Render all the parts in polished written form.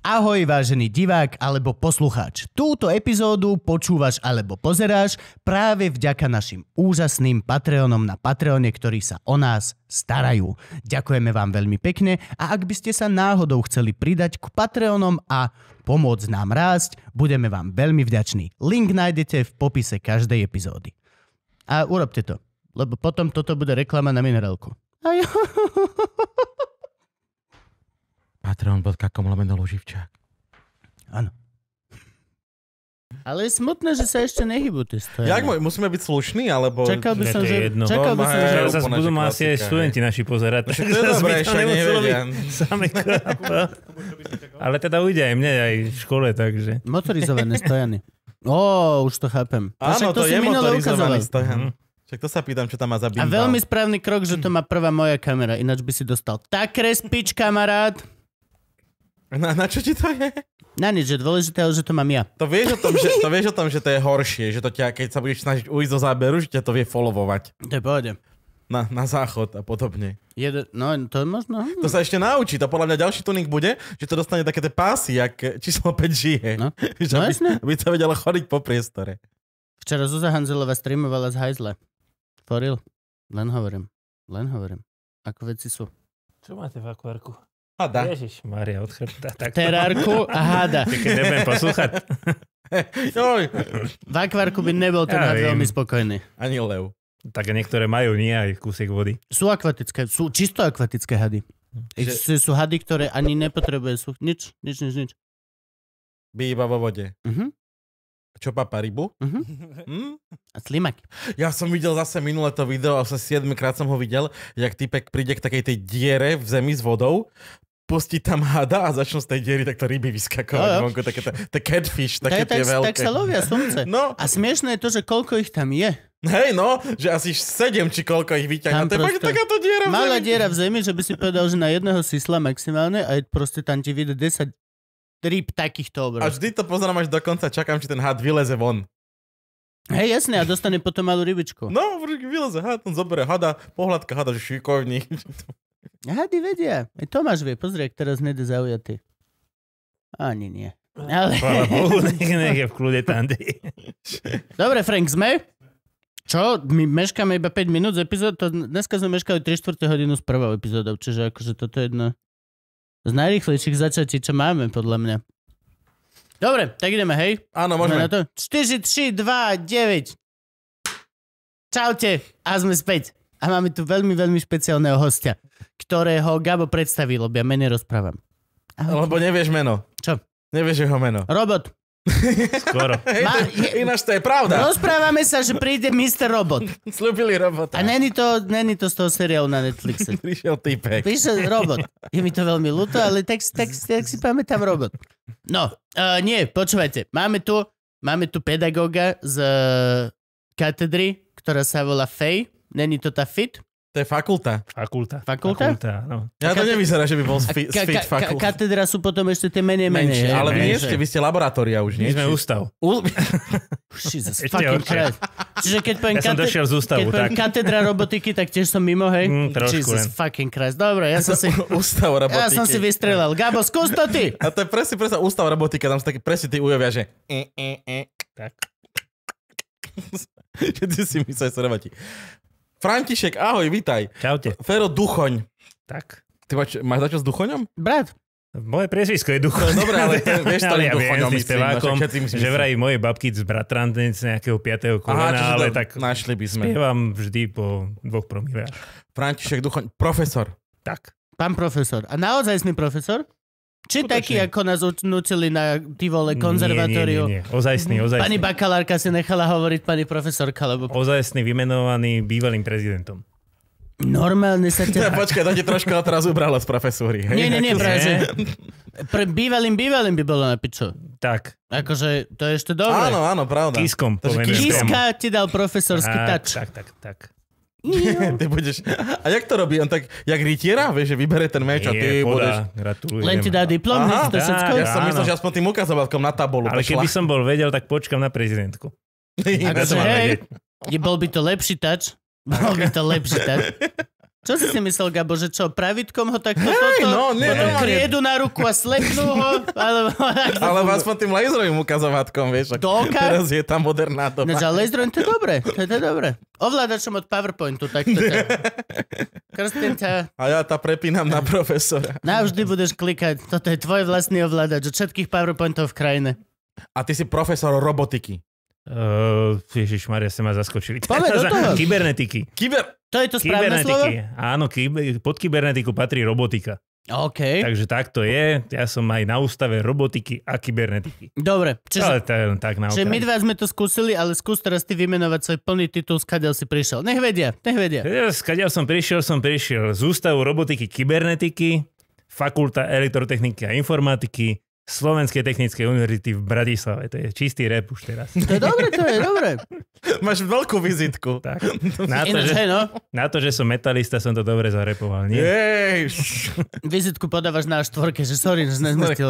Ahoj, vážený divák alebo poslucháč. Túto epizódu počúvaš alebo pozeráš práve vďaka našim úžasným Patreonom na Patreone, ktorí sa o nás starajú. Ďakujeme vám veľmi pekne a ak by ste sa náhodou chceli pridať k Patreonom a pomôcť nám rásť, budeme vám veľmi vďační. Link nájdete v popise každej epizódy. A urobte to, lebo potom toto bude reklama na minerálku. Patreon.com/Luživčák. Áno. Ale je smutné, že sa ešte nehybú tie stojí. Jak musíme byť slušní, alebo... Čakal by som, že... Čakal by som, že... Zase budú ma asi aj študenti naši pozerať. To je dobré, ešte nevedia. Ale teda ujde aj mne, aj v škole, takže... Motorizované stojany. Už to chápem. Áno, to je motorizovaný stojan. Však to sa pýtam, čo tam má za bimbal. A veľmi správny krok, že to má prvá moja kamera, ináč by si dostal tak respič, kamarát. Na čo ti to je? Na nič, že dôležité, že to mám ja. To vieš o tom, že to je horšie, že to ťa, keď sa budeš snažiť ujsť zo záberu, že ťa to vie followovať. To je pohode. Na záchod a podobne. No, to je možno. To sa ešte naučí, to podľa mňa ďalší tuning bude, že to dostane také tie pásy, jak číslo 5 žije. No jasne. Aby sa vedelo chodiť po priestore. Včera Zuzá Hanzelová streamovala z hajzle. For real. Len hovorím. Ako veci sú. Čo máte v akvárku? Hada. Ježišmária, od chrbta. Terárku a hada. Keď nebudem poslúchať. V akvárku by nebol ten had veľmi spokojný. Ani lev. Tak niektoré majú, nie aj kúsek vody. Sú akvatické, sú čisto akvatické hady. Sú hady, ktoré ani nepotrebujú nič. By iba vo vode. Čo papa, rybu? A slimak. Ja som videl zase minulé to video, asi 7-krát som ho videl, jak typek príde k takej tej diere v zemi s vodou, pustí tam hada a začnú z tej diery takto ryby vyskakovať. Vonku, také catfish, také tie veľké. Tak sa lovia sumce. No. A smiešné je to, že koľko ich tam je. Hej, no, že asi 7 či koľko ich vyťahne. To je fakt takáto diera v zemi. Malá diera v zemi, že by si povedal, že na jedného sisla maximálne a proste tam ti vyjde 10 ryb takýchto obrov. A vždy to pozerám až do konca, čakám, či ten had vyleze von. Hej, jasne, a dostane potom malú rybičku. No, vyleze had, on zoberie hada, pohľadka hada, že šikovný. Hady vedia. Aj Tomáš vie, pozri, ak teraz nede zaujatý. Ani nie. Ale... Chvála Bohu, nech je v kľude tandy. Dobre, Frank, sme? Čo? My meškáme iba 5 minút z epizód? Dneska sme meškali 3/4 hodinu s prvou epizódou, čiže akože toto je jedno z najrýchlejších začatí, čo máme, podľa mňa. Dobre, tak ideme, hej? Áno, môžeme. 4, 3, 2, 9. Čaute, a sme späť. A máme tu veľmi, veľmi špeciálneho hostia, ktorého Gabo predstavil, lebo ja menej rozprávam. Lebo nevieš meno. Čo? Nevieš jeho meno. Robot. Skoro. Ináč to je pravda. Rozprávame sa, že príde Mr. Robot. Slúbili robota. A není to z toho seriálu na Netflixe. Prišiel typek. Prišiel robot. Je mi to veľmi ľúto, ale tak si pamätám robot. No, nie, počúvajte. Máme tu pedagóga z katedry, ktorá sa volá Fej. Není to tá FIT? To je fakulta. Fakulta, no. Ja to nevyzerá, že by bol z FIT fakulta. Katedra sú potom ešte tie menej. Ale vy ste laboratória už, nie? My sme ústav. Jesus fucking Christ. Čiže keď poviem som došiel z ústavu, tak. Katedra robotiky, tak tiež som mimo, hej? Jesus fucking Christ. Dobre, ja som si... Ústav robotiky. Ja som si vystrelal. Gabo, skús to ty! A to je presne ústav robotika, tam sú takí presne tí ujovia, že... Tak. Že ty si myslíš sa roboti. František, ahoj, vitaj. Čaute. Fero Duchoň. Tak. Ty máš začo s Duchoňom? Brat. Moje priezvisko je Duchoň. Dobre, ale vieš, ktorým Duchoňom myslím. Spevákom, že vraj moje babky z bratranec nejakého 5. kolena, ale tak našli by sme. Spievam vždy po 2 promilách. František Duchoň, profesor. Tak. Pán profesor. A naozajstný profesor? Či taký, ako nás nutili na ty vole konzervatóriu? Nie. Ozajstný. Pani bakalárka si nechala hovoriť pani profesorka, lebo... Ozajstný, vymenovaný bývalým prezidentom. Normálne sa ťa... Počkaj, to ti trošku teraz ubralo z profesúry. Hej? Nie, práve. Bývalým by bolo na pičo. Tak. Akože, to je ešte dobré. Áno, pravda. Kiskom. Kiska ti dal profesorský touch. Tak. Ty budeš... A jak to robí? On tak, jak rytiera, vieš, že vybere ten meč a ty budeš... Gratulujem. Len ti dá diplom, aha, to všetko? Ja som myslel, že aspoň tým ukazovatkom na tabulu. Ale keby som bol vedel, tak počkam na prezidentku. Akože, hej, bol by to lepší touch. Čo si myslel, Gabo, že čo, pravítkom ho takto potom kriedu na ruku a slepnú ho? Ale aspoň tým laserovým ukazovatkom, vieš. Teraz je tá moderná doba. No, ale laserovým to je dobre. Ovládačom od PowerPointu, takto ťa. Krstím ťa. A ja tá prepínam na profesora. Navždy budeš klikať. Toto je tvoj vlastný ovládač od všetkých PowerPointov v krajine. A ty si profesor robotiky. Ježišmaria, sa ma zaskočili. Povedz do toho. Kybernetiky. To je to správne slovo? Áno, pod kybernetiku patrí robotika. OK. Takže tak to je. Ja som aj na ústave robotiky a kybernetiky. Dobre. Ale to je tak na čiže my dva sme to skúsili, ale skús teraz ty vymenovať svoj plný titul, skadiaľ si prišiel. Nech vedia. Skadiaľ som prišiel z ústavu robotiky kybernetiky, fakulta elektrotechniky a informatiky, Slovenskej technickej univerzity v Bratislave. To je čistý rap už teraz. To je dobre. Máš veľkú vizitku. Tak. Na to, že som metalista, som to dobre zarepoval, nie? Vizitku podávaš na štvorke, že sorry, že nezmestil.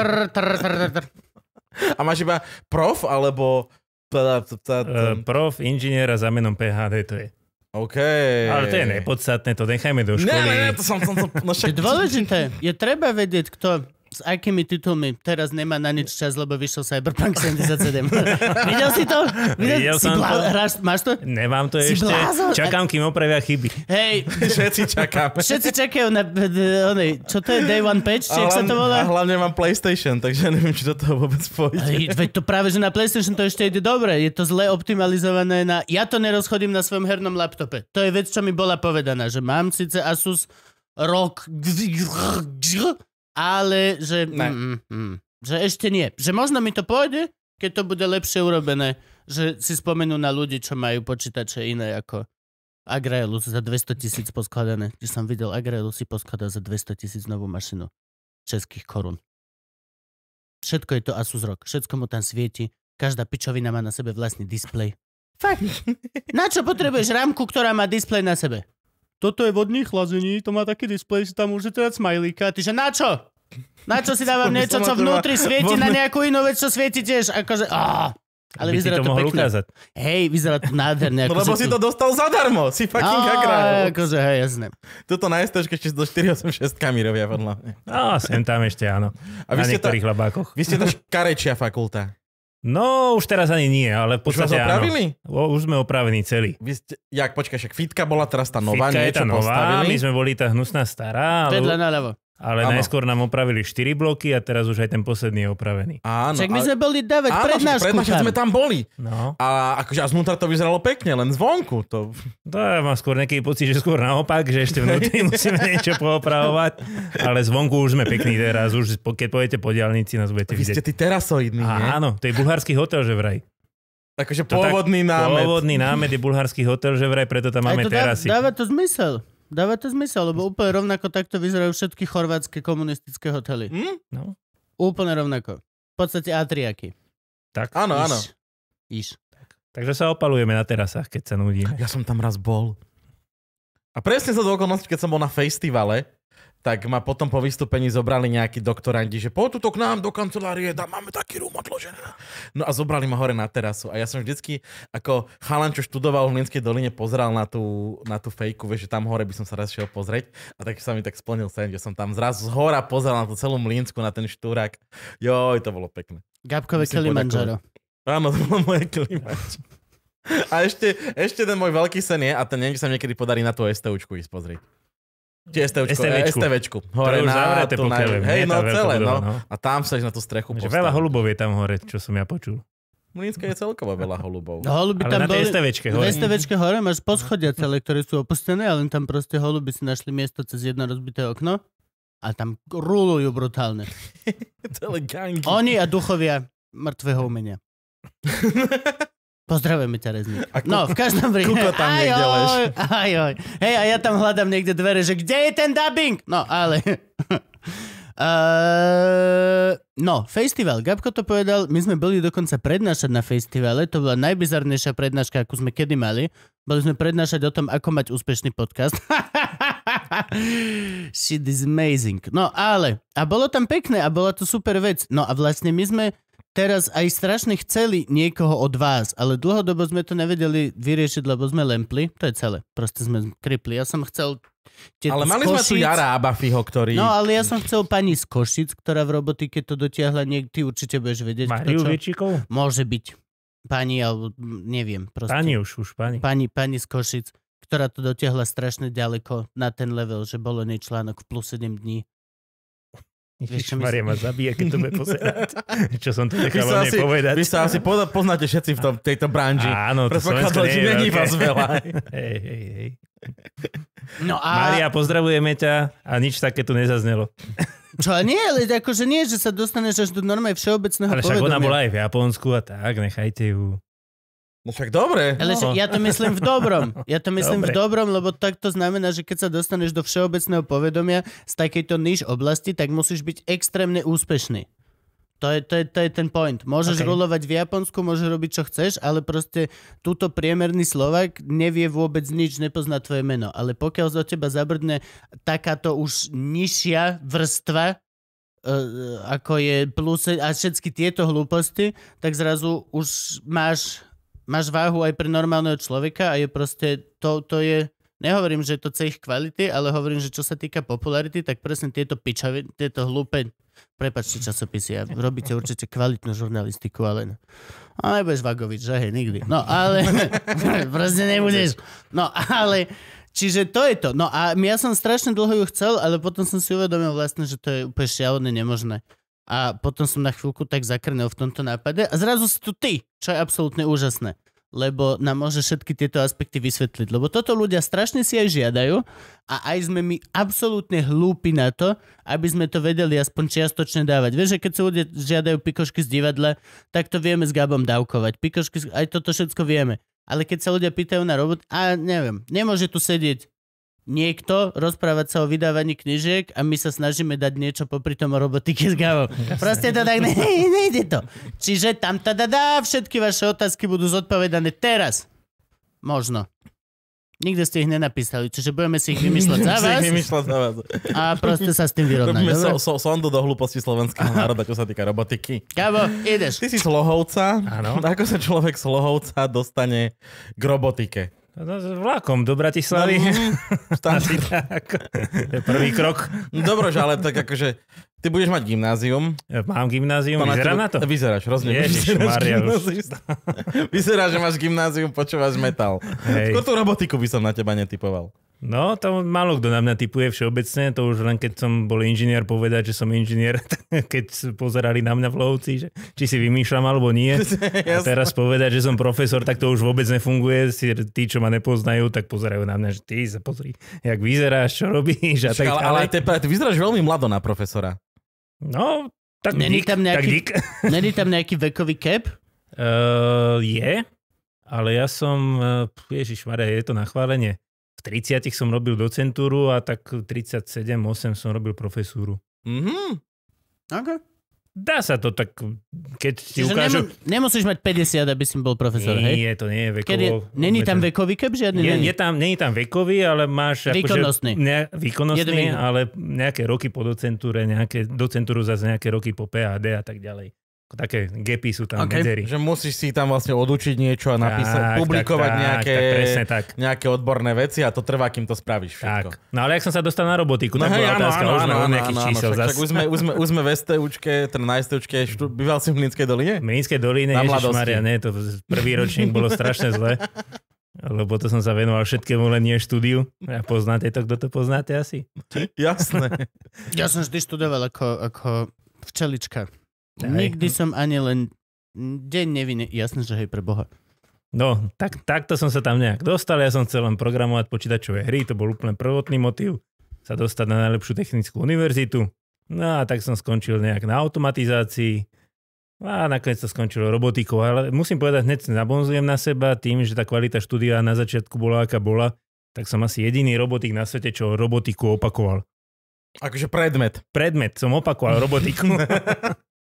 A máš iba prof, alebo... Prof, inžinier a za menom PhD to je. OK. Ale to je nepodstatné, to nechajme do školy. Ne, to som... Je dôležité. Je treba vedieť, kto... S akými titulmi teraz nemá na nič čas, lebo vyšiel Cyberpunk 77. Videl si to? Videl som to. Máš to? Nemám to si ešte. Blázon. Čakám, kým opravia chyby. Hej. Všetci čakajú na... Čo to je? Day One Patch? Či sa to volá? A hlavne mám PlayStation, takže neviem, či do toho vôbec pôjde. Veď to práve, že na PlayStation to ešte ide dobre. Je to zle optimalizované na... Ja to nerozchodím na svojom hernom laptope. To je vec, čo mi bola povedaná, že mám síce Asus ROG... Ale že ešte nie. Že možno mi to pôjde, keď to bude lepšie urobené, že si spomenú na ľudí, čo majú počítače iné ako Agraelus za 200 000 poskladané. Když som videl, Agraelus si poskladal za 200 000 novú mašinu českých korún. Všetko je to Asus ROG. Všetko mu tam svieti. Každá pičovina má na sebe vlastný displej. Fakt. Na čo potrebuješ rámku, ktorá má displej na sebe? Toto je vodný chlazení, to má taký displej, si tam môžete dať smajlíka. Tyže na čo? Na čo si dávam niečo, čo vnútri svieti na nejakú inú vec, čo svieti tiež? Akože... Ale vyzerá to pekne. Ukázať. Hej, vyzerá to nádherne. No lebo si to dostal zadarmo, si fucking Agraelus. Akože hej, jasné. Toto na STčke ešte do 486-kami robia podľa mňa. Sem tam ešte áno. A na niektorých labákoch. Vy ste to škarečia fakulta. No, už teraz ani nie, ale v podstate áno. Už sme opravení celý. Vy ste, počkaj, však Fitka bola teraz tá nová, Fitka niečo je tá nová, postavili. My sme boli tá hnusná stará. Vedľa naľavo. Ale najskôr nám opravili 4 bloky a teraz už aj ten posledný je opravený. Áno. Však my sme boli dávať prednášku. Sme tam boli. No. A akože znútra to vyzeralo pekne, len zvonku. To ja mám skôr nejaký pocit, že skôr naopak, že ešte vnútri musíme niečo poopravovať. Ale zvonku už sme pekní teraz. Už keď pôjdete po diaľnici, nás budete vidieť. Vy ste tí terasoidní, nie? Áno, to je bulharský hotel, že vraj. Takže pôvodný námet. Pôvodný námet je bulharský hotel, že vraj, preto tam máme terasy. Dáva to zmysel, lebo úplne rovnako takto vyzerajú všetky chorvátske komunistické hotely. No. Úplne rovnako. V podstate atriaky. Tak. Áno. Iš. Takže sa opalujeme na terasách, keď sa nudíme. Ja som tam raz bol. A presne za do okolnosti, keď som bol na festivale, tak ma potom po vystúpení zobrali nejakí doktorandi, že poď tuto k nám do kancelárie, máme taký rúm odložený. No a zobrali ma hore na terasu. A ja som vždycky, ako chalan, čo študoval v Hlinskej doline, pozeral na tú fejku, vieš, že tam hore by som sa raz šiel pozrieť. A tak sa mi tak splnil sen, že som tam zrazu z hora pozeral na tú celú Mlínsku, na ten štúrak. Joj, to bolo pekné. Gabkové Kilimanjaro. Áno, to bolo moje Kilimanjaro. A ešte ten môj veľký sen je, a ten neviem, sa mi niekedy podarí na tú STUčku ísť pozrieť. STVčku. Hore to už zavreté, pokiaľ viem. Hej, no celé, no. A tam sa na tú strechu postaviť. Veľa holubov je tam hore, čo som ja počul. Mlínska je celkovo veľa holubov. Holuby ale tam na tej STVčke hore. V STVčke hore máš poschodia celé, ktoré sú opustené, ale tam proste holuby si našli miesto cez jedno rozbité okno a tam rulujú brutálne. Celé gangy. Oni a duchovia mŕtvého umenia. Pozdravujeme ťa, Rezník. No, v každom prípade. Kuko tam niekde lež. Ajoj. Hej, a ja tam hľadám niekde dvere, že kde je ten dubbing? No, ale... No, festival. Gabko to povedal, my sme boli dokonca prednášať na festivale, to bola najbizarnejšia prednáška, akú sme kedy mali. Boli sme prednášať o tom, ako mať úspešný podcast. Shit is amazing. No, ale, a bolo tam pekné a bola to super vec. No a vlastne my sme teraz aj strašne chceli niekoho od vás, ale dlhodobo sme to nevedeli vyriešiť, lebo sme lempli. To je celé. Proste sme kripli. Ja som chcel Ale mali sme tu Jara Abafiho, ktorý... No, ale ja som chcel pani z Košic, ktorá v robotike to dotiahla. Ty určite budeš vedieť. Mariu Vičíkovú? Môže byť. Pani, alebo neviem. Proste. Pani už pani. Pani z Košic, ktorá to dotiahla strašne ďaleko na ten level, že bolo nej článok v plus 7 dní. Ježišmaria ma zabije, keď to bude pozerať. Čo som to nechal o nej povedať. Vy sa asi poznáte všetci v tejto branži. Áno, to Slovensko nie je veľké. Vás veľa. Hej. No a... Mária, pozdravujeme ťa a nič také tu nezaznelo. Čo, nie, ale akože nie, že sa dostaneš až do normálne všeobecného povedomia. Ale však ona bola aj v Japonsku a tak, nechajte ju. No však dobre. Ale ja to myslím v dobrom. V dobrom, lebo tak to znamená, že keď sa dostaneš do všeobecného povedomia z takejto níž oblasti, tak musíš byť extrémne úspešný. To je ten point. Môžeš rulovať v Japonsku, môžeš robiť čo chceš, ale proste túto priemerný Slovák nevie vôbec nič, nepozná tvoje meno. Ale pokiaľ do teba zabrdne takáto už nižšia vrstva, ako je plus a všetky tieto hlúposti, tak zrazu už máš váhu aj pre normálneho človeka a je proste, to je, nehovorím, že je to ich kvality, ale hovorím, že čo sa týka popularity, tak presne tieto pičavy, tieto hlúpe, prepáčte časopisy, a robíte určite kvalitnú žurnalistiku, ale nebudeš Vagovič, že hej, nikdy. No ale, proste nebudeš. No ale, čiže to je to. No a ja som strašne dlho ju chcel, ale potom som si uvedomil vlastne, že to je úplne šialené nemožné. A potom som na chvíľku tak zakrnel v tomto nápade a zrazu si tu ty, čo je absolútne úžasné. Lebo nám môže všetky tieto aspekty vysvetliť. Lebo toto ľudia strašne si aj žiadajú a aj sme my absolútne hlúpi na to, aby sme to vedeli aspoň čiastočne dávať. Vieš, že keď sa ľudia žiadajú pikošky z divadla, tak to vieme s Gabom dávkovať. Pikošky, aj toto všetko vieme. Ale keď sa ľudia pýtajú na robot, a neviem, nemôže tu sedieť niekto, rozprávať sa o vydávaní knižiek a my sa snažíme dať niečo popri tom o robotike s Gabom. Proste to tak nejde to. Čiže tam všetky vaše otázky budú zodpovedané teraz. Možno. Nikde ste ich nenapísali, čiže budeme si ich vymýšľať za vás. A proste sa s tým vyrovnať. Robíme sondu do hlúposti slovenského národa, čo sa týka robotiky. Gabo, ideš. Ty si z Lohovca. Áno. Ako sa človek z Lohovca dostane k robotike? Vlakom do Bratislavy. Asi tak. To je prvý krok. Dobrože, ale tak akože ty budeš mať gymnázium. Mám gymnázium, vyzerá na to? Vyzeráš, rozumiem. Vyzerá, že máš gymnázium, počúvaš metal. Skôr tú robotiku by som na teba netypoval. No, to málo kto na mňa typuje všeobecne, to už len keď som bol inžinier povedať, že som inžinier, keď pozerali na mňa v Lovci, že či si vymýšľam alebo nie. A teraz povedať, že som profesor, tak to už vôbec nefunguje. Tí, čo ma nepoznajú, tak pozerajú na mňa, že ty sa pozri, jak vyzeráš, čo robíš a tak ďalej. Ale ty vyzeráš veľmi mlado na profesora. No, tak Není tam nejaký vekový cap? Je, ale ja som, ježišmarja, je to na chválenie. V 30 som robil docentúru a tak 37-8 som robil profesúru. Okay. Dá sa to tak, keď ti čiže ukážu... Nemusíš mať 50, aby si bol profesor, hej? Nie, to nie je vekovo. Není tam vekový cap? Žiadny nie je tam vekový, ale máš... Výkonnostný. Výkonnostný, ale nejaké roky po docentúre, docentúru zase nejaké roky po PhD a tak ďalej. Také gapy sú tam medzery. Že musíš si tam vlastne odučiť niečo a napísať, publikovať nejaké odborné veci a to trvá, kým to spravíš všetko. Tak. No ale jak som sa dostal na robotiku, tak bola otázka, už sme od nejakých čísel zase. Už sme v STUčke, teda na STUčke, býval si v Mlynskej doline? V Mlynskej doline, ježišmaria, ne, to prvý ročník bolo strašne zle. Lebo to som sa venoval všetkému, len nie štúdiu. A poznáte to, kto to poznáte asi? Jasné. Ja som vždy študoval ako včelička. Nikdy som ani len deň nevinne. Jasné, že hej, pre Boha. No, takto som sa tam nejak dostal. Ja som chcel len programovať počítačové hry. To bol úplne prvotný motív. Sa dostať na najlepšiu technickú univerzitu. No a tak som skončil nejak na automatizácii. A nakoniec to skončilo robotikou. Ale musím povedať, hneď nabonzujem na seba tým, že tá kvalita štúdia na začiatku bola, aká bola. Tak som asi jediný robotik na svete, čo robotiku opakoval. Akože predmet. Predmet. Som opakoval robotiku.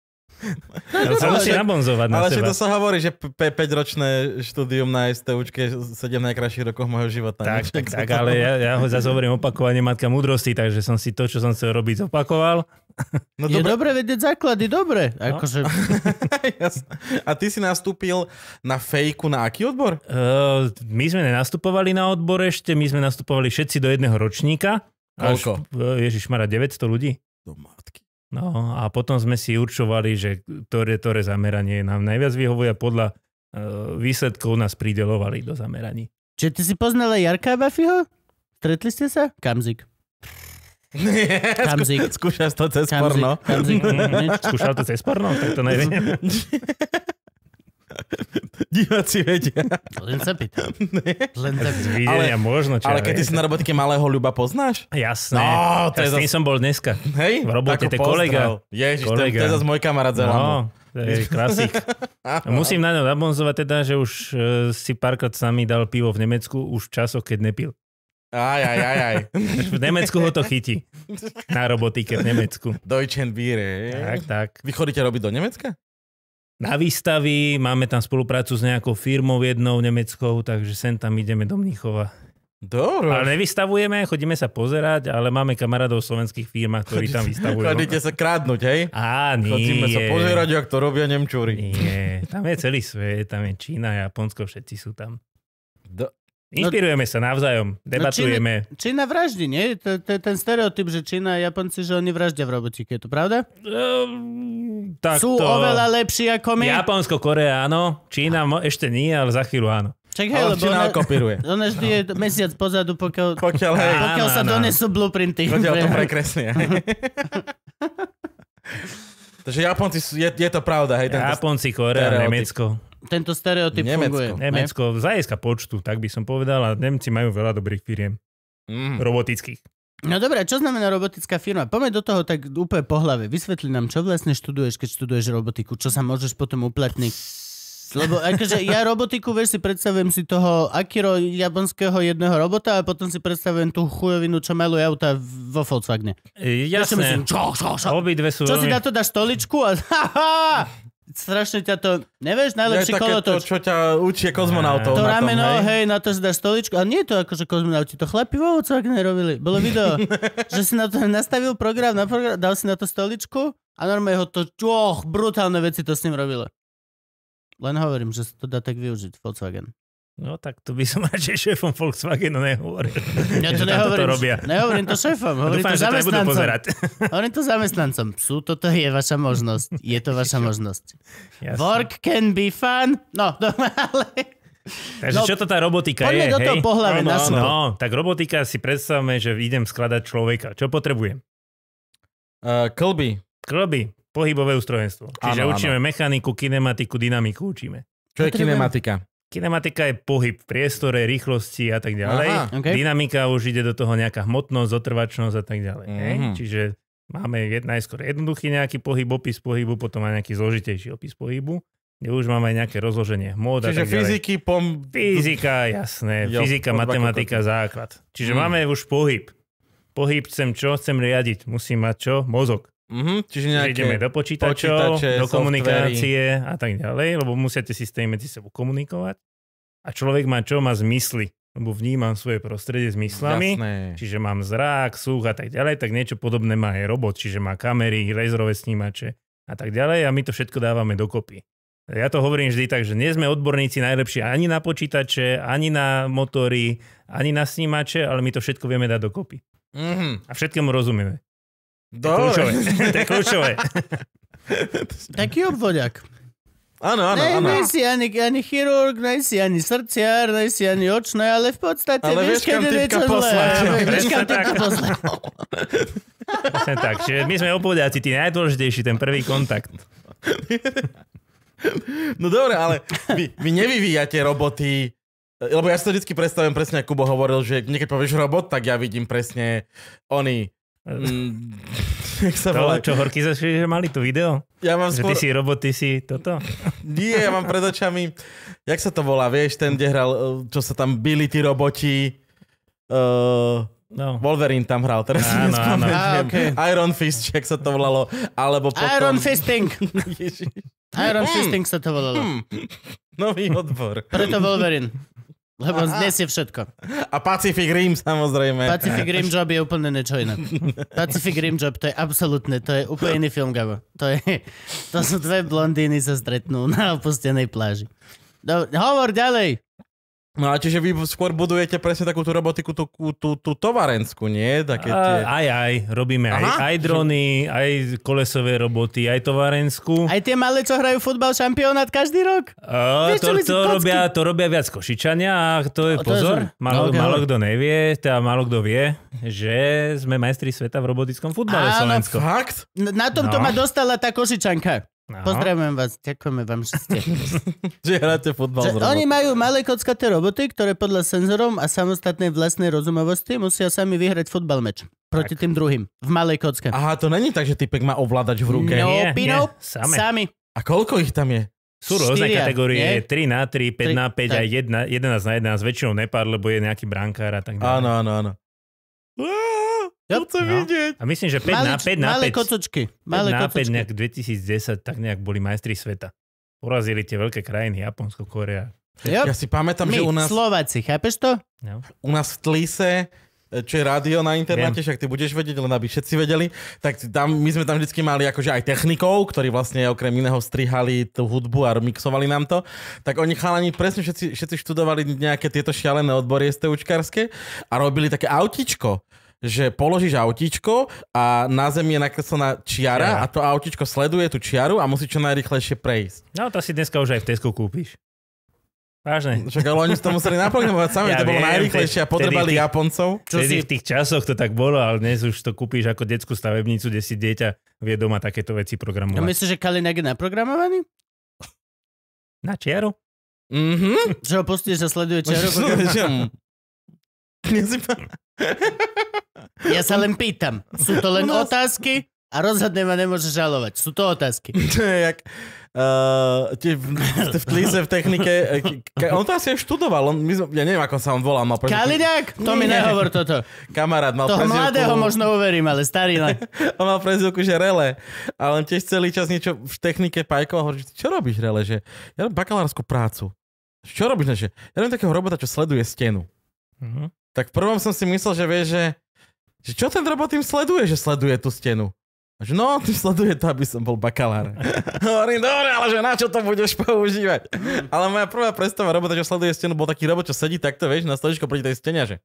No sa musí nabonzovať na ale seba. Ale to sa hovorí, že 5-ročné štúdium na STUčke 7 najkrajších rokov môjho života. Tak, ale ja ho zase hovorím opakovanie matka múdrosti, takže som si to, čo som chcel robiť, zopakoval. No je dobre vedieť základy, dobre. No. Akože... A ty si nastúpil na fejku na aký odbor? My sme nenastupovali na odbor ešte, my sme nastupovali všetci do jedného ročníka. Koľko? Ježišmara, 900 ľudí. Do matky. No a potom sme si určovali, že ktoré zameranie nám najviac vyhovuje a podľa výsledkov nás pridelovali do zameraní. Čiže ty si poznala Jarka Buffyho? Stretli ste sa? Kamzik. Kamzik. Skúšaš to cez porno? Kamzik. Skúšal to cez porno? Tak to neviem. Diváci vedia. Len sa pýtam. Z videnia možno. Ale keď ty si na robotike malého ľuba poznáš? Jasné. No, to je s tým som bol dneska. Hej? V robote, to je kolega. Ježiš, to je zase môj kamarát z Elandu. To je klasik. Musím na ňo nabonzovať teda, že už si párkrát sami dal pivo v Nemecku už v časoch, keď nepil. Aj. V Nemecku ho to chytí. Na robotike v Nemecku. Deutschen Bier. Tak. Vy chodíte robiť do Nemecka? Na výstavy, máme tam spoluprácu s nejakou firmou jednou nemeckou, takže sem tam ideme do Mníchova. Dobre. Ale nevystavujeme, chodíme sa pozerať, ale máme kamarádov v slovenských firmách, ktorí tam vystavujú. Chodíte sa krádnuť, hej? Á, nie. Chodíme sa pozerať, jak to robia Nemčúri. Nie, tam je celý svet, tam je Čína, Japonsko, všetci sú tam. Inšpirujeme sa navzájom, debatujeme. Čína vraždí, nie? To je ten stereotyp, že Čína a Japonci, že oni vraždia v robotike, je to pravda? Sú oveľa lepší ako my? Japonsko, Korea, áno. Čína ešte nie, ale za chvíľu áno. Čak, hej, lebo Čína kopíruje. Ona vždy je mesiac pozadu, pokiaľ sa donesú blueprinty. Pokiaľ to prekreslia. Takže Japonci, je to pravda, hej? Japonci, Korea, Nemecko. Tento stereotyp funguje. Nemecko, z hľadiska počtu, tak by som povedal, a Nemci majú veľa dobrých firiem. Robotických. No dobré, čo znamená robotická firma? Poďme do toho tak úplne po hlave. Vysvetli nám, čo vlastne študuješ, keď študuješ robotiku. Čo sa môžeš potom uplatniť? Lebo akože ja robotiku, vieš, si predstavujem si toho Akiro japonského jedného robota a potom si predstavujem tú chujovinu, čo maluje auta vo Volkswagene. Jasné. Obidve sú čo si na to dáš stoličku a strašne ťa to, nevieš, najlepší kolotoč. Čo ťa učí kozmonautov to na tom, rameno, hej, na to si dáš stoličku. A nie je to akože kozmonauti, to chlapi vo Volkswagene robili. Bolo video, že si na to nastavil program, dal si na to stoličku a normálne ho to, brutálne veci to s ním robilo. Len hovorím, že sa to dá tak využiť, Volkswagen. No tak to by som radšej šéfom Volkswagenu nehovoril. Ja to nehovorím to šéfom, hovorím to zamestnancom. Hovorím to zamestnancom. Toto je vaša možnosť. Je to vaša možnosť. Jasne. Work can be fun. No, ale... Takže čo to tá robotika je? Poďme do toho po hlave. No, tak robotika si predstavme, že idem skladať človeka. Čo potrebujem? Klby. Pohybové ústrojenstvo. Čiže učíme mechaniku, kinematiku, dynamiku učíme. Čo je kinematika? Kinematika je pohyb v priestore, rýchlosti a tak ďalej. Okay. Dynamika už ide do toho nejaká hmotnosť, zotrvačnosť a tak ďalej. Čiže máme najskôr jednoduchý nejaký pohyb, opis pohybu, potom aj nejaký zložitejší opis pohybu, kde už máme aj nejaké rozloženie hmot a tak ďalej. Čiže Fyzika, jasné. Fyzika, matematika, základ. Čiže máme už pohyb. Pohyb chcem čo? Chcem riadiť. Musím mať čo? Mozog. Čiže ideme do počítačov, do komunikácie a tak ďalej, lebo musíte systémy medzi sebou komunikovať. A človek má čo? Má zmysly, lebo vnímam svoje prostredie zmyslami. Jasné. Čiže mám zrák, sluch a tak ďalej, tak niečo podobné má aj robot, čiže má kamery, laserové snímače a tak ďalej a my to všetko dávame dokopy. Ja to hovorím vždy tak, že nie sme odborníci najlepší ani na počítače, ani na motory, ani na snímače, ale my to všetko vieme dať dokopy. A všetkému rozumieme. To je kľúčové. Taký obvodiak. Áno. Nie si ani chirurg, nie si ani srdciar, nie si ani očné, ale v podstate vieš, keď je niečo zlé. Vieš, kam typka poslať. Presne tak. Čiže my sme obvodiaci, tí najdôležitejší, ten prvý kontakt. No dobre, ale vy nevyvíjate roboty, lebo ja si to vždycky predstavím presne, ako Kubo hovoril, že keď povieš robot, tak ja vidím presne jak sa volá? Čo Horky že mali to video? Ja mám že ty si robot, ty si toto? Nie, ja mám pred očami, jak sa to volá, vieš, ten, kde hral, čo sa tam bili tí roboti, No. Wolverine tam hral, teraz si Áno, nespomeniem. okay. Iron Fist, jak sa to volalo. Alebo potom... Iron Fisting. Ježiš. Iron Fisting sa to volalo. Nový odbor. Preto Wolverine. Lebo znesie všetko. A Pacific Rim, samozrejme. Pacific Rim Job je úplne niečo iné. Pacific Rim Job, to je absolútne, to je úplne iný film, Gabo. To sú dve blondíny sa stretnú na opustenej pláži. Hovor ďalej. No a čiže vy skôr budujete presne takú tú robotiku, tú tovarenskú, nie? Také tie... Aj. Robíme aj drony, aj kolesové roboty, aj tovarenskú. Aj tie malé, čo hrajú futbal šampionát každý rok? To robia viac Košičania a to je pozor. Málo kto nevie, teda málo kto vie, že sme majstri sveta v robotickom futbale Slovensko. Fakt? Na tomto ma dostala tá Košičanka. No. Pozdravujem vás, ďakujeme vám, že ste. Že hráte futbal s robotom. Oni majú malé kockaté roboty, ktoré podľa senzorom a samostatnej vlastnej rozumovosti musia sami vyhrať futbal meč. Proti tým druhým. V malej kocke. Aha, to není tak, že typek má ovládač v ruke. Nie, sami. A koľko ich tam je? Sú rôzne 4, kategórie, nie? 3x3, 5x5 a 11x11, väčšinou nepár, lebo je nejaký brankár a tak ďalej. Áno. To chcem vidieť. A myslím, že 5x5 Malé kocočky. Malé 5x5 nejak 2010 tak nejak boli majstri sveta. Porazili tie veľké krajiny, Japonsko, Korea. Yep. Ja si pamätám, že u nás... Slováci, chápeš to? No. U nás v Tlise, čo je rádio na internete, však ty budeš vedieť, len aby všetci vedeli, tak tam, my sme tam vždycky mali akože aj technikov, ktorí vlastne okrem iného strihali tú hudbu a mixovali nám to. Tak oni chalani presne všetci študovali nejaké tieto šialené odbory STUčkarské a robili také autíčko, že položíš autíčko a na zemi je nakreslená čiara a to autíčko sleduje tú čiaru a musí čo najrýchlejšie prejsť. No to si dneska už aj v Tesco kúpiš. Vážne. Však ale oni to museli naprogramovať sami, to bolo najrýchlejšie a podrbali Japoncov. Vtedy v tých časoch to tak bolo, ale dnes už to kúpiš ako detskú stavebnicu, kde si dieťa vie doma takéto veci programovať. A myslíš, že Kalinak je naprogramovaný? Na čiaru? Že ho pustíš a sleduje čiaru? Ja sa len pýtam. Sú to len otázky a rozhodne ma nemôže žalovať. Sú to otázky. To je jak... v Tlise v technike... On to asi aj študoval. Ja neviem, ako sa on volal. Kaliňák? To mi nehovor toto. Kamarát mal toho prezývku... mladého možno uverím, ale starý ne. On mal prezývku, že Rele. Ale on tiež celý čas niečo v technike pajkoval. Hovorí, čo robíš, Rele? Že ja robím bakalárskú prácu. Čo robíš? Že ja robím takého robota, čo sleduje stenu. Tak v prvom som si myslel, že vieš, že čo ten robot tým sleduje, že sleduje tú stenu. A že no, tým sleduje to, aby som bol bakalár. Hovorím, dobre, ale že na čo to budeš používať? Ale moja prvá predstava robota, čo sleduje stenu, bol taký robot, čo sedí takto, vieš, na stoličko proti tej stene, že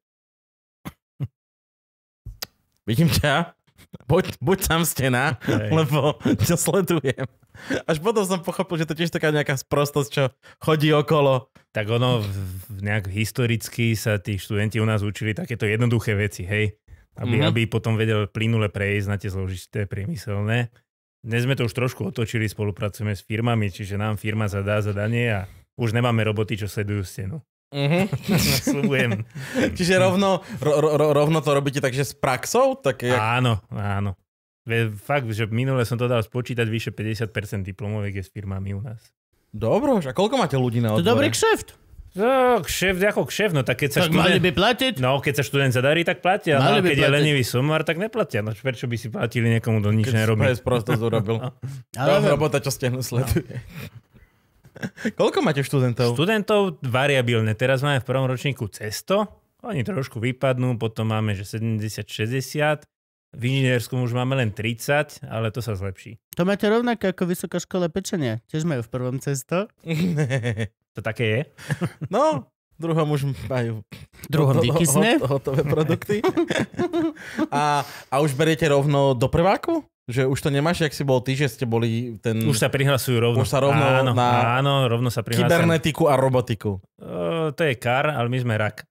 vidím ťa, buď tam stena, lebo ťa sledujem. Až potom som pochopil, že to tiež taká nejaká sprostosť, čo chodí okolo. Tak ono nejak historicky sa tí študenti u nás učili takéto jednoduché veci, hej? Aby potom vedel plynule prejsť na tie zložité priemyselné. Dnes sme to už trošku otočili, spolupracujeme s firmami, čiže nám firma zadá zadanie a už nemáme roboty, čo sledujú stenu. Sľubujem. Čiže rovno to robíte takže s praxou? Áno. Fakt, že minule som to dal spočítať, vyše 50% diplomoviek je s firmami u nás. Dobro, a koľko máte ľudí na odbore? To dobrý kšeft. No, ako kšeft, no tak keď sa tak mali by platiť? No, keď sa študent zadarí, tak platia. No, keď je lenivý somar, tak neplatia. No, prečo by si platili niekomu, kto nič nerobí? Keď sprostosť urobil. Robota, čo stenu sleduje. Koľko máte študentov? Študentov variabilne. Teraz máme v prvom ročníku cez 100. Oni trošku vypadnú, potom máme, že 70-60. V inžinierskom už máme len 30, ale to sa zlepší. To máte rovnako ako Vysoká škola pečenia. Tiež majú v prvom cez 100. To také je? No, druhom už majú hotové produkty. A už beriete rovno do prváku? Že už to nemáš, jak si bol ty, že ste boli ten... Už sa prihlasujú rovno. Už sa rovno áno, rovno sa prihlasujú. Kybernetiku a robotiku. To je kar, ale my sme rak.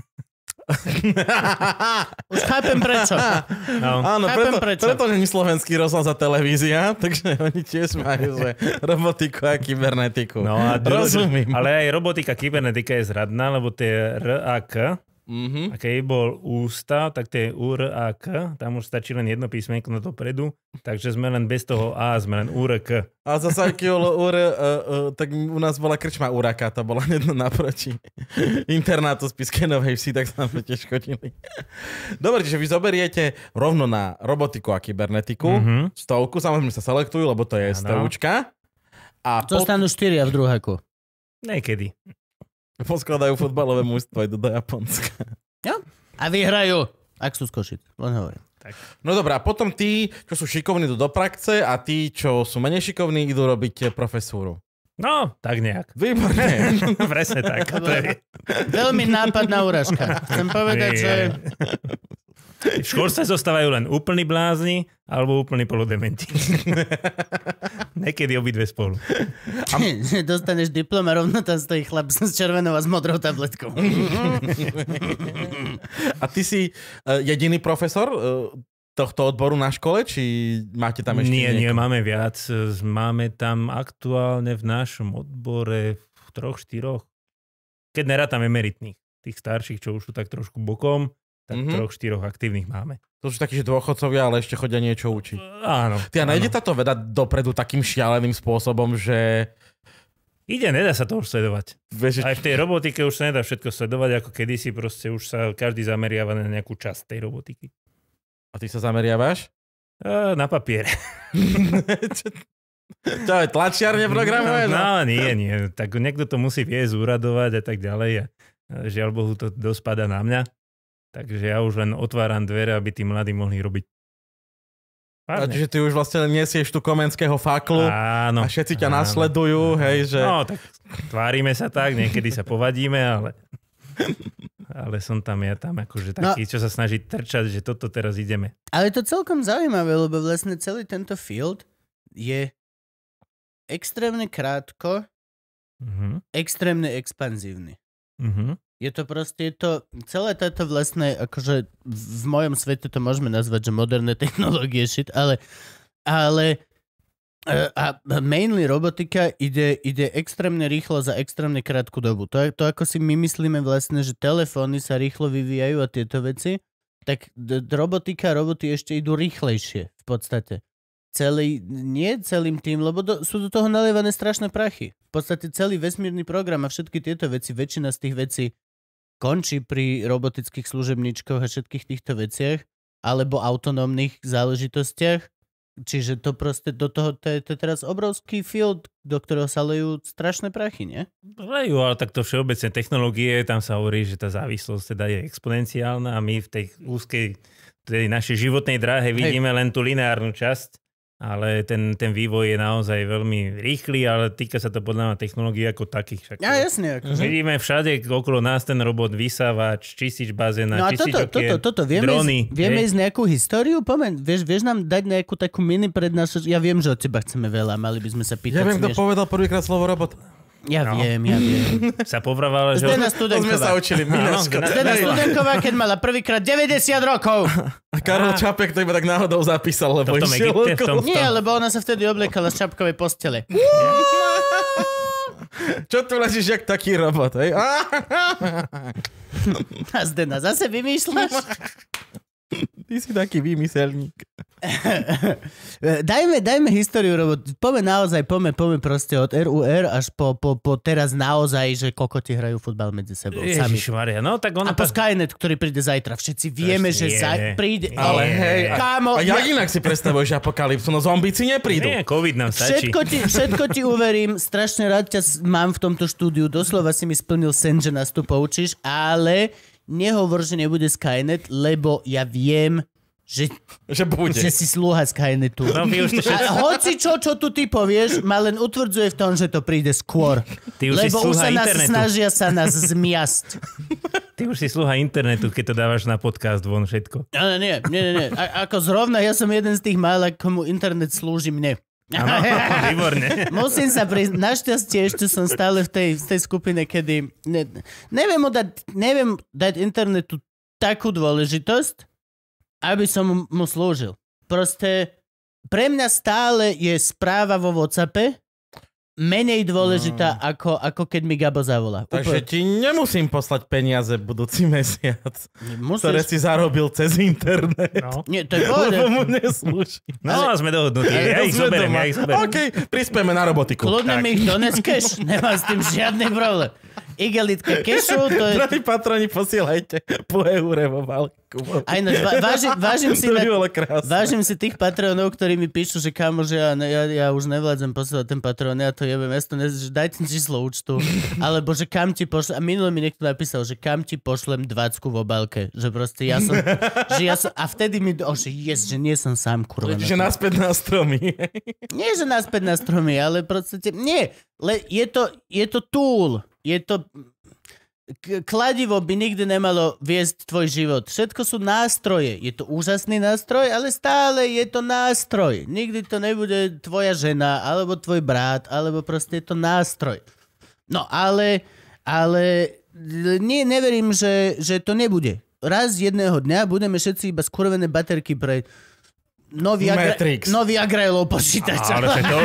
Už chápem prečo. No. Áno, preto není slovenský rozhlas a televízia, takže oni tiež majú robotiku a kybernetiku. No a rozumiem. Ale aj robotika, kybernetika je zradná, lebo to je R a K A keď bol ústav, tak to je UR a K, tam už stačí len jedno písmenko na dopredu, takže sme len bez toho A, sme len UR K. A zase keď bolo tak u nás bola krčma Uraka, to bola jedno naproti internátu z Spišskej Novej Vsi, tak sa nám tiež chodili. Dobre, čiže vy zoberiete rovno na robotiku a kybernetiku, 100, samozrejme sa selektujú, lebo to je stovúčka. A zostanú 4 v druháku. Niekedy. Poskladajú futbalové mužstvo, idú do Japonska. Ja? A vyhrajú. Ak sú z Košic, len hovorím. Tak. No dobrá, potom tí, čo sú šikovní, idú do praxe a tí, čo sú menej šikovní, idú robiť profesúru. No, tak nejak. Výborne. Presne tak. To je... Veľmi nápadná úražka. Chcem povedať, že... V školstve zostávajú len úplní blázni alebo úplní polodementi. Niekedy obidve spolu. Dostaneš diplom a rovno tam stojí chlap s červenou a s modrou tabletkou. A ty si jediný profesor tohto odboru na škole, či máte tam ešte Nie, máme viac. Máme tam aktuálne v našom odbore 3-4. Keď nerátam emeritných. Tých starších, čo už sú tak trošku bokom, tak 3-4 aktívnych máme. To sú takí, že dôchodcovia, ale ešte chodia niečo učiť. Áno. Ty a nejde táto veda dopredu takým šialeným spôsobom, že... Ide, nedá sa to už sledovať. Vieš, aj v tej robotike už sa nedá všetko sledovať, ako kedysi proste už sa každý zameriava na nejakú časť tej robotiky. A ty sa zameriavaš? Na papiere. Čo je, tlačiarne programuješ? No, nie. Tak niekto to musí viesť, úradovať a tak ďalej. A žiaľ Bohu, to dosť padá na mňa. Takže ja už len otváram dvere, aby tí mladí mohli robiť. Čiže ty už vlastne nesieš tu komenského faklu. Áno. A všetci ťa nasledujú, hej, že... No, tak tvárime sa tak, niekedy sa povadíme, ale som tam akože taký, čo sa snaží trčať, že toto teraz ideme. Ale je to celkom zaujímavé, lebo vlastne celý tento field je extrémne krátko, extrémne expanzívny. Je to proste, celé táto vlastné, akože v mojom svete to môžeme nazvať, že moderné technológie shit, ale mainly robotika ide extrémne rýchlo za extrémne krátku dobu. To ako si my myslíme vlastne, že telefóny sa rýchlo vyvíjajú a tieto veci, tak robotika a roboty ešte idú rýchlejšie v podstate. Nie celým tým, lebo sú do toho nalievané strašné prachy. V podstate celý vesmírny program a všetky tieto veci, väčšina z tých vecí končí pri robotických služebníčkoch a všetkých týchto veciach, alebo autonómnych záležitostiach. Čiže to proste do toho, to je teraz obrovský field, do ktorého sa lejú strašné prachy, nie? Lejú, ale takto všeobecné technológie, tam sa hovorí, že tá závislosť teda je exponenciálna a my v tej úzkej, tej našej životnej dráhe vidíme len tú lineárnu časť. Ale ten vývoj je naozaj veľmi rýchly, ale týka sa to podľa mňa technológií ako takých. Ja, jasne. Akože. Vidíme všade okolo nás ten robot, vysávač, čistič bazéna, čistič okien, drony. Vieme ísť nejakú históriu? Pomeň, vieš nám dať nejakú takú mini prednášku? Ja viem, že od teba chceme veľa, mali by sme sa pýtať. Ja viem, kto povedal prvýkrát slovo robot. Ja viem. Sa povrával, že... Zdena Studenková. To sme sa učili. Zdena Studenková, keď mala prvýkrát 90 rokov. A Karol Čapek to iba tak náhodou zapísal, lebo išiel okolo. Nie, lebo ona sa vtedy obliekala z čapkovej postele. Čo tu ležíš jak taký robot, hej? A Zdena, zase vymýšľaš? Ty si taký výmyselník. Dajme históriu robot. Poďme proste od RUR až po teraz naozaj, že kokoti hrajú futbal medzi sebou. Ježišmaria, no tak ono... A po Skynet, ktorý príde zajtra. Všetci vieme, že príde... Ale hej, kámo... A jak inak si predstavuješ apokalypsu? No zombíci neprídu. Nie, COVID nám stačí. Všetko ti uverím. Strašne rád ťa mám v tomto štúdiu. Doslova si mi splnil sen, že nás tu poučíš, ale nehovor, že nebude Skynet, lebo ja viem, že si slúha Skynetu. No, a hoci čo tu ty povieš, ma len utvrdzuje v tom, že to príde skôr. Lebo už sa nás snažia nás zmiasť. Ty už si slúha internetu, keď to dávaš na podcast von všetko. Ale nie. Ako zrovna, ja som jeden z tých mála, komu internet slúži mne. Áno, výborne. Musím sa priznať, našťastie ešte som stále v tej skupine, kedy neviem dať internetu takú dôležitosť, aby som mu slúžil. Proste pre mňa stále je správa vo WhatsAppe menej dôležitá, ako keď mi Gabo zavolá. Takže ti nemusím poslať peniaze budúci mesiac, ktoré Musíš. si zarobil cez internet. No. Nie, to je Lebo pohode. mu neslúži. No, sme dohodnutí. Ja ich zoberiem. OK, prispieme na robotiku. Kľudne mi ich dones cash. Nemám s tým žiadny problém. Igelitka kešu, to je... Drahí patroni, posielajte po eure vo Valku. Aj no, vážim si To by bolo krásne. vážim si tých patronov, ktorí mi píšu, že kámo, že ja už nevládzem posielať ten patron, ja to jebem, že dajte číslo účtu, alebo že kam ti pošlem, a minule mi niekto napísal, že kam ti pošlem 20 v obálke, že proste ja som, a vtedy mi, že nie som sám, kurva. Čiže naspäť na stromy. Nie, že naspäť na stromy, ale proste, nie, je to tool, je to... Kladivo by nikdy nemalo viesť tvoj život. Všetko sú nástroje. Je to úžasný nástroj, ale stále je to nástroj. Nikdy to nebude tvoja žena, alebo tvoj brat, alebo proste je to nástroj. No ale neverím, že to nebude. Raz jedného dňa budeme všetci iba skurvené baterky pre nový Agrailov počítač. Ale to...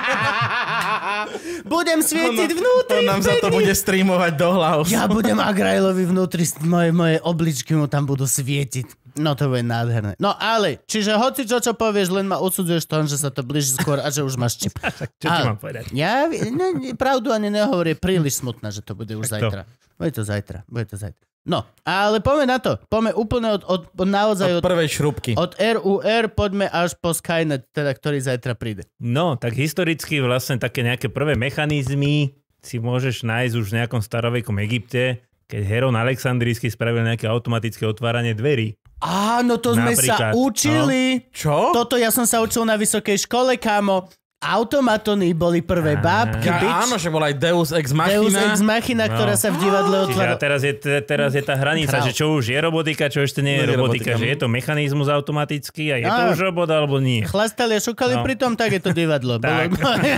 Budem svietiť vnútri. On nám za to bude streamovať do hlav. Ja budem Agrailovi vnútri, moje obličky mu tam budú svietiť. No to bude nádherné. No ale, čiže hoci čo povieš, len ma odsudzuješ tom, že sa to blíži skôr a že už máš čip. Čo ti mám povedať? Ja pravdu ani nehovorí, príliš smutná, že to bude už zajtra. Bude to zajtra. No, ale poďme na to. Poďme úplne od naozaj od prvej šrubky. Od RUR poďme až po Skynet, teda, ktorý zajtra príde. No, tak historicky vlastne také nejaké prvé mechanizmy si môžeš nájsť už v nejakom starovekom Egypte, keď Heron Alexandrijský spravil nejaké automatické otváranie dverí. Áno, to sme sa učili. No. Čo? Toto ja som sa učil na vysokej škole, kámo. Automatony boli prvé bábky. Áno, že bola aj Deus Ex Machina. Deus Ex Machina, ktorá sa v divadle Čiže otvára. teraz je tá hranica, že čo už je robotika, čo ešte nie je robotika. Že je to mechanizmus automatický a je to už robot alebo nie. Chlastali a šukali pritom, tak je to divadlo. Tak.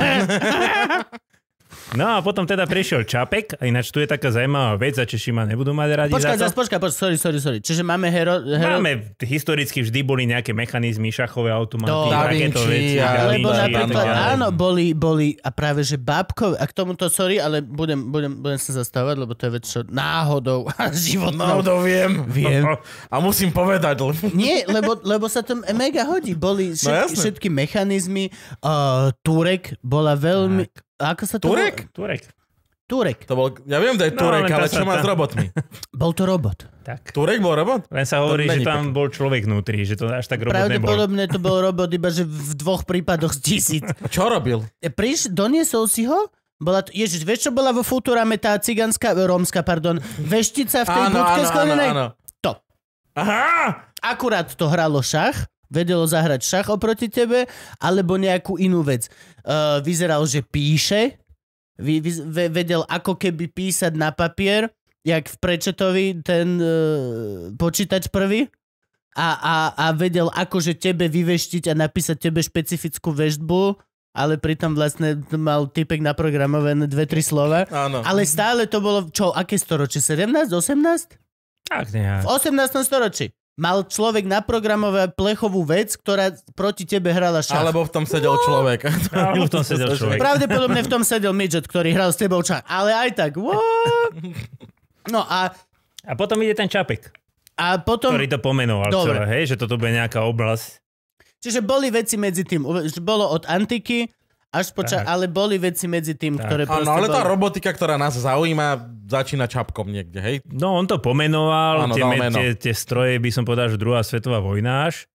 No a potom teda prišiel Čapek, a ináč tu je taká zaujímavá vec, a Češi ma nebudú mať radi za to. Počkaj, sorry. Čiže máme Máme, historicky vždy boli nejaké mechanizmy, šachové automaty, Da takéto Vinci, veci. Lebo napríklad, áno. áno, boli a práve, že bábkové, a k tomuto sorry, ale budem sa zastávať, lebo to je vec, čo náhodou a životnou. Náhodou viem. A musím povedať. Nie, lebo sa to mega hodí. Boli všetky mechanizmy. Turek bola veľmi... Ako sa to... Turek. To bol, ja viem, že je Turek, ale čo má s robotmi? Bol to robot. Tak. Turek bol robot? Len sa hovorí, že tam bol človek vnútri, že to až tak robot nebol. Pravdepodobne to bol robot, iba že v 2 prípadoch z 1000. A čo robil? Doniesol si ho? Ježiš, vieš, čo bola vo Futurame tá rómska, veštica v tej budke sklenenej? Áno. To. Aha! Akurát to hralo šach, vedelo zahrať šach oproti tebe, alebo nejakú inú vec. Vyzeral, že píše, vedel ako keby písať na papier, jak v Prečetovi ten počítač prvý a vedel akože tebe vyveštiť a napísať tebe špecifickú veštbu, ale pritom vlastne mal typek naprogramované 2-3 slova. Áno. Ale stále to bolo, aké storočie? 17? 18? Tak nejak. V 18. storočí. Mal človek naprogramovať plechovú vec, ktorá proti tebe hrala šach. Alebo v tom sedel človek. Alebo v tom sedel človek. Pravdepodobne v tom sedel midget, ktorý hral s tebou šach. Ale aj tak. What? No a potom ide ten Čapek, ktorý to pomenoval celé, hej, že toto bude nejaká oblasť. Čiže boli veci medzi tým. Bolo od antiky až ale boli veci medzi tým, ktoré proste... Áno, ale tá robotika, ktorá nás zaujíma, začína Čapkom niekde, hej? No, on to pomenoval, tie stroje by som povedal, že druhá svetová vojna až.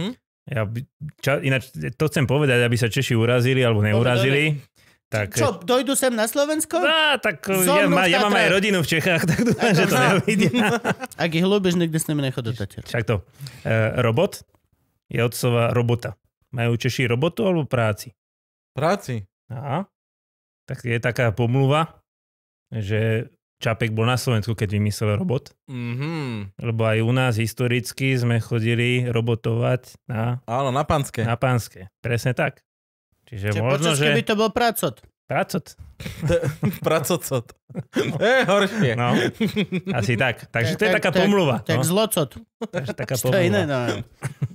Ináč to chcem povedať, aby sa Češi urazili alebo neurazili. Tak, čo, dojdu sem na Slovensko? Tak ja mám aj rodinu v Čechách, tak dúfam, že to neuvidia. Ak ich ľúbiš, nikdy s nimi nechod do Tatier. Však to. Robot je od slova robota. Majú Češi robotu alebo práci? Práci. Aha. Tak je taká pomluva, že Čapek bol na Slovensku, keď vymyslel robot. Lebo aj u nás historicky sme chodili robotovať na... Áno, na Panské. Na Panské. Presne tak. Čiže možno, že... by to bol pracot. Pracot. Pracocot. Horšie. No, asi tak. Takže to je taká pomluva. Tak zlocot. Takže taká pomluva.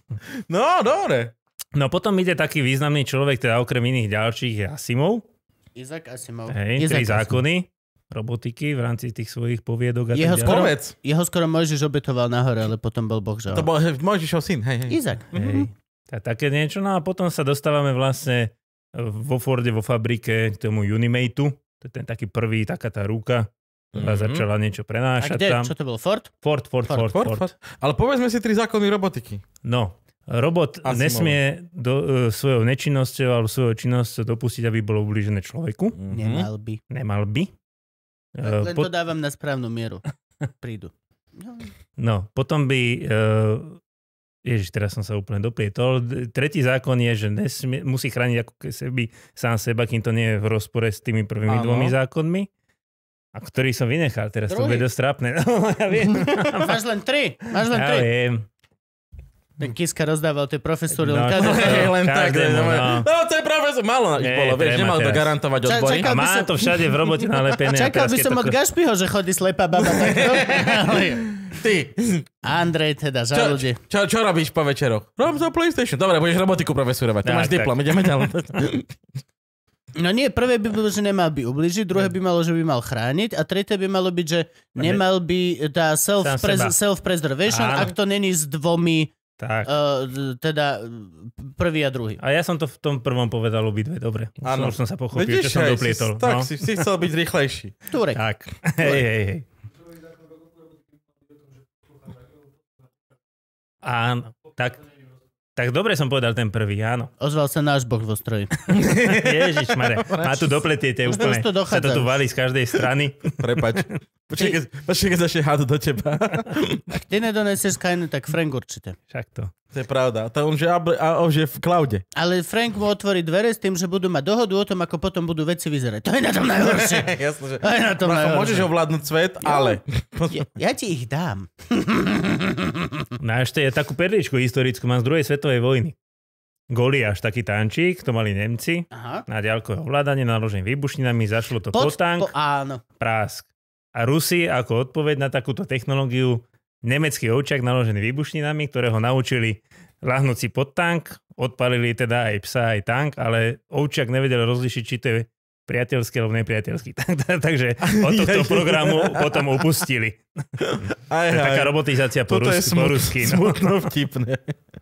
No, dobre. No potom ide taký významný človek, teda okrem iných ďalších je Asimov. Isaac Asimov. Hej, 3 zákony robotiky v rámci tých svojich poviedok a jeho skoro Mojžiš obetoval nahore, ale potom bol Boh žal. To bol Mojžišov syn, hej. Isaac. Hej. Také niečo, no a potom sa dostávame vlastne vo Forde, vo fabrike k tomu Unimateu. To je ten taký prvý, taká tá ruka, ktorá začala niečo prenášať tam. Čo to bol? Ford? Ford. Ale povedzme si 3 zákony robotiky. No, robot nesmie svojou nečinnosťou alebo svojou činnosťou dopustiť, aby bolo ublížené človeku. Nemal by. Len to dávam na správnu mieru. Prídu. No, potom by... Ježiš, teraz som sa úplne doplietol. Tretí zákon je, že musí chrániť ako sám seba, kým to nie je v rozpore s tými prvými 2 zákonmi. A ktorý som vynechal. Teraz to bude dosť trápne. No, ja viem. Máš len 3. Ja viem. Ten Kiska rozdával tie profesory. No, to je profesor. Malo ich bolo, vieš, nemal to garantovať odbory. A má to všade v robote nalepené. Čakal by som od Gašpiho, že chodí slepá baba takto. Ty. Andrej teda, žaludie. Čo robíš po večeroch? Robím za PlayStation. Dobre, budeš robotiku profesorovať. Ty máš diplom, ideme ďalej. No nie, prvé by bolo, že nemal by ubližiť, druhé by malo, že by mal chrániť a tretie by malo byť, že nemal by tá self-preservation, ak to není s 2 teda prvý a druhý. A ja som to v tom prvom povedal obidve, dobre. Už som sa pochopil, vidíš, čo som doplietol. Tak, si chcel byť rýchlejší. Turek. Tak, hej. Áno, tak dobre som povedal ten prvý, áno. Ozval sa náš boh vo stroji. Ježišmare, má tu dopletiete úplne. Sa to tu valí z každej strany. Prepač. Počkaj, keď začne hádu do teba. Ak ty nedonesieš Skynet, tak Frank určite. Však to. To je pravda. To on je v cloude. Ale Frank mu otvorí dvere s tým, že budú mať dohodu o tom, ako potom budú veci vyzerať. To je na tom najhoršie. Jasne, že... To je na tom najhoršie. Môžeš ovládnuť svet, ale... Ja ti ich dám. No a ešte je takú perličku historickú, mám z druhej svetovej vojny. Goliáš, taký tančík, to mali Nemci. Aha. Na ďalkové ovládanie, naložený výbušninami, zašlo to pod tank, áno. prásk. A Rusi ako odpoveď na takúto technológiu nemecký ovčak naložený výbušninami, ktorého naučili ľahnúť si pod tank, odpalili teda aj psa, aj tank, ale ovčak nevedel rozlišiť, či to je priateľský alebo nepriateľský. Takže od tohto programu potom upustili. Taká robotizácia po rusky. Smutno vtipné.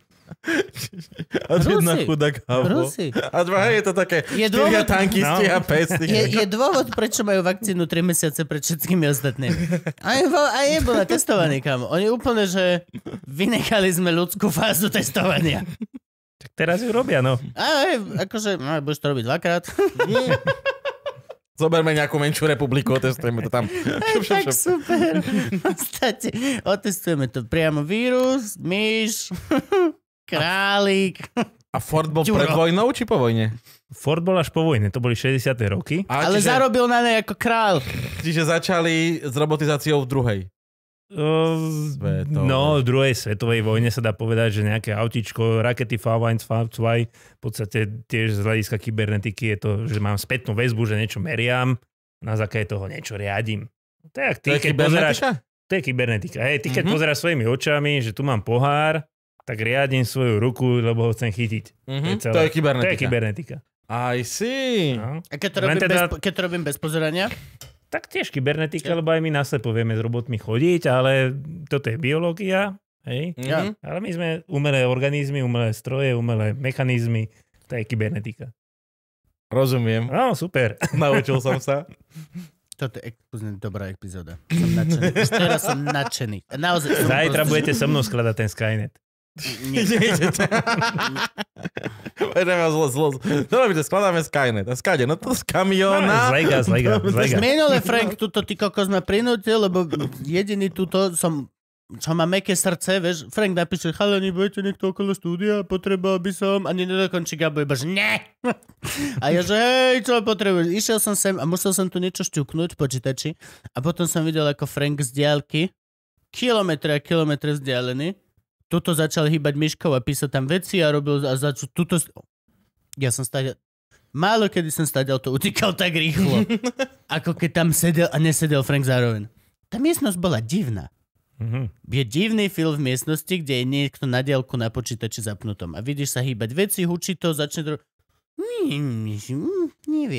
A jedna chudák havo. A dva, je to také, 4 tanky, stíha pes. Je dôvod, prečo majú vakcínu 3 mesiace pred všetkými ostatnými. A je bola testovaný, kamo. Oni úplne, že vynechali sme ľudskú fázu testovania. Tak teraz ju robia, no. Akože, budeš to robiť 2-krát. Zoberme nejakú menšiu republiku, otestujeme to tam. Tak super. Otestujeme to priamo vírus, myš, králik. A Ford bol pred vojnou či po vojne? Ford bol až po vojne, to boli 60. roky. Ale zarobil na nej ako král. Čiže začali s robotizáciou v druhej. No, v druhej svetovej vojne sa dá povedať, že nejaké autičko, rakety V1, V2, v podstate tiež z hľadiska kybernetiky je to, že mám spätnú väzbu, že niečo meriam, na základe toho niečo riadím. To je kybernetika? To je kybernetika. Hej, ty keď pozeráš svojimi očami, že tu mám pohár, tak riadím svoju ruku, lebo ho chcem chytiť. To je kybernetika. To je kybernetika. I see. No. A keď to robím bez pozerania? Tak tiež kybernetika, lebo aj my naslepo vieme s robotmi chodiť, ale toto je biológia, hej? Ale my sme umelé organizmy, umelé stroje, umelé mechanizmy, to je kybernetika. Rozumiem. No, super. Naučil som sa. Toto je dobrá epizóda. Som nadšený. Už teraz som nadšený. Zajtra budete so mnou skladať ten Skynet. Dobre, skladáme Skynet. A skade? No to z kamiona. Zlega. Minule, Frank, tuto ty kokos ma prinútil, lebo jediný tuto som, čo má mäkké srdce, vieš, Frank napíše, chalani, budete niekto okolo štúdia, potreboval by som, ani nedokončí Gabo, iba že ne. A ja, že hej, čo potrebuješ? Išiel som sem a musel som tu niečo šťuknúť v počítači a potom som videl, ako Frank z diaľky, kilometre a kilometre vzdialený, tuto začal hýbať myškou a písať tam veci a robil a začal tuto... Ja som stáďal... Málo kedy som stáďal to utíkal tak rýchlo, ako keď tam sedel a nesedel Frank zároveň. Tá miestnosť bola divná. Je divný film v miestnosti, kde je niekto na diaľku na počítači zapnutom a vidíš sa hýbať veci, hučí to, začne... Neviem.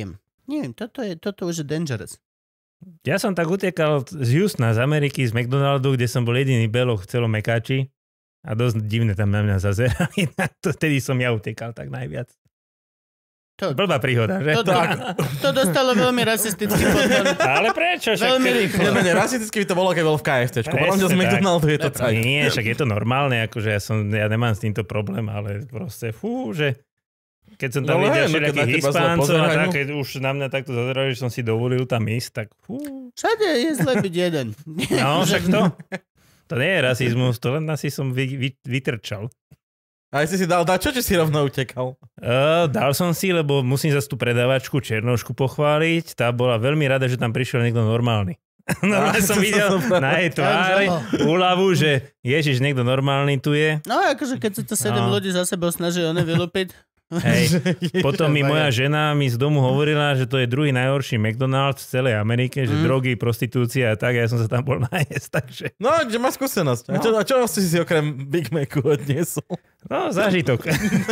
Nie, toto už je dangerous. Ja som tak utekal z Houstona, z Ameriky, z McDonaldu, kde som bol jediný beloch v celom Mekáči a dosť divne tam na mňa zazerali. Vtedy som ja utekal tak najviac. Blbá príhoda, že? To dostalo veľmi rasistický podľa. Ale prečo? Veľmi rýchlo. Rasisticky by to bolo, keď bol v KFCčku. Podľa mňa z McDonaldu je to tak. Nie, však je to normálne, akože ja nemám s týmto problém, ale proste že keď som tam videl všelijakých Hispáncov a tak, keď už na mňa takto zazerali, že som si dovolil tam ísť, tak Všade je zle byť jeden. No, však to nie je rasizmus, to len asi som vytrčal. A si dal dačo, či si rovno utekal? Dal som si, lebo musím zase tú predávačku Černošku pochváliť. Tá bola veľmi rada, že tam prišiel niekto normálny. Normálne som videl na jej tvári úľavu, že ježiš, niekto normálny tu je. No akože keď sa to 7 ľudí za sebou snaží vylúpiť. Hej, potom moja žena mi z domu hovorila, že to je druhý najhorší McDonald's v celej Amerike, že drogy, prostitúcia a tak, ja som sa tam bol najesť, takže... No, že má skúsenosť. A čo si okrem Big Macu odniesol? No, zážitok.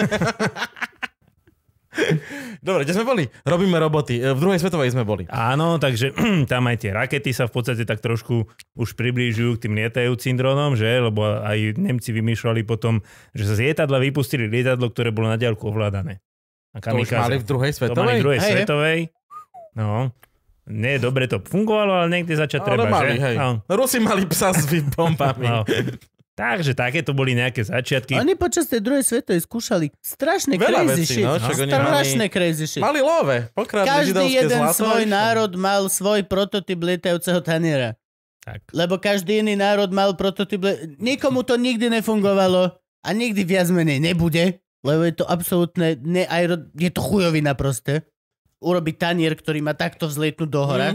Dobre, kde sme boli? Robíme roboty. V druhej svetovej sme boli. Áno, takže tam aj tie rakety sa v podstate tak trošku už priblížujú k tým lietajúcim dronom, že? Lebo aj Nemci vymýšľali potom, že sa z lietadla vypustili lietadlo, ktoré bolo na diaľku ovládané. To už mali v druhej svetovej? To mali v druhej svetovej. No. Nie, dobre to fungovalo, ale niekde začať treba, mali, že? Hej. No. Rusi mali psa s bombami. No. Takže takéto boli nejaké začiatky. Oni počas tej druhej svetovej skúšali strašne crazy shit. Strašne crazy shit. Mali love. Každý jeden svoj národ mal svoj prototyp lietajúceho taniera. Tak. Lebo každý iný národ mal prototyp. Nikomu to nikdy nefungovalo a nikdy viac menej nebude, lebo je to absolútne je to chujovina proste. Urobiť tanier, ktorý má takto vzlietnúť do hora.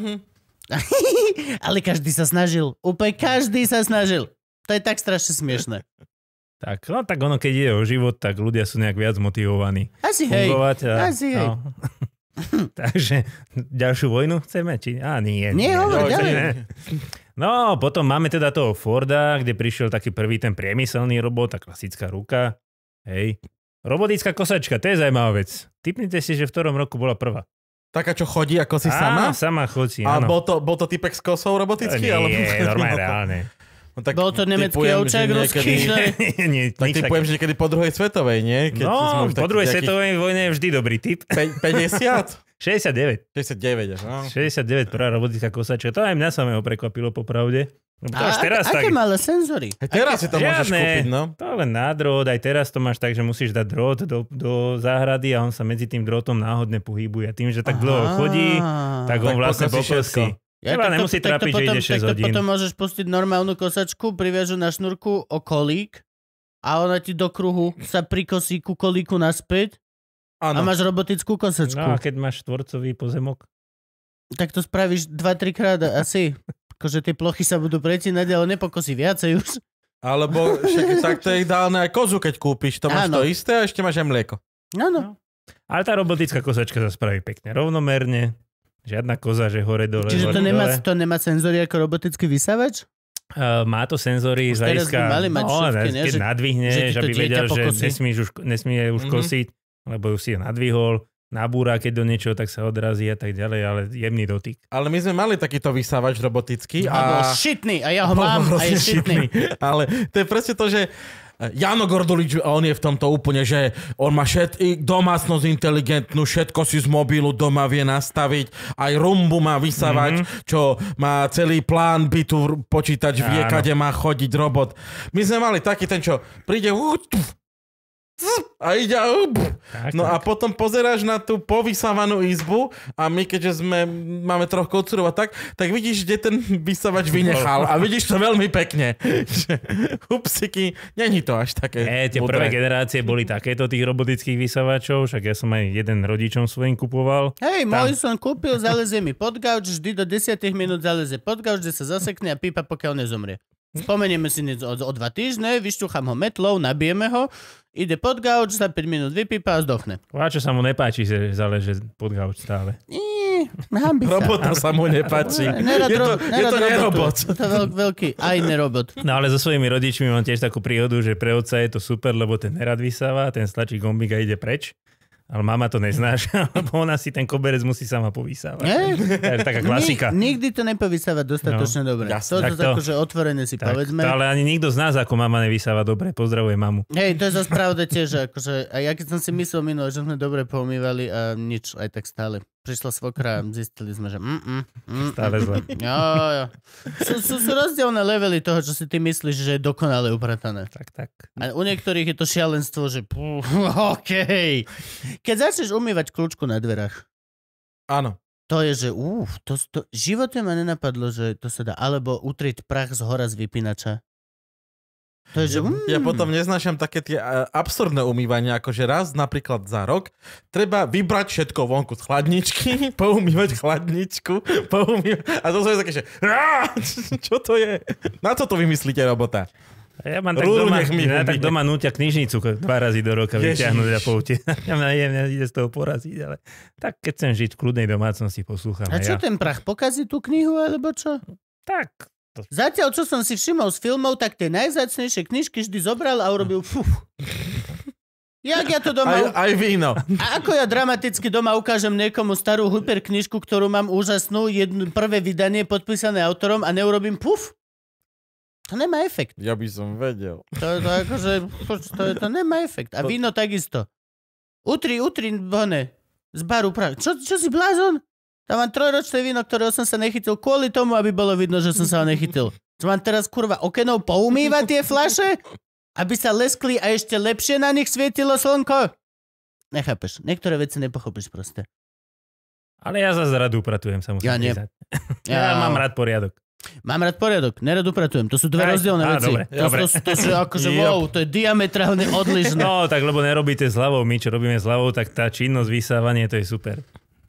Ale každý sa snažil. Úplne každý sa snažil. To je tak strašne smiešné. Tak, no tak ono, keď ide o život, tak ľudia sú nejak viac motivovaní. Asi hej. No. Takže ďalšiu vojnu chceme? Či? Nie. Hovor ďalej. No, potom máme teda toho Forda, kde prišiel taký prvý ten priemyselný robot, tá klasická ruka. Hej. Robotická kosačka, to je zaujímavá vec. Tipnite si, že v ktorom roku bola prvá. Taká, čo chodí ako si sama? Sama chodí, áno. A bol to typek s kosou robotický? Nie, normálne, reálne. No, tak bol to nemecký ovčák ruský? Tak ty poviem, že niekedy po druhej svetovej, nie? Po druhej svetovej vojne je vždy dobrý typ. 50? 69. 69, no. 69, prvá robotická kosačka. To aj mňa samého prekvapilo, popravde. Aké malé senzory? Aj teraz si to môžeš kúpiť, no. To len na drôt, aj teraz to máš tak, že musíš dať drôt do záhrady a on sa medzi tým drôtom náhodne pohybuje. A tým, že tak dlho chodí, tak on vlastne pokosí. Teba nemusí trápiť, že ide 6 hodín. Potom môžeš pustiť normálnu kosačku, priviažu na šnúrku o kolík a ona ti do kruhu sa prikosí ku kolíku naspäť a máš robotickú kosačku. No a keď máš štvorcový pozemok? Tak to spravíš 2-3 krát asi. Akože tie plochy sa budú pretínať, ale nepokosí viacej už. Alebo tak to je ideálne aj kozu, keď kúpiš. To máš to isté a ešte máš aj mlieko. Áno. Ale tá robotická kosačka sa spraví pekne rovnomerne. Žiadna koza, že hore-dole. Čiže to nemá senzory ako robotický vysávač? Má to senzory z hľadiska, keď nadvihneš, aby vedel, že nesmie už kosiť, lebo už si ho nadvihol, nabúra, keď do niečoho, tak sa odrazí a tak ďalej, ale jemný dotyk. Ale my sme mali takýto vysávač robotický. A bol šitný a ja ho mám a je šitný. Ale to je presne to, že Jano Gordulič, on je v tomto úplne, že on má domácnosť inteligentnú, všetko si z mobilu doma vie nastaviť, aj rumbu má vysávať, čo má celý plán bytu, počítač vie, kade má chodiť robot. My sme mali taký ten, čo príde a ide a potom pozeráš na tú povysávanú izbu a my keďže máme troch kocúrov a tak vidíš, kde ten vysávač vynechal a vidíš to veľmi pekne. Hupsiky, není to až také. Tie prvé generácie boli takéto tých robotických vysávačov, však ja som aj jeden rodičom svojim kupoval. Hej, môj som kúpil, zalezie mi pod gauč, vždy do 10 minút zalezie pod gauč, kde sa zasekne a pípa, pokiaľ nezomrie. Spomenieme si o 2 týždne, vyšťuchám ho metlou, nabijeme ho, ide pod gauč, za 5 minút vypípa a zdochne. A čo sa mu nepáči, že záleže pod gauč stále? Robota sa mu nepáči. Je to nerobot. To je veľký aj nerobot. No ale so svojimi rodičmi mám tiež takú príhodu, že pre otca je to super, lebo ten nerad vysáva, ten stlačí gombík a ide preč. Ale mama to neznáša, lebo ona si ten koberec musí sama povysávať. To je taká klasika. Nikdy to nepovysávať dostatočne dobre. To akože otvorene si povedzme. Ale ani nikto z nás ako mama nevysáva dobre. Pozdravujem mamu. Hej, to je zase pravda tiež, akože, a ja keď som si myslel minule, že sme dobre poumývali a nič, aj tak stále. Prišla svokra a zistili sme, že Stále zle. Jo. Sú rozdielne levely toho, čo si ty myslíš, že je dokonale upratané. Tak. A u niektorých je to šialenstvo, že okej. Keď začneš umývať kľúčku na dverách. Áno. To je, že to v živote ma nenapadlo, že to sa dá. Alebo utrieť prach z hora z vypínača. To je, že... Ja potom neznášam také tie absurdné umývania, akože raz napríklad za rok treba vybrať všetko vonku z chladničky, poumývať chladničku, a to sú také, že čo to je? Na čo to vymyslíte, robota? Ja mám tak doma nútia knižnicu 2 razy do roka vyťahnuť a pouti. Mňa ide z toho poraziť, ale tak keď chcem žiť v kľudnej domácnosti, poslúcham. A čo ten prach? Pokazí tú knihu, alebo čo? Tak. Zatiaľ, čo som si všimol z filmov, tak tie najvzácnejšie knižky vždy zobral a urobil Jak ja to doma... Aj víno. A ako ja dramaticky doma ukážem niekomu starú hyper knižku, ktorú mám úžasnú, prvé vydanie podpísané autorom a neurobím puf? To nemá efekt. Ja by som vedel. To nemá efekt. A víno takisto. Utri, hone, z baru práve. Čo si blázon? Tam mám 3-ročné víno, ktorého som sa nechytil kvôli tomu, aby bolo vidno, že som sa ho nechytil. Čo mám teraz kurva okenou poumývať tie fľaše? Aby sa leskli a ešte lepšie na nich svietilo slnko? Nechápeš. Niektoré veci nepochopíš proste. Ale ja zase rád upratujem, sa musím priznať. Ja mám rád poriadok. Mám rád poriadok, nerad upratujem. To sú dve rozdielne veci. Dobre. To sú akože to je diametrálne odlišné. No, tak lebo nerobíte s hlavou. My, čo robíme s hlavou, tak tá činnosť vysávanie, to je super.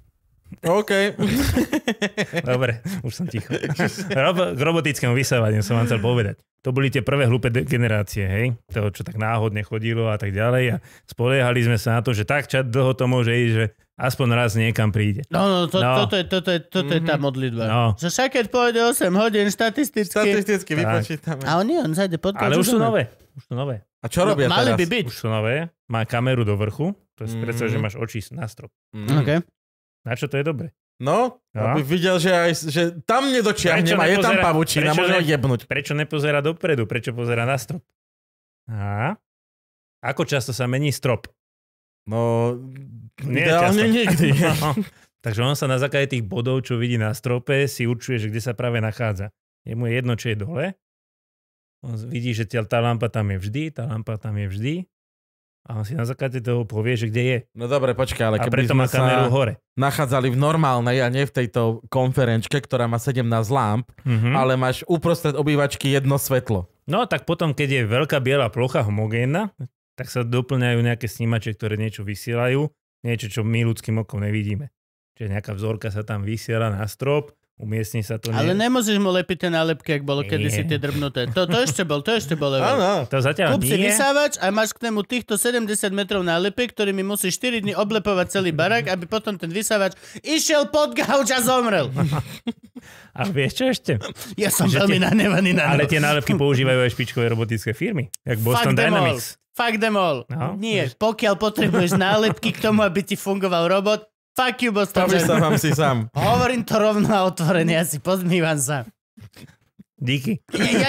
OK. Dobre, už som ticho. K robotickému vysávaniu som vám chcel povedať. To boli tie prvé hlúpe generácie, hej? Toho, čo tak náhodne chodilo a tak ďalej. A spoliehali sme sa na to, že tak dlho to môže ísť, že aspoň raz niekam príde. Toto je tá modlitba. No. Že však keď pôjde 8 hodín Statisticky vypočítame. A on zajde pod ale už sú nové. A čo robia mali teraz? by byť. Už sú nové. Má kameru do vrchu. To je predstav, že máš oči na strop. Okay. Na čo to je dobre? No, aby videl, že tam nedočiahnem a je tam pavučina, môže jebnúť. Prečo nepozerá dopredu? Prečo pozerá na strop? A? Ako často sa mení strop? No, ideálne nikdy. No. Takže on sa na základe tých bodov, čo vidí na strope, si určuje, že kde sa práve nachádza. Jemu je jedno, čo je dole. On vidí, že tá lampa tam je vždy, tá lampa tam je vždy. A on si na základe toho povie, že kde je. No dobre, počkaj, ale keby sme má kameru hore. Nachádzali v normálnej a nie v tejto konferenčke, ktorá má 17 lamp, ale máš uprostred obývačky jedno svetlo. No tak potom, keď je veľká biela plocha homogénna, tak sa doplňajú nejaké snímače, ktoré niečo vysielajú, niečo, čo my ľudským okom nevidíme. Čiže nejaká vzorka sa tam vysiela na strop, umiestni sa to... Ale nemôžeš mu lepiť tie nálepky, ak bolo kedysi tie drbnuté. To ešte bol level. Áno. To zatiaľ Kúp si vysávač a máš k nemu týchto 70 metrov nálepek, ktorými musíš 4 dni oblepovať celý barák, aby potom ten vysávač išiel pod gauč a zomrel. A vieš čo ešte? Ja som veľmi nahnevaný na Ale tie nálepky používajú aj špičkové robotické firmy, jak Boston Dynamics. Fuck them all. No? Nie, pokiaľ potrebuješ nálepky k tomu, aby ti fungoval robot, fuck you, Boston Dynamics. Vysávam si sám. Hovorím to rovno a otvorene, ja si pozmývam sa. Díky.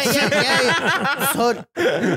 Sorry.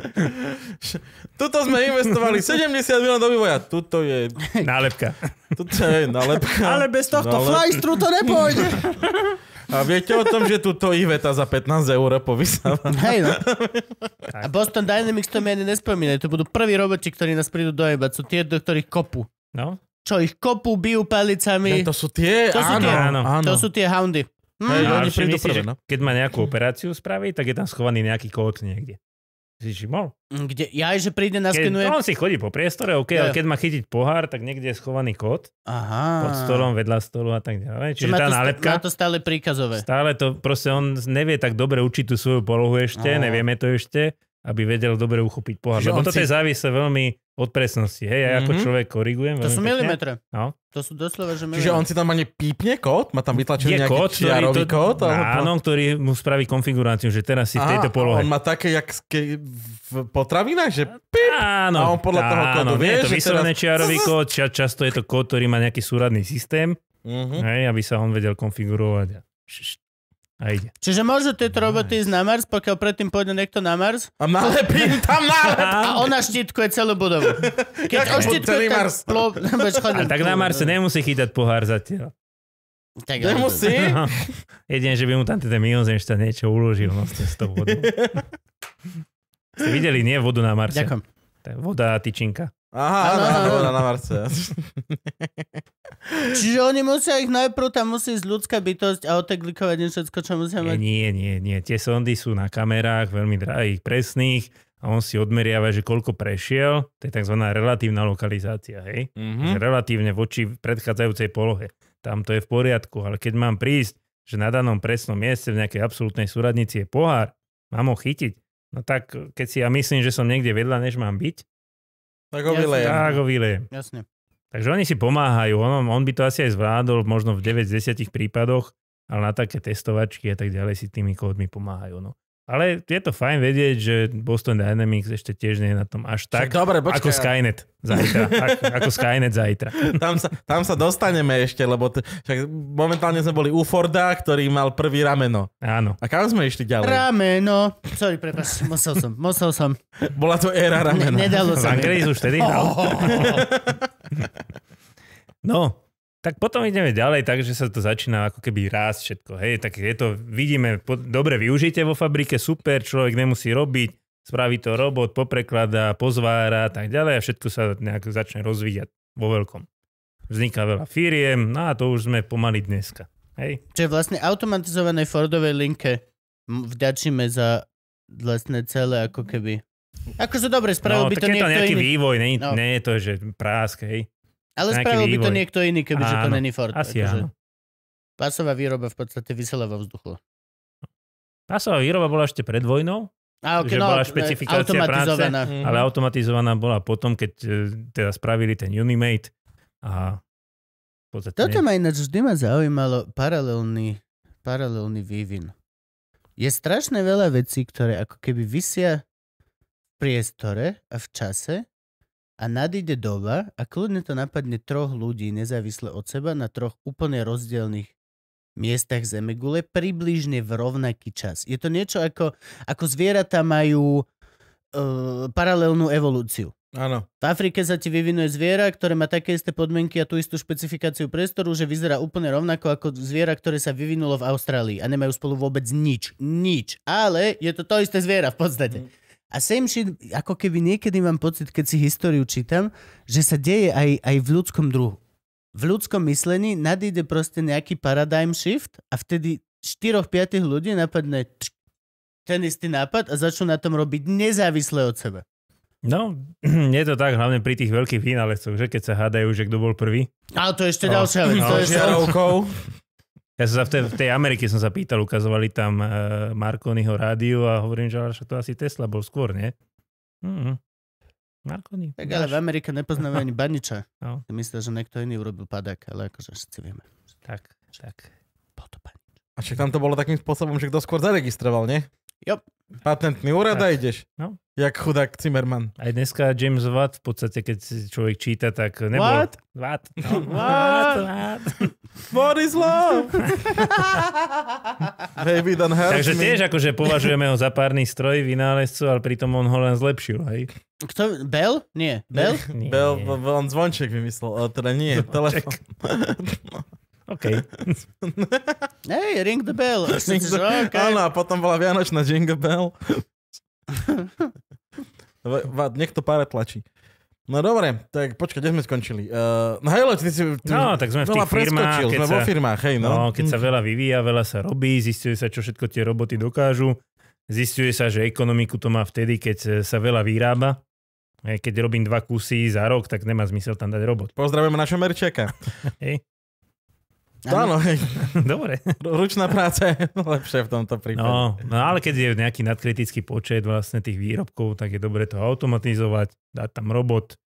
Tuto sme investovali 70 miliónov do vývoja. Tuto je... Nálepka. Tuto je nálepka. Ale bez tohto flystru to nepôjde. A viete o tom, že tuto Iveta za 15 eur povysáva? Hej, no. A Boston Dynamics to mi ani nespomínajú. To budú prví roboti, ktorí nás prídu dojebať. Sú tie, do ktorých kopu. No. Čo ich kopu, bijú palicami. To sú tie, áno. To sú tie houndy. Hej, oni prídu prvé, no. Keď má nejakú operáciu spraviť, tak je tam schovaný nejaký kód niekde. Si všimol? Kde? Ja, že príde na skenuje... On si chodí po priestore, ale keď má chytiť pohár, tak niekde je schovaný kód. Aha. Pod stolom, vedľa stolu a tak ďalej. Čiže tá nálepka... Má to stále príkazové. Stále to, proste on nevie tak dobre učiť tú svoju polohu ešte, nevieme to ešte, aby vedel dobre uchopiť pohár. Lebo toto je závisle veľmi od presnosti. Hej, ja ako človek korigujem. To sú milimetre. No. To sú doslova, že Čiže on si tam ani pípne kód? Má tam vytlačený nejaký čiarový kód? Áno, ktorý mu spraví konfiguráciu, že teraz si v tejto polohe. On má také, jak v potravinách, že pip, áno, a on podľa toho kódu vie, je to že vyslovený teraz... čiarový kód, často je to kód, ktorý má nejaký súradný systém, hej, aby sa on vedel konfigurovať. A ide. Čiže môžu tieto roboty ísť na Mars, pokiaľ predtým pôjde niekto na Mars? A nalepím tam nálepku. A ona štítkuje celú budovu. Keď oštítkuje, tak... tak na Marse nemusí chytať pohár zatiaľ. Tak, nemusí? Jedine, že by mu tam teda mimozemšťan niečo uložil s tou vodou. Ste videli, nie vodu na Marse. Ďakujem. Voda a tyčinka. Aha, voda na Marse. Čiže oni musia ich najprv, tam musí ísť ľudská bytosť a oteglikovať všetko, čo musia mať. Nie. Tie sondy sú na kamerách, veľmi drahých, presných a on si odmeriava, že koľko prešiel. To je tzv. Relatívna lokalizácia, hej? Relatívne voči predchádzajúcej polohe. Tam to je v poriadku, ale keď mám prísť, že na danom presnom mieste v nejakej absolútnej súradnici je pohár, mám ho chytiť. No tak, keď si ja myslím, že som niekde vedľa, než mám byť, tak ho vylejem. Jasne. Takže oni si pomáhajú. On by to asi aj zvládol možno v 9 z 10 prípadoch, ale na také testovačky a tak ďalej si tými kódmi pomáhajú. No. Ale je to fajn vedieť, že Boston Dynamics ešte tiež nie je na tom až tak, dobre, ako Skynet zajtra. Ako Skynet zajtra. Tam sa dostaneme ešte, lebo však momentálne sme boli u Forda, ktorý mal prvý rameno. Áno. A kam sme išli ďalej? Rameno. Sorry, prepáč, musel som. Bola to éra ramena. Nedalo sa. Langris už tedy hral. No, tak potom ideme ďalej, takže sa to začína ako keby rásť všetko. Hej, tak je to, vidíme, dobre využite vo fabrike, super, človek nemusí robiť, spraví to robot, poprekladá, pozvára a tak ďalej a všetko sa nejak začne rozvíjať vo veľkom. Vzniká veľa firiem, no a to už sme pomaly dneska. Hej. Čiže vlastne automatizovanej Fordovej linke vďačíme za vlastne celé ako keby... Akože dobre, spravil by to niekto iný. No, tak je to nejaký vývoj, nie je to, že prásk, hej. Ale spravil by to niekto iný, kebyže to není Ford. Asi áno. Pásová výroba v podstate visela vo vzduchu. Pásová výroba bola ešte pred vojnou, že bola špecifikácia práce, ale automatizovaná bola potom, keď teda spravili ten Unimate a v podstate... Toto ma ináč vždy zaujímalo paralelný vývin. Je strašne veľa vecí, ktoré ako keby visia v priestore a v čase a nadíde doba a kľudne to napadne 3 ľudí nezávisle od seba na 3 úplne rozdielnych miestach Zemegule približne v rovnaký čas. Je to niečo ako zvieratá majú paralelnú evolúciu. Áno. V Afrike sa ti vyvinuje zviera, ktoré má také isté podmienky a tú istú špecifikáciu priestoru, že vyzerá úplne rovnako ako zviera, ktoré sa vyvinulo v Austrálii a nemajú spolu vôbec nič. Ale je to isté zviera v podstate. A same shit, ako keby niekedy mám pocit, keď si históriu čítam, že sa deje aj v ľudskom druhu. V ľudskom myslení nadíde proste nejaký paradigm shift a vtedy 4-5 ľudí napadne ten istý nápad a začnú na tom robiť nezávisle od seba. No, je to tak, hlavne pri tých veľkých vynálezcoch, že keď sa hádajú, že kto bol prvý. Ale to je ešte ďalšia vec. Ja som sa v tej Amerike som sa pýtal, ukazovali tam Marconiho rádiu a hovorím, že to asi Tesla bol skôr, nie? Marconi. Tak ale v Amerike nepoznáme ani baniča. No. Myslím, že niekto iný urobil padák, ale akože všetci vieme. Tak. Bol to banič. A však tam to bolo takým spôsobom, že kto skôr zaregistroval, nie? Jop. Patentný úrad a ideš. No. Jak chudák Zimmerman. Aj dneska James Watt, v podstate, keď človek číta, tak nebol... What? No. What? What is love? Baby, don't hurt Takže me. tiež akože považujeme ho za párny stroj vynálezcu, ale pritom on ho len zlepšil, hej? Kto? Bell? Nie. Bell? Nie. Bell, on zvonček vymyslel, teda nie, telefón. OK. Hey, ring the bell. Okay. Áno, a potom bola Vianočná Jingle Bell. Niekto páre tlačí. No dobre, tak počkaj, kde sme skončili? Tak sme v tých firmách. Sme vo firmách, hej, no. Keď sa veľa vyvíja, veľa sa robí, zisťuje sa, čo všetko tie roboty dokážu. Zisťuje sa, že ekonomiku to má vtedy, keď sa veľa vyrába. Keď robím 2 kusy za rok, tak nemá zmysel tam dať robot. Pozdravujeme našho merčeka. Hej. Áno, hej. Dobre. Ručná práca je lepšie v tomto prípade. No, ale keď je nejaký nadkritický počet vlastne tých výrobkov, tak je dobre to automatizovať, dať tam robot,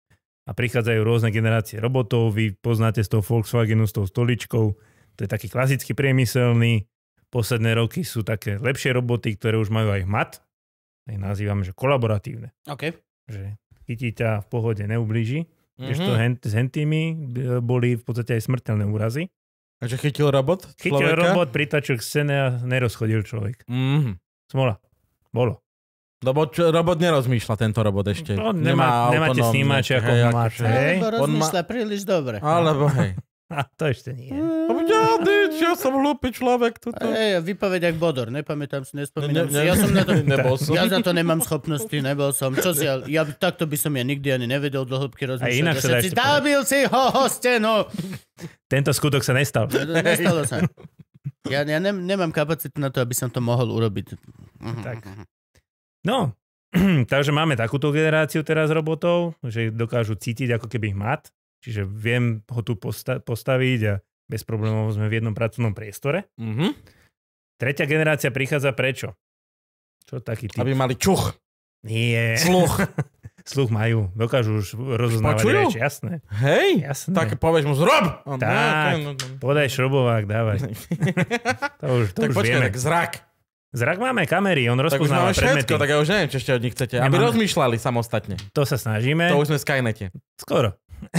a prichádzajú rôzne generácie robotov. Vy poznáte z toho Volkswagenu s tou stoličkou. To je taký klasický priemyselný. Posledné roky sú také lepšie roboty, ktoré už majú aj mat. Ich nazývame, že kolaboratívne. OK. Že chytí ťa v pohode, neublíži. Ešte s hentými boli v podstate aj smrteľné úrazy. A že chytil robot človeka? Chytil robot, pritačil k scéne a nerozchodil človek. Smola. Bolo. Lebo robot nerozmýšľa, tento robot ešte. No, nemáte snímače ako mat. Alebo rozmýšľa príliš dobre. Alebo hej. A to ešte nie. Ja som hlúpy človek. Vypoveď jak Bodor, nepamätám si, nespomínam si. Ja som na to, ja za to nemám schopnosti, nebol som. Čo si, takto by som ja nikdy ani nevedel do hĺbky rozmýšľať. A inak sa dá ešte zabil si ho, stenu. Tento skutok sa nestal. Nestalo sa. Ja nemám kapacitu na to, aby som to mohol urobiť. Tak. No, takže máme takúto generáciu teraz robotov, že dokážu cítiť ako keby hmat, čiže viem ho tu postaviť a bez problémov sme v jednom pracovnom priestore. Tretia generácia prichádza prečo? Čo taký typ? Aby mali čuch. Nie. Sluch. Sluch majú, dokážu už rozoznávať reč, jasné. Hej? Jasné. Tak povieš mu zrob. Tak, podaj šrobovák, dávaj. to už počkaj, vieme. tak zrak. Zrak máme kamery, on rozpoznáva predmety. Všetko, tak ja už neviem, čo ešte od nich chcete. Aby rozmýšľali samostatne. To sa snažíme. To už sme v Skynete. Skoro.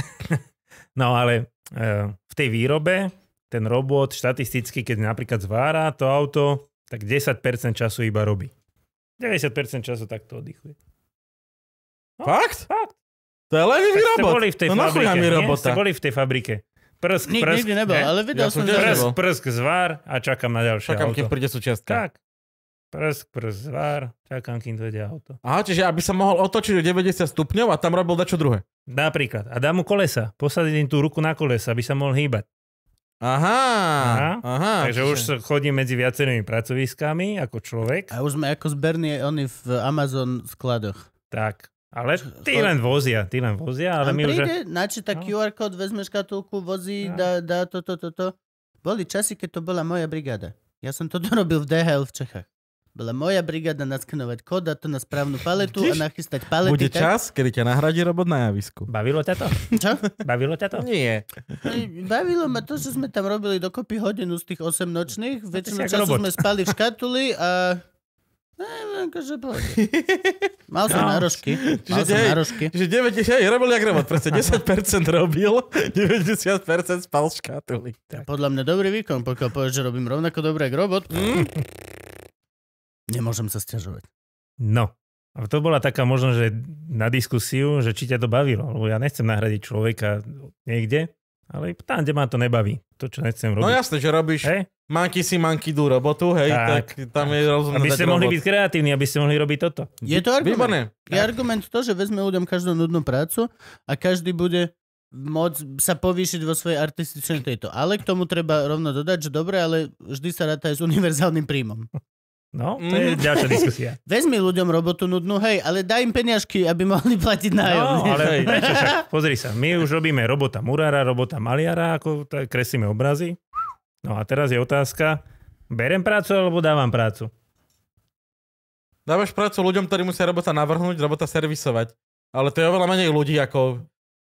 No ale v tej výrobe ten robot štatisticky, keď napríklad zvára to auto, tak 10% času iba robí. 90% času takto oddychuje. No, Fakt? Fakt. To je lenivý robot. Ste boli v tej fabrike, nie? Ste boli v tej fabrike. Prsk, nikdy nebol, ale videl som, že prsk, zvár a čakám na ďalšie čakám, auto. kým príde súčiastka. Tak. Prsk, zvár, čakám, kým to ide auto. Aha, čiže aby sa mohol otočiť o 90 stupňov a tam robil dačo druhé. Napríklad. A dá mu kolesa. Posadiť im tú ruku na kolesa, aby sa mohol hýbať. Aha. Takže už chodí medzi viacerými pracoviskami ako človek. A už sme ako zberní oni v Amazon skladoch. Tak. Ale tí len vozia, ale my príde, načíta QR kód, vezme škatulku, vozí, dá toto. Boli časy, keď to bola moja brigáda. Ja som toto robil v DHL v Čechách. Bola moja brigáda naskenovať kód, dať to na správnu paletu a nachystať palety. Bude čas, kedy ťa nahradí robot na javisku. Bavilo ťa to? Čo? Bavilo ťa to? Nie. Bavilo ma to, že sme tam robili dokopy hodinu z tých 8 nočných. Väčšinu času sme spali v škatuli a... akože pohode. Mal som nárožky. Čiže robil jak robot. Proste 10% robil, 90% spal v škatuli. Podľa mňa dobrý výkon, pokiaľ povieš, že robím rovnako dobre jak robot. Nemôžem sa sťažovať. No. A to bola taká možno, že na diskusiu, že či ťa to bavilo. Lebo ja nechcem nahradiť človeka niekde, ale tam, kde ma to nebaví. To, čo nechcem robiť. No jasné, že robíš monkey do robotu, hej, tak tam je rozumné. Aby ste mohli byť kreatívni, aby ste mohli robiť toto. Je to argument. Výborné. Je argument to, že vezme ľuďom každú nudnú prácu a každý bude môcť sa povýšiť vo svojej artističnej tejto. Ale k tomu treba rovno dodať, že dobre, ale vždy sa ráta aj s univerzálnym príjmom. No, to je ďalšia diskusia. Vezmi ľuďom robotu nudnú, hej, ale daj im peniažky, aby mohli platiť nájom. No, ale prečo však? Pozri sa, my už robíme robota murára, robota maliara, ako kreslíme obrazy. No a teraz je otázka, berem prácu alebo dávam prácu? Dávaš prácu ľuďom, ktorí musia robota navrhnúť, robota servisovať. Ale to je oveľa menej ľudí ako...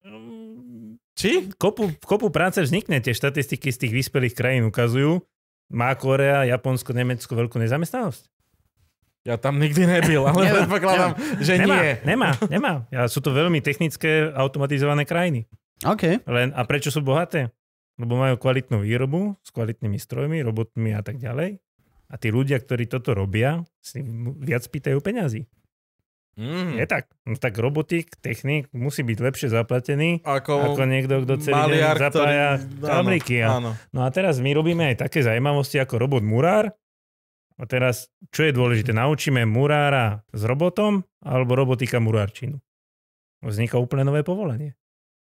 Či? Kopu práce vznikne, tie štatistiky z tých vyspelých krajín ukazujú. Má Korea, Japonsko, Nemecko veľkú nezamestnanosť? Ja tam nikdy nebyl, ale predpokladám, že nie. Nemá. Sú to veľmi technické, automatizované krajiny. OK. A prečo sú bohaté? Lebo majú kvalitnú výrobu s kvalitnými strojmi, robotmi a tak ďalej. A tí ľudia, ktorí toto robia, si viac pýtajú peňazí. Je tak. No, tak robotik, technik musí byť lepšie zaplatený ako niekto, kto celý deň zapája fabriky. No a teraz my robíme aj také zaujímavosti ako robot murár. A teraz, čo je dôležité? Naučíme murára s robotom alebo robotika murárčinu. Vzniká úplne nové povolanie.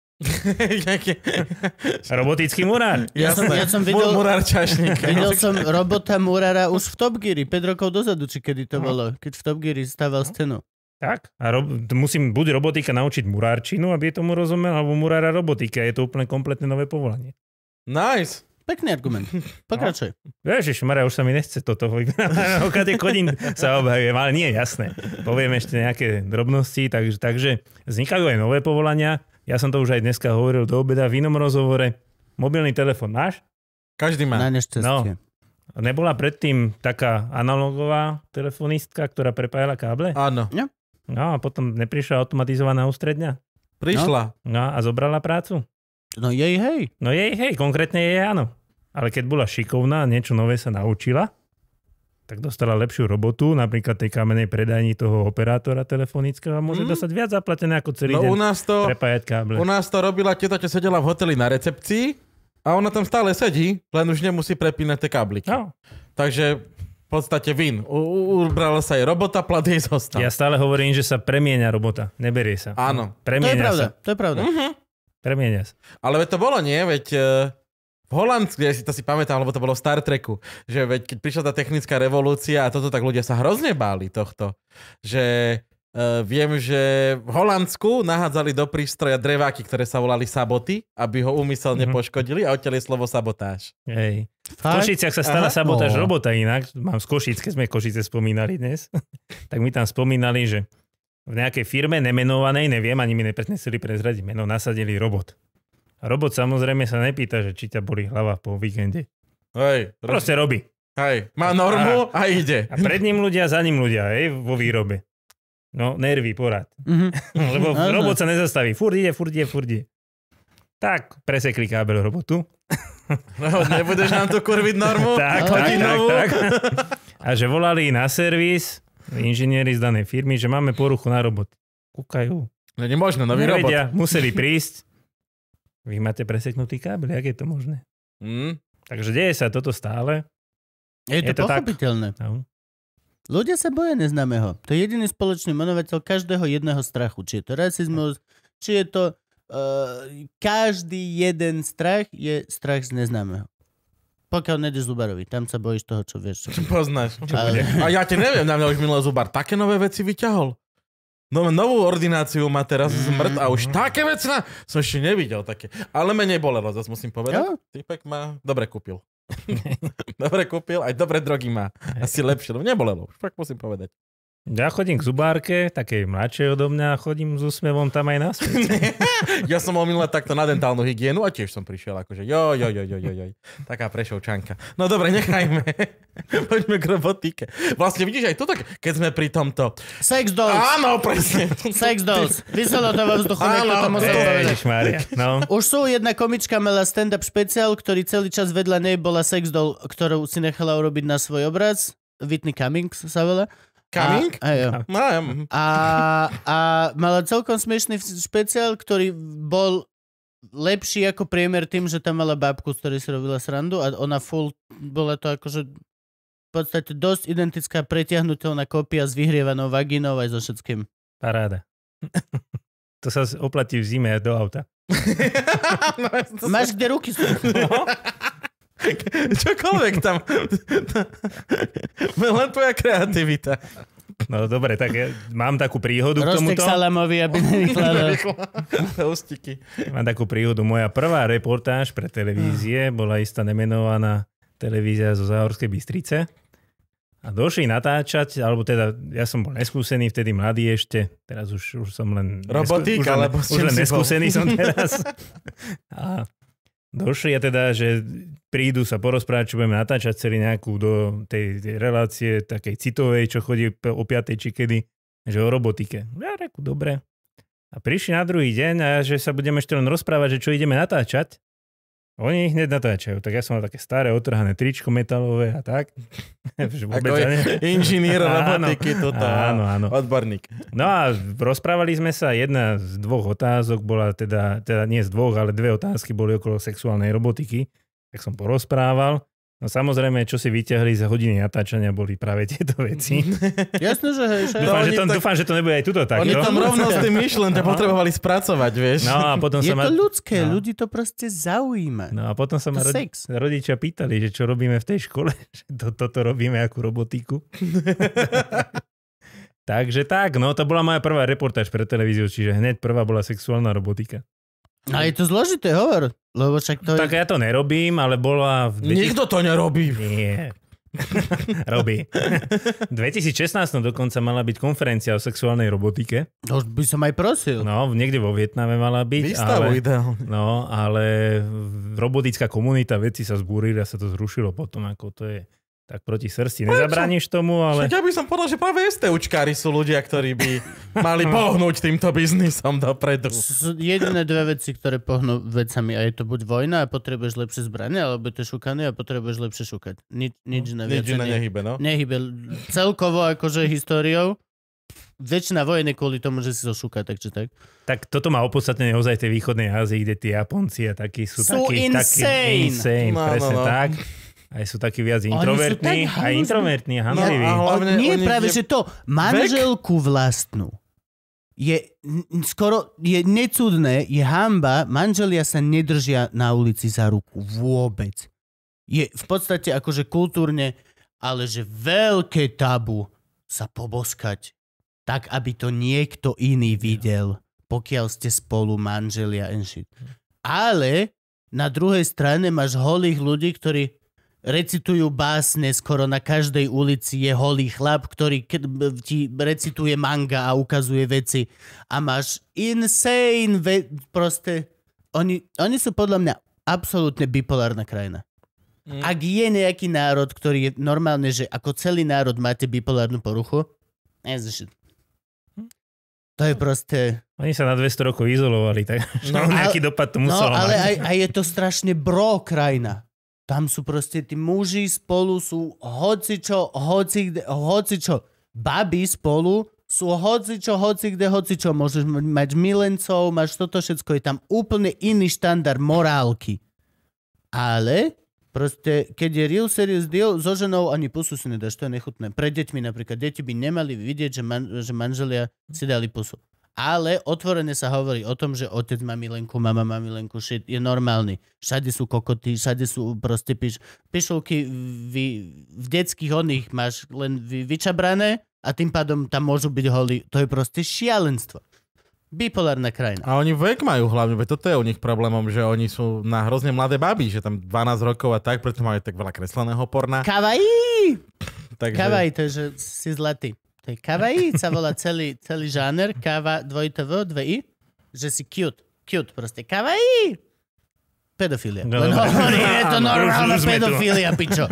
Robotický murár. Ja som videl, murár čašník. Videl som robota murára už v Top Gear 5 rokov dozadu, či kedy to bolo, keď v Top Gear stával stenu. Tak, a musím buď robotika naučiť murárčinu, aby je tomu rozumel, alebo murára robotika. Je to úplne kompletne nové povolanie. Nice. Pekný argument. Pokračuj. Ježišmarja, už sa mi nechce toto. Okade kodín sa obhajujem, ale nie, jasné. Poviem ešte nejaké drobnosti, takže vznikajú aj nové povolania. Ja som to už aj dneska hovoril do obeda v inom rozhovore. Mobilný telefón máš? Každý má. Na nešťastie. No. Nebola predtým taká analogová telefonistka, ktorá prepájala káble? Áno. No a potom neprišla automatizovaná ústredňa? Prišla. No a zobrala prácu? No jej hej. No jej hej, konkrétne jej áno. Ale keď bola šikovná a niečo nové sa naučila, tak dostala lepšiu robotu, napríklad tej kamenej predajni toho operátora telefonického a môže dostať viac zaplatené ako celý deň prepájať káble. U nás to robila teta, čo sedela v hoteli na recepcii a ona tam stále sedí, len už nemusí prepínať tie kábliky. No. Takže v podstate ubrala sa jej robota, plat jej zostal. Ja stále hovorím, že sa premieňa robota. Neberie sa. Áno. Premieňa To je pravda. Premieňa sa. Ale veď to bolo, nie? Veď v Holandsku, ja si to pamätám, lebo to bolo v Star Treku, že veď keď prišla tá technická revolúcia a toto, tak ľudia sa hrozne báli tohto. Že viem, že v Holandsku nahádzali do prístroja dreváky, ktoré sa volali saboty, aby ho úmyselne poškodili a odtiaľ je slovo sabotáž. Hej. V Košiciach sa stala sabotáž robota inak. Mám z Košic, keď sme Košice spomínali dnes. Tak mi tam spomínali, že v nejakej firme nemenovanej, neviem, ani mi nechceli prezradiť meno, nasadili robot. A robot samozrejme sa nepýta, že či ťa bolí hlava po víkende. Hej. Proste robí. Hej. Má normu a ide. A pred ním ľudia, za ním ľudia, hej, vo výrobe. No, nervy, porad. Lebo robot sa nezastaví. Furt ide. Tak, presekli kábel robotu. No, nebudeš nám tu kurviť normu? tak. A že volali na servis inžinieri z danej firmy, že máme poruchu na robot. Kúkajú. No nemožno, nový robot. Nevedia, museli prísť. Vy máte preseknutý kábel, jak je to možné? Takže deje sa toto stále. Je to pochopiteľné. No. Ľudia sa boja neznámeho. To je jediný spoločný menovateľ každého jedného strachu. Či je to rasizmus, či je to... každý jeden strach je strach z neznámeho. Pokiaľ nejdeš Zubarovi, tam sa bojíš toho, čo vieš. Poznáš. A ja ti neviem, na mňa už minulý Zubar také nové veci vyťahol. No, novú ordináciu má teraz zmrt a už také veci som ešte nevidel také. Ale menej bolelo, zase musím povedať. Jo. Týpek ma dobre kúpil. Aj dobre drogy má. Asi lepšie, lebo nebolelo. Už fakt musím povedať. Ja chodím k zubárke, takej mladšej odo mňa, chodím s úsmevom tam aj na svet. Ja som mal minulé takto na dentálnu hygienu a tiež som prišiel akože joj. Taká prešovčanka. No dobre, nechajme. Poďme k robotike. Vlastne vidíš aj to tak, keď sme pri tomto. Sex dolls. Áno, presne. Sex dolls. Vyselo to vo vzduchu, niekto to musel povedať. No. Už sú jedna komička mala stand-up špeciál, ktorý celý čas vedľa nej bola sex doll, ktorú si nechala urobiť na svoj obraz. Whitney Cummings sa volá. Coming? A mala celkom smiešný špeciál, ktorý bol lepší ako priemer tým, že tam mala bábku, z ktorej si robila srandu a ona full bola to akože v podstate dosť identická pretiahnutelná kópia s vyhrievanou vagínou aj so všetkým. Paráda. To sa oplatí v zime do auta. Máš kde ruky sú? Čokoľvek tam. Len tvoja kreativita. No dobre, tak ja mám takú príhodu k tomuto. Roztek salamový, aby nevykladal. Mám takú príhodu. Moja prvá reportáž pre televízie bola istá nemenovaná televízia zo Záhorskej Bystrice. A došli natáčať, alebo teda ja som bol neskúsený, vtedy mladý ešte, teraz už som len... Robotík, alebo už len neskúsený som teraz. A došli a teda, že prídu sa porozprávať, čo budeme natáčať celý nejakú do tej relácie takej citovej, čo chodí o 5. či kedy, že o robotike. Ja reku, dobre. A prišli na druhý deň a že sa budeme ešte len rozprávať, že čo ideme natáčať. Oni ich hneď natáčajú. Tak ja som mal také staré otrhané tričko metalové a tak. Ako inžinier robotiky, áno. Odborník. No a rozprávali sme sa, jedna z dvoch otázok bola teda nie z dvoch, ale dve otázky boli okolo sexuálnej robotiky. Tak som porozprával. No samozrejme, čo si vyťahli za hodiny natáčania, boli práve tieto veci. Jasné, že hej. Dúfam, že to nebude aj tuto tak. Oni tam rovno s tým myšlen, to potrebovali spracovať, vieš. No, a potom je to ľudské, ľudí to proste zaujíma. No a potom sa ma rodičia pýtali, že čo robíme v tej škole, že toto robíme ako robotiku. Takže tak, no to bola moja prvá reportáž pre televíziu, čiže hneď prvá bola sexuálna robotika. A je to zložité, hovor. Lebo však to tak ja to nerobím, ale bola... Nikto to nerobí. Nie. Robí. V 2016 dokonca mala byť konferencia o sexuálnej robotike. To by som aj prosil. No, niekde vo Vietname mala byť. Výstavu ideálne. No, ale robotická komunita, veci sa zbúrili a sa to zrušilo potom, ako to je tak proti srsti. Nezabrániš tomu, ale... Ja by som povedal, že práve STUčkári sú ľudia, ktorí by mali pohnúť týmto biznisom dopredu. Jediné dve veci, ktoré pohnú vecami, a je to buď vojna a potrebuješ lepšie zbrane, alebo to šukanie a potrebuješ lepšie šukať. Nič na viac. Nič iné nehybe, no? Nehybe. Celkovo akože históriou väčšina vojen je kvôli tomu, že si to šúka, tak či tak. Tak toto má opodstatnenie ozaj tej východnej Ázii, kde tí Japonci a takí sú takí insane. No, presne tak. Aj sú takí viac introvertní, aj introvertní a hanliví. Nie práve, že to manželku vlastnú je skoro, je necudné, je hanba, manželia sa nedržia na ulici za ruku vôbec. Je v podstate akože kultúrne, ale že veľké tabu sa poboskať tak, aby to niekto iný videl, pokiaľ ste spolu manželia and shit. Ale na druhej strane máš holých ľudí, ktorí recitujú básne, skoro na každej ulici je holý chlap, ktorý ti recituje manga a ukazuje veci a máš insane proste oni sú podľa mňa absolútne bipolárna krajina. Ak je nejaký národ, ktorý je normálne, že ako celý národ máte bipolárnu poruchu, to je proste... Oni sa na 200 rokov izolovali, tak nejaký dopad to muselo mať. Ale aj je to strašne krajina. Tam sú proste tí muži spolu sú hocičo. Baby spolu sú hocičo. Môžeš mať milencov, máš toto všetko. Je tam úplne iný štandard morálky. Ale proste, keď je real serious deal so ženou, ani pusu si nedáš, to je nechutné. Pre deťmi napríklad. Deti by nemali vidieť, že manželia si dali pusu. Ale otvorene sa hovorí o tom, že otec má milenku, mama má milenku, shit, je normálny. Všade sú kokoty, všade sú proste pišulky v detských oných máš len vyčabrané a tým pádom tam môžu byť holí. To je proste šialenstvo. Bipolárna krajina. A oni vek majú hlavne, veď toto je u nich problémom, že oni sú na hrozne mladé baby, že tam 12 rokov a tak, preto majú tak veľa kresleného porna. Kawaii! Takže... Kawaii, to je, že si zlatý. To je kawaii, sa volá celý žáner, kava, 2 2i, že si cute, proste kawaii. Pedofilia. No, je to normálna pedofilia, pičo.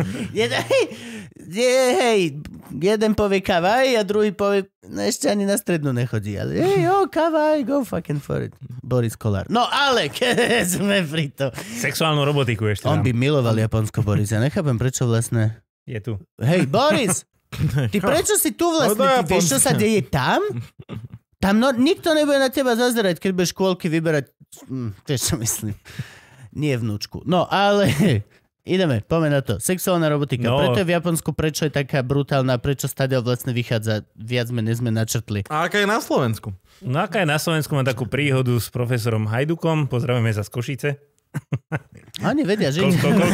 Hej, jeden povie kawaii a druhý povie, ešte ani na strednú nechodí, ale kawaii, go fucking for it. Boris Kolár. No ale, keď sme pri to. Sexuálnu robotiku ešte. On by miloval Japonsko, Boris. Ja nechápem, prečo vlastne. Je tu. Hej, Boris! Ty prečo si tu vlastne? Ty vieš, čo sa deje tam? Tam nikto nebude na teba zazerať, keď budeš škôlky vyberať. Vieš, čo myslím. Nie vnúčku. No, ale poďme na to. Sexuálna robotika. No. Preto je v Japonsku, prečo je taká brutálna, prečo stadiaľ vlastne vychádza, viac menej sme načrtli. A aká je na Slovensku? No aká je na Slovensku, mám takú príhodu s profesorom Hajdukom. Pozdravujeme sa z Košice. Oni vedia, že...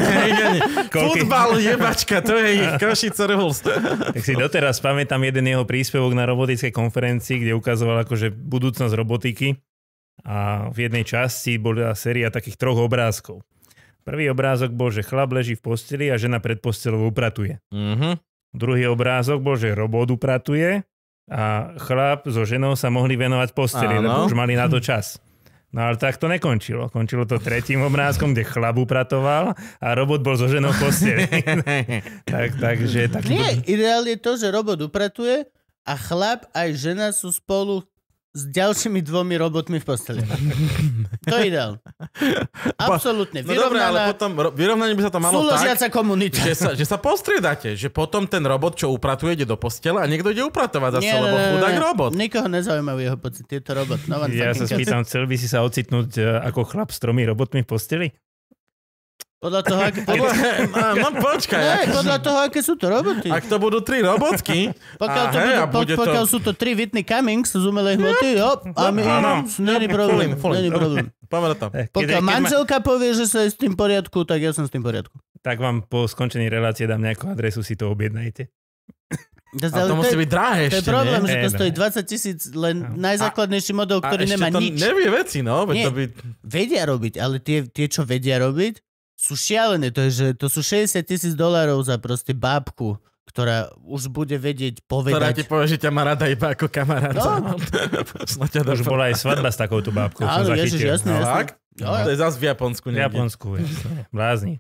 Futbal, jebačka, to je ich Košice Rules. Tak si doteraz pamätám jeden jeho príspevok na robotickej konferencii, kde ukazoval akože budúcnosť robotiky a v jednej časti bola séria takých 3 obrázkov. Prvý obrázok bol, že chlap leží v posteli a žena pred postelou upratuje. Druhý obrázok bol, že robot upratuje a chlap so ženou sa mohli venovať posteli, lebo už mali na to čas. No ale tak to nekončilo. Končilo to 3. obrázkom, kde chlap upratoval a robot bol so ženou v posteli. takže... Nie, ideál je to, že robot upratuje a chlap aj žena sú spolu s ďalšími 2 robotmi v posteli. To je ideál. Absolútne. No dobré, ale potom vyrovnanie by sa to malo tak, komunita. Že sa postriedate, že potom ten robot, čo upratuje, ide do postele a niekto ide upratovať zase, lebo chudák robot. Nikoho nezaujímajú jeho pocity, je to robot. No, ja sa spýtam, chcel by si sa ocitnúť ako chlap s 3 robotmi v posteli? Podľa toho, No počkaj. Podľa toho, aké sú to roboty. Ak to budú 3 robotky, pokiaľ sú to 3 Whitney Cummings z umelej hmoty, není problém. Poďme na to. Pokiaľ manželka povie, že sa je s tým poriadku, tak ja som s tým poriadku. Tak vám po skončení relácie dám nejakú adresu, si to objednajte. A to musí byť drahé ešte, to je problém, že to stojí 20,000, len najzákladnejší model, ktorý nemá nič. A ešte to nevie veci, no. Vedia robiť, ale tie, čo vedia robiť, sú šialené. To sú $60,000 za proste bábku, ktorá už bude vedieť povedať. Ktorá ti povie, že ťa má rada iba ako kamaráta. No. Už bola aj svadba s takouto bábkou. Áno, ježiš, jasné. To je zase v Japonsku. V Japonsku, jasné. Blázni.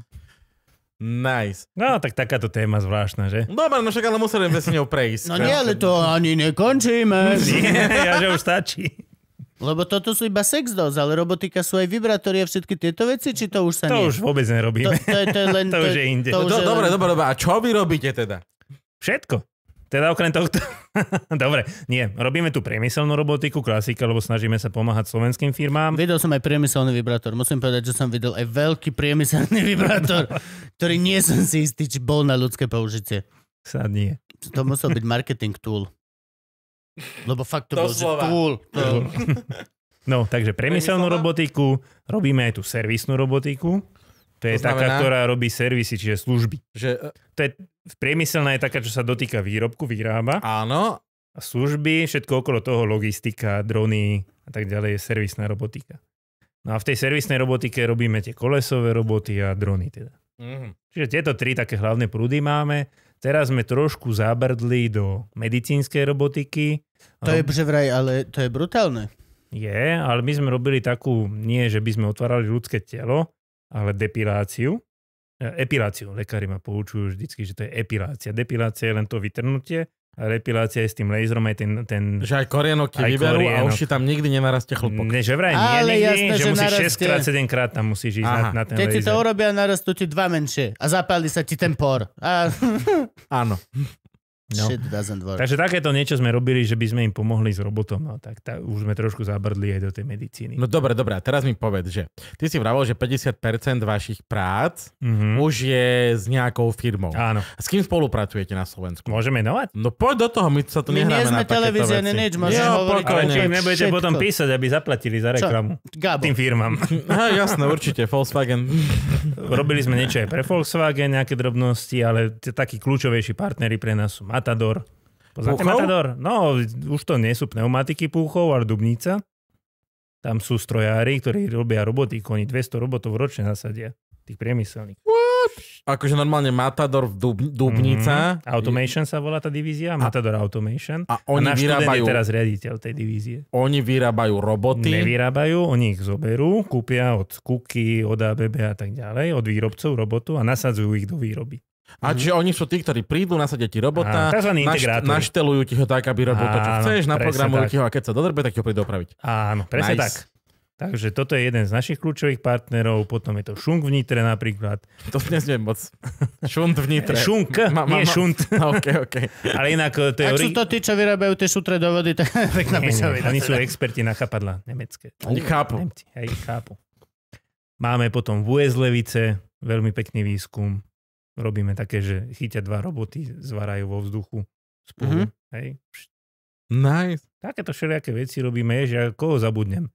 Nice. No, tak takáto téma zvláštna, že? Dobre, no však ale museli sme si ňou prejsť. No nie, ale to ani nekončíme. Nie, že už stačí. Lebo toto sú iba sex dolls, ale robotika sú aj vibrátory a všetky tieto veci, či to už sa to nie? To už vôbec nerobíme. To je len... to už je inde. Dobre. A čo vy robíte teda? Všetko. Teda okrem tohto... Dobre, nie. Robíme tu priemyselnú robotiku, klasika, lebo snažíme sa pomáhať slovenským firmám. Videl som aj priemyselný vibrátor. Musím povedať, že som videl aj veľký priemyselný vibrátor, ktorý nie som si istý, či bol na ľudské použitie. Sa nie. To musel byť marketing tool. Lebo fakt to bol, že tool. No, takže priemyselnú robotiku, robíme aj tú servisnú robotiku. To je taká, ktorá robí servisy, čiže služby. Priemyselná je taká, čo sa dotýka výrobku, vyrába. Áno. A služby, všetko okolo toho, logistika, drony a tak ďalej je servisná robotika. No a v tej servisnej robotike robíme tie kolesové roboty a drony teda. Čiže tieto tri také hlavné prúdy máme. Teraz sme trošku zabrdli do medicínskej robotiky. To je že vraj, ale to je brutálne. Je, ale my sme robili takú, nie že by sme otvárali ľudské telo, ale depiláciu. Epiláciu. Lekári ma poučujú vždycky, že to je epilácia. Depilácia je len to vytrhnutie, a epilácia je s tým laserom aj ten... Že aj korienok ti vyberú a už ti tam nikdy nenarastie chlpok. Ne, že vraj nie, nikdy, že musíš 6x7 tam musíš ísť na ten laser. Keď si to urobia, narastú ti 2 menšie a zapáli sa ti ten por. Áno. No. Shit doesn't work. Takže takéto niečo sme robili, že by sme im pomohli s robotom. No, tak už sme trošku zabrdli aj do tej medicíny. No dobre. A teraz mi povedz, že ty si vravel, že 50% vašich prác už je s nejakou firmou. Áno. A s kým spolupracujete na Slovensku? Môžeme menovať? No poď do toho, my sa tu nehráme na takéto veci. My nie sme televízia, nič, môžeme hovoriť. Ale či nebudete potom písať, aby zaplatili za reklamu tým firmám. Jasné, určite, Volkswagen. Robili sme niečo aj pre Volkswagen, nejaké drobnosti, ale takí kľúčovejší partneri pre nás sú Matador. Poznáte Matador? No, už to nie sú pneumatiky Púchov, ale Dubnica. Tam sú strojári, ktorí robia robotiku. Oni 200 robotov ročne nasadia. Tých priemyselných. What? Akože normálne Matador v Dubnica. Automation sa volá tá divízia. Matador Automation. A oni vyrábajú... je teraz riaditeľ tej divízie. Oni vyrábajú roboty? Nevyrábajú, oni ich zoberú, kúpia od Kuky, od ABB a tak ďalej, od výrobcov robotu a nasadzujú ich do výroby. A čiže oni sú tí, ktorí prídu, nasadia ti robota, naštelujú ti ho tak, aby robil to, čo chceš, naprogramujú ti ho a keď sa dodrbe, tak ti ho prídu opraviť. Áno, presne tak. Takže toto je jeden z našich kľúčových partnerov, potom je to Šunk v Nitre napríklad. To neviem moc. Šunt v Nitre. Šunk, nie šunt. Okay. Ale inak to je... Ak sú to tí, čo vyrábajú tie šutre do vody, tak pekná pičovina. Oni sú experti na chapadlá nemecké. Oni chápu. Nemci, chápu. Máme potom v Levice, veľmi pekný výskum. Robíme také, že chytia 2 roboty, zvárajú vo vzduchu spolu. Hej. Nice. Takéto všelijaké veci robíme, že koho zabudnem.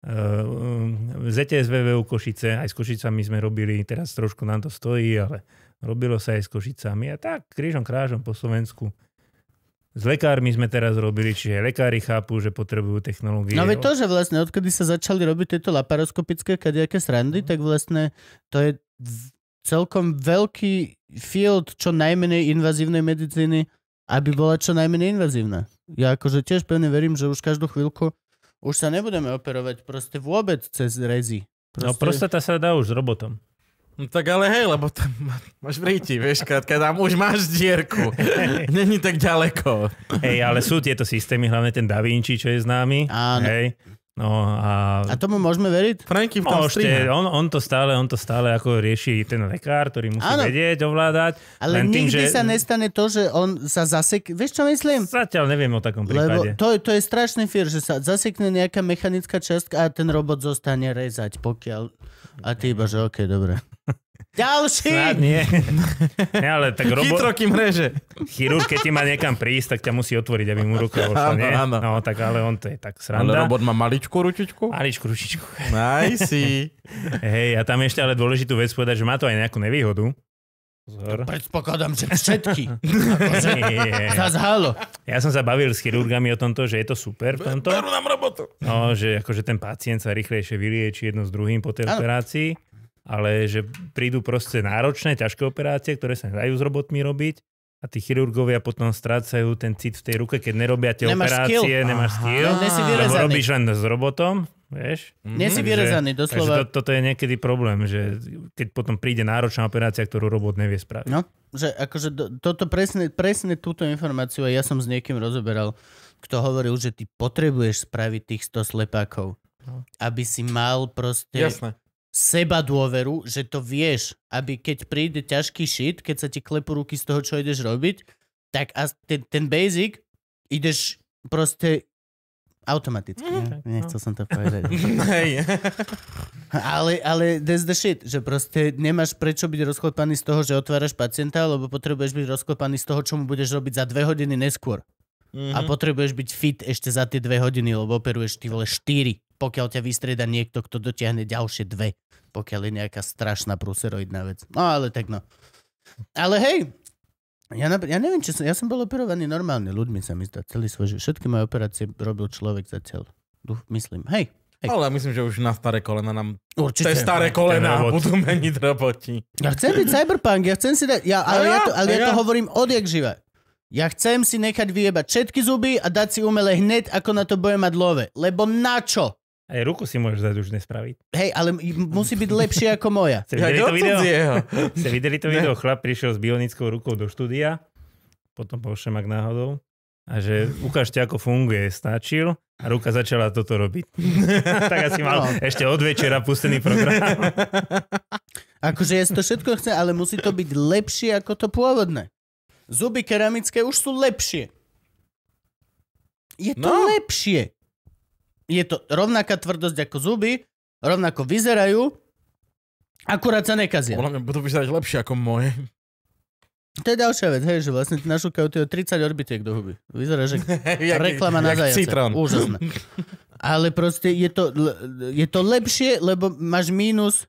ZTSVV Košice, aj s Košicami sme robili, teraz trošku nám to stojí, ale robilo sa aj s Košicami a tak krížom krážom po Slovensku. S lekármi sme teraz robili, čiže lekári chápu, že potrebujú technológie. No veď to, že vlastne odkedy sa začali robiť tieto laparoskopické kadejaké srandy, tak vlastne to je celkom veľký field čo najmenej invazívnej medicíny, aby bola čo najmenej invazívna. Ja akože tiež pevne verím, že už každú chvíľku už sa nebudeme operovať proste vôbec cez rezy. No prostata sa dá už s robotom. No tak ale hej, lebo tam máš vríti, vieš, keď tam už máš dierku. Není tak ďaleko. Hej, ale sú tieto systémy, hlavne ten Da Vinci, čo je známy. Áno. Hej. No a tomu môžeme veriť? Franky v tom striha. On to stále ako rieši ten lekár, ktorý musí vedieť, ovládať. Ale nikdy sa nestane to, že on sa zasekne. Vieš, čo myslím? Zatiaľ neviem o takom prípade. Lebo to je strašný fear, že sa zasekne nejaká mechanická častka a ten robot zostane rezať, pokiaľ... A ty iba, že okej, dobre. Ďalší! Snad nie. Ale tak Chytro, kým reže. Chirurg, keď ti má niekam prísť, tak ťa musí otvoriť, aby mu ruka vošla, nie? Áno. No, tak ale on to je tak sranda. Ale robot má maličkú ručičku? Maličkú ručičku. Nice. Hej, a tam ešte ale dôležitú vec povedať, že má to aj nejakú nevýhodu. Pozor. Predpokladám, že všetky. Zazhalo. Ja som sa bavil s chirurgami o tomto, že je to super v tomto. Berú nám robotu. No, že akože ten pacient sa rýchlejšie vylieči jedno s druhým po tej operácii. ale že prídu proste náročné, ťažké operácie, ktoré sa dajú s robotmi robiť a tí chirurgovia potom strácajú ten cit v tej ruke, keď nerobia tie operácie, nemáš skill, lebo robíš len s robotom, vieš? Nie si vyrezaný, doslova. Takže toto je niekedy problém, že keď potom príde náročná operácia, ktorú robot nevie spraviť. No, že akože toto presne túto informáciu a ja som s niekým rozoberal, kto hovoril, že ty potrebuješ spraviť tých 100 slepákov, aby si mal proste seba dôveru, že to vieš, aby keď príde ťažký shit, keď sa ti klepú ruky z toho, čo ideš robiť, tak ten basic ideš proste automaticky. Nechcel som to povedať. ale that's the shit, že proste nemáš prečo byť rozklepaný z toho, že otváraš pacienta, lebo potrebuješ byť rozklepaný z toho, čo mu budeš robiť za 2 hodiny neskôr. A potrebuješ byť fit ešte za tie 2 hodiny, lebo operuješ ty vole 4, pokiaľ ťa vystrieda niekto, kto dotiahne ďalšie 2, pokiaľ je nejaká strašná prúseroidná vec. No ale tak no. Ale hej, ja neviem, ja som bol operovaný normálne ľuďmi, sa mi zdá celý svoj život. Všetky moje operácie robil človek zatiaľ. Myslím. Hej. Ale myslím, že už na staré kolena nám... Určite. Tie staré kolena budú meniť roboti. Ja chcem byť cyberpunk, ja chcem si dať... Ale ja to hovorím odjak živa. Ja chcem si nechať vyjebať všetky zuby a dať si umelé hneď, ako na to budem mať love. Lebo na čo? Aj ruku si môžeš dať už nespraviť. Hej, ale musí byť lepšie ako moja. Ste videli to video? Chlap prišiel s bionickou rukou do štúdia, potom bol šemak náhodou a že ukážte, ako funguje. Stačil a ruka začala toto robiť. Tak asi mal ešte od večera pustený program. Akože ja to všetko chcem, ale musí to byť lepšie ako to pôvodné. Zuby keramické už sú lepšie. Je to lepšie. Je to rovnaká tvrdosť ako zuby, rovnako vyzerajú, akurát sa nekazia. Podľa mňa budú vyzerať lepšie ako moje. To je ďalšia vec, hej, že vlastne ty našúkajú 30 orbitiek do huby. Vyzerá, že reklama na zajace. Úžasné. Ale proste je to lepšie, lebo máš mínus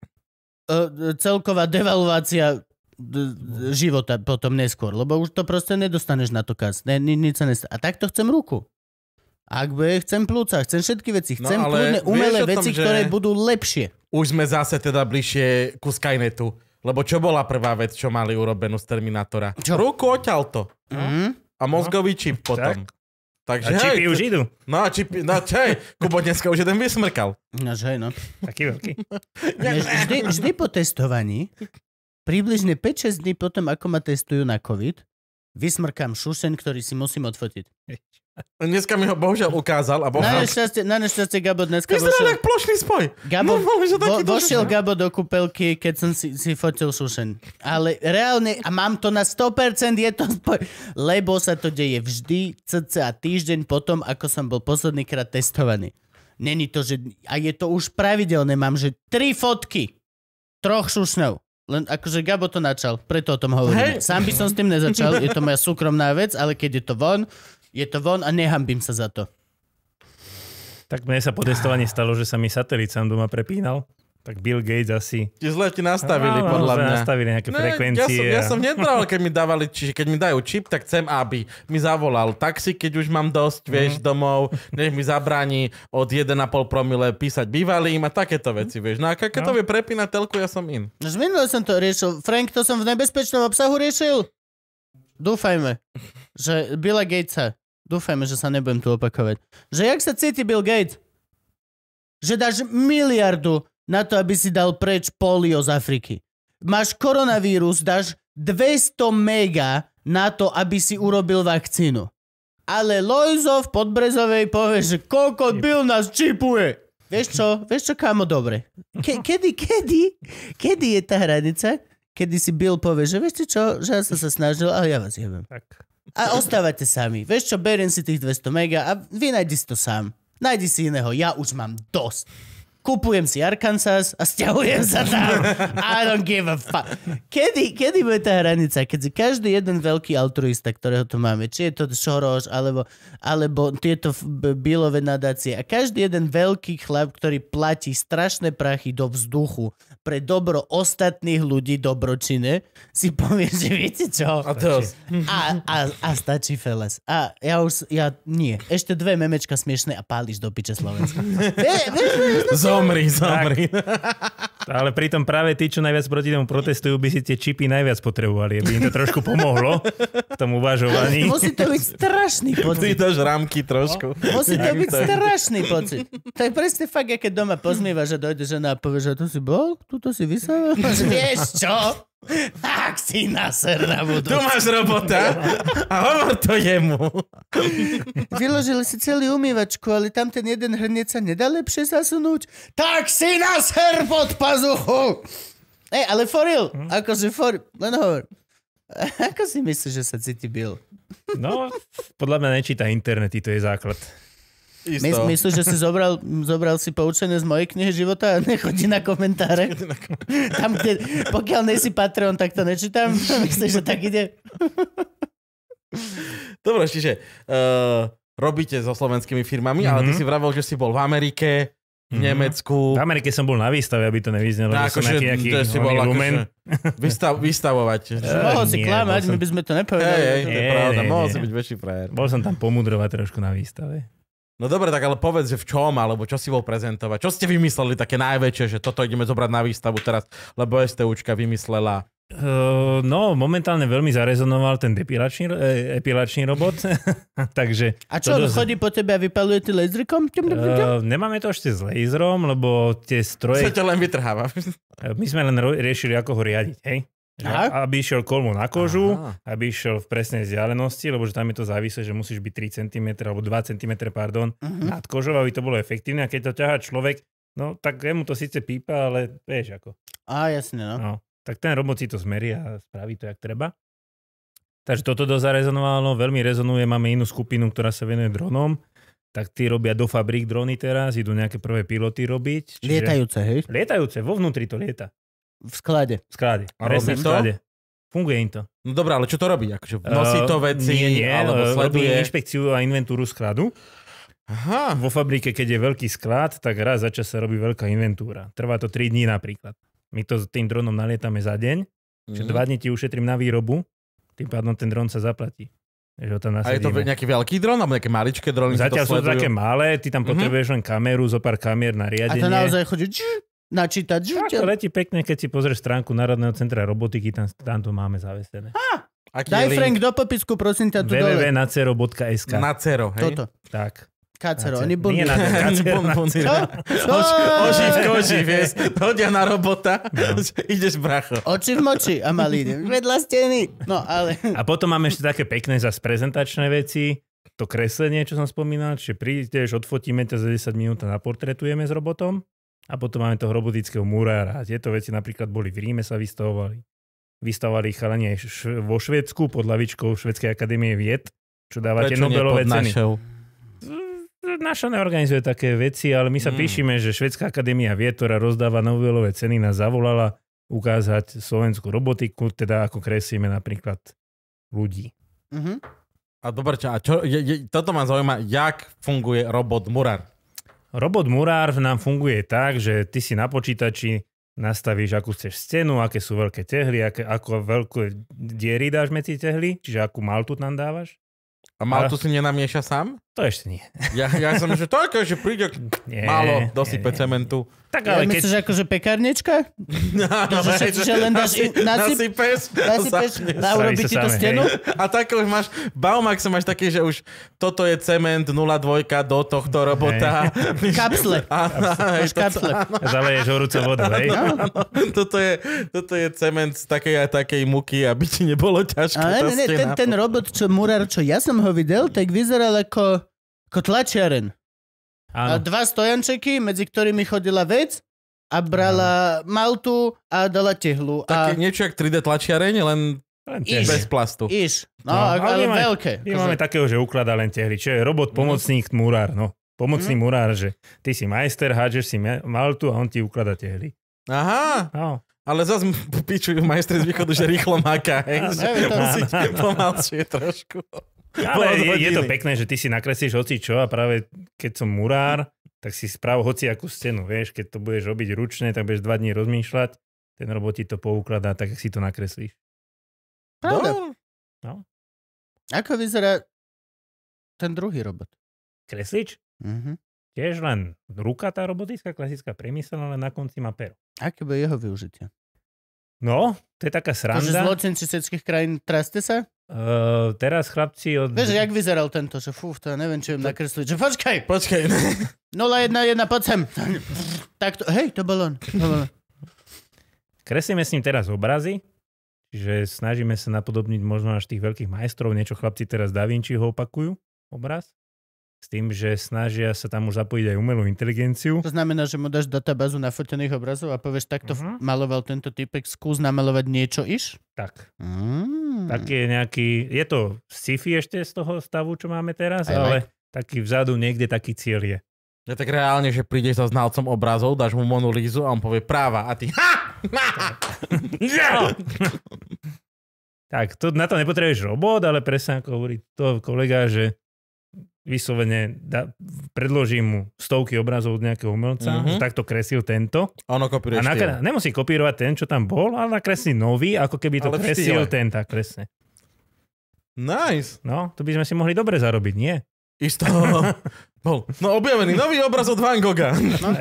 celková devalvácia života potom neskôr, lebo už to proste nedostaneš na to kaz. Nič sa nestane. A takto chcem ruku. Ak chcem plúca, chcem všetky veci. Chcem kľudne umelé veci, ktoré budú lepšie. Už sme zase teda bližšie ku Skynetu. Lebo čo bola prvá vec, čo mali urobenú z Terminátora? Čo? Ruku odťaľto. A mozgový čip potom. Takže, a čipy už idú. No a čipy, Kubo dneska už jeden vysmrkal. No, že no. Taký veľký. Vždy po testovaní, približne 5-6 dní potom, ako ma testujú na COVID, vysmrkám šušeň, ktorý si musím odfotiť. Dneska mi ho bohužiaľ ukázal. A Na nešťastie Gabo dneska vyzerá jak plošný spoj. Vošiel Gabo do kúpelky, keď som si fotil šušeň. Ale reálne, a mám to na 100%, je to spoj. Lebo sa to deje vždy, cca týždeň potom, ako som bol posledný krát testovaný. Není to, že... A je to už pravidelné, mám, že 3 fotky 3 šušňov. Len akože Gabo to načal, preto o tom hovorím. Sám by som s tým nezačal, je to moja súkromná vec, ale keď je to von a nehambím sa za to. Tak mne sa po testovaní stalo, že sa mi satelit sám doma prepínal. Tak Bill Gates asi... Zle ti nastavili, podľa mňa. Nastavili nejaké frekvencie. Ja som nedbral, keď mi dávali, keď mi dajú čip, tak chcem, aby mi zavolal taxi, keď už mám dosť, vieš, domov, nech mi zabráni od 1,5 promile písať bývalým a takéto veci, vieš. No a keď to vie prepínať telku, ja som in. Už minule som to riešil. Frank, to som v nebezpečnom obsahu riešil? Dúfajme, že Billa Gatesa, dúfajme, že sa nebudem tu opakovať. Že jak sa cíti Bill Gates? Že dáš miliardu na to, aby si dal preč polio z Afriky. Máš koronavírus, dáš 200 mega na to, aby si urobil vakcínu. Ale Lojzo v Podbrezovej povie, že kokot Bill nás čipuje. Vieš čo, kámo, dobre. Kedy je tá hranica, kedy si Bill povie, že vieš čo, že ja som sa snažil, ale ja vás jebem. A ostávate sami. Vieš čo, beriem si tých 200 mega a vy nájdi si to sám. Nájdi si iného, ja už mám dosť. Kupujem si Arkansas a stiahujem sa tam. I don't give a fuck. Kedy bude tá hranica? Keď si každý jeden veľký altruista, ktorého tu máme, či je to Soros, alebo tieto Billové nadácie, a každý jeden veľký chlap, ktorý platí strašné prachy do vzduchu pre dobro ostatných ľudí dobročine, si povie, že viete čo? A stačí, feles. A ja nie. Ešte 2 memečka smiešné a páliš do piče Slovenska. Zomri. Ale pritom práve tí, čo najviac proti tomu protestujú, by si tie čipy najviac potrebovali, aby im to trošku pomohlo v tom uvažovaní. Musí to byť strašný Ty pocit. dáš rámky trošku. Musí to byť strašný pocit. To je presne fakt, keď doma pozmývaš a dojde žena a povie, že tu si bol, tuto si vysel. Vieš čo? Tak si naser na budúci. Tu máš robota a hovor to jemu. Vyložili si celý umývačku, ale tam ten jeden hrniec sa nedá lepšie zasunúť. Tak si naser pod pazuchu! Ale for real, akože len hovor. Ako si myslíš, že sa cíti Bill? No, podľa mňa nečíta internety, to je základ. Isto. Myslíš, že si zobral si poučenie z mojej knihy života a nechodí na komentáre? Tam, kde, pokiaľ nejsi Patreon, tak to nečítam. Myslíš, že tak ide? Dobre, čiže robíte so slovenskými firmami, ale ty si vravel, že si bol v Amerike, v Nemecku. V Amerike som bol na výstave, aby to nevyznelo, že som nejaký lumen. Vystavovať. Mohol si klamať, my by sme to nepovedali. To je pravda, mohol si byť väčší frajer. Bol som tam pomudrovať trošku na výstave. No dobre, tak ale povedz, že v čom, alebo čo si bol prezentovať. Čo ste vymysleli také najväčšie, že toto ideme zobrať na výstavu teraz, lebo STUčka vymyslela. No, momentálne veľmi zarezonoval ten epilačný robot. Takže, a čo, chodí po tebe a vypaluje ty laserkom? Nemáme to ešte s laserom, lebo tie stroje... Čo ťa len vytrháva. My sme len riešili, ako ho riadiť, hej? Aby išiel kolmo na kožu, aby išiel v presnej vzdialenosti, lebo že tam je to závislé, že musíš byť 3 cm alebo 2 cm, nad kožou, aby to bolo efektívne. A keď to ťahá človek, no tak jemu to síce pípa, ale vieš ako. Jasne, no. Tak ten robot si to zmerí a spraví to, jak treba. Takže toto dosť zarezonovalo, veľmi rezonuje. Máme inú skupinu, ktorá sa venuje dronom. Tak tí robia do fabrík drony teraz, idú nejaké prvé piloty robiť. Lietajúce, hej? Lietajúce, vo vnútri to lieta. V sklade. V sklade. A robí to? Funguje im to. No dobré, ale čo to robí? Akože nosí to veci, alebo sleduje? Robí inšpekciu a inventúru skladu. Aha. Vo fabrike, keď je veľký sklad, tak raz za čas sa robí veľká inventúra. Trvá to 3 dní napríklad. My to s tým dronom nalietame za deň, že 2 dní ti ušetrím na výrobu, tým pádom ten dron sa zaplatí. A je to nejaký veľký dron, alebo nejaké maličké drony? Zatiaľ sú to také malé, ty tam potrebuješ len kameru, zo pár kamier na riadenie. A to naozaj chodí načítať. To letí pekne, keď si pozrieš stránku Národného centra robotiky, tam to máme zavesené. Daj Frank do popisku, prosím ťa, tu dole. www.nacero.sk Na Cero, hej? Toto. Tak. Kacero, oni budú. Nie na Kacero. Oži v koži, vieš. Hodia na robota. Ideš, bracho. Oči v moči a malý. Vedľa steny. No, ale... A potom máme ešte také pekné zase prezentačné veci. To kreslenie, čo som spomínal. Čiže prídeš, odfotíme ťa za 10 minút a naportretujeme s robotom. A potom máme toho robotického murára. A tieto veci napríklad boli v Ríme, sa vystavovali. Vystavovali chalani aj vo Švédsku pod hlavičkou Švédskej akadémie vied, čo dávate Nobelové ceny. Naša neorganizuje také veci, ale my sa píšime, že Švédská akadémia vied, ktorá rozdáva Nobelové ceny, nás zavolala ukázať slovenskú robotiku, teda ako kreslíme napríklad ľudí. A dobre, a čo, toto ma zaujíma, jak funguje robot murár? Robot murár nám funguje tak, že ty si na počítači nastavíš, akú chceš stenu, aké sú veľké tehly, ako veľké diery dáš medzi tehly, čiže akú maltu tam dávaš. A maltu si nenamieša sám? To ešte nie. Ja som, že také, že príde málo, dosype cementu. Tak ale myslíš akože pekárnička? Že len dáš nasypeš a urobí ti to stenu? A tak už máš, v Baumaxe máš taký, že už toto je cement 0,2 do tohto robota. Kapsle. Máš kapsle. Zaleješ horúcu vodu, hej? Toto je cement z takej a takej muky, aby ti nebolo ťažké tá stena. Ten robot, murár, čo ja som ho videl, tak vyzeral ako tlačiaren. A 2 stojančeky, medzi ktorými chodila vec a brala maltu a dala tehlu. Také niečo jak 3D tlačiareň, len bez plastu. No, ale veľké. My máme takého, že ukladá len tehly. Čo je robot pomocník murár. No. Pomocný murár, že ty si majster, hádžeš si maltu a on ti ukladá tehly. Aha. No. Ale zase pičujú majstri z východu, že rýchlo maká. Musíte pomalšie trošku. Ale je to pekné, že ty si nakreslíš hocičo a práve keď som murár, tak si správ hociakú stenu, vieš, keď to budeš robiť ručne, tak budeš 2 dní rozmýšľať, ten robot ti to poukladá, tak si to nakreslíš. Pravda. No. Ako vyzerá ten druhý robot? Kreslič? Tiež len ruka tá robotická, klasická priemyselná, ale na konci má pero. Aké bude jeho využitie? No, to je taká Takže sranda. zločinci všetkých krajín traste sa? Teraz chlapci od... Vieš, jak vyzeral tento, že to ja neviem, čo im nakresliť. Že počkaj, 011, poď sem. Tak to, hej, to bol on. Kreslíme s ním teraz obrazy, čiže snažíme sa napodobniť možno až tých veľkých majstrov, niečo chlapci teraz Da Vinciho opakujú, obraz. S tým, že snažia sa tam už zapojiť aj umelú inteligenciu. To znamená, že mu dáš databázu nafotených obrazov a povieš, takto maloval tento typek, skús namalovať niečo iš? Tak. Tak je nejaký, je to sci-fi ešte z toho stavu, čo máme teraz, ale taký vzadu niekde taký cieľ je. Je tak reálne, že prídeš za znalcom obrazov, dáš mu Monolízu a on povie práva a ty Tak, na to nepotrebuješ robot, ale presne ako hovorí to kolega, že vyslovene predložím mu stovky obrazov od nejakého umelca, že takto kresil tento. Ono kopíruje a nemusí kopírovať ten, čo tam bol, ale nakreslí nový, ako keby to kresil ten, tak presne. Nice. No, to by sme si mohli dobre zarobiť, nie? Isto. No objavený nový obraz od Van Gogha. No.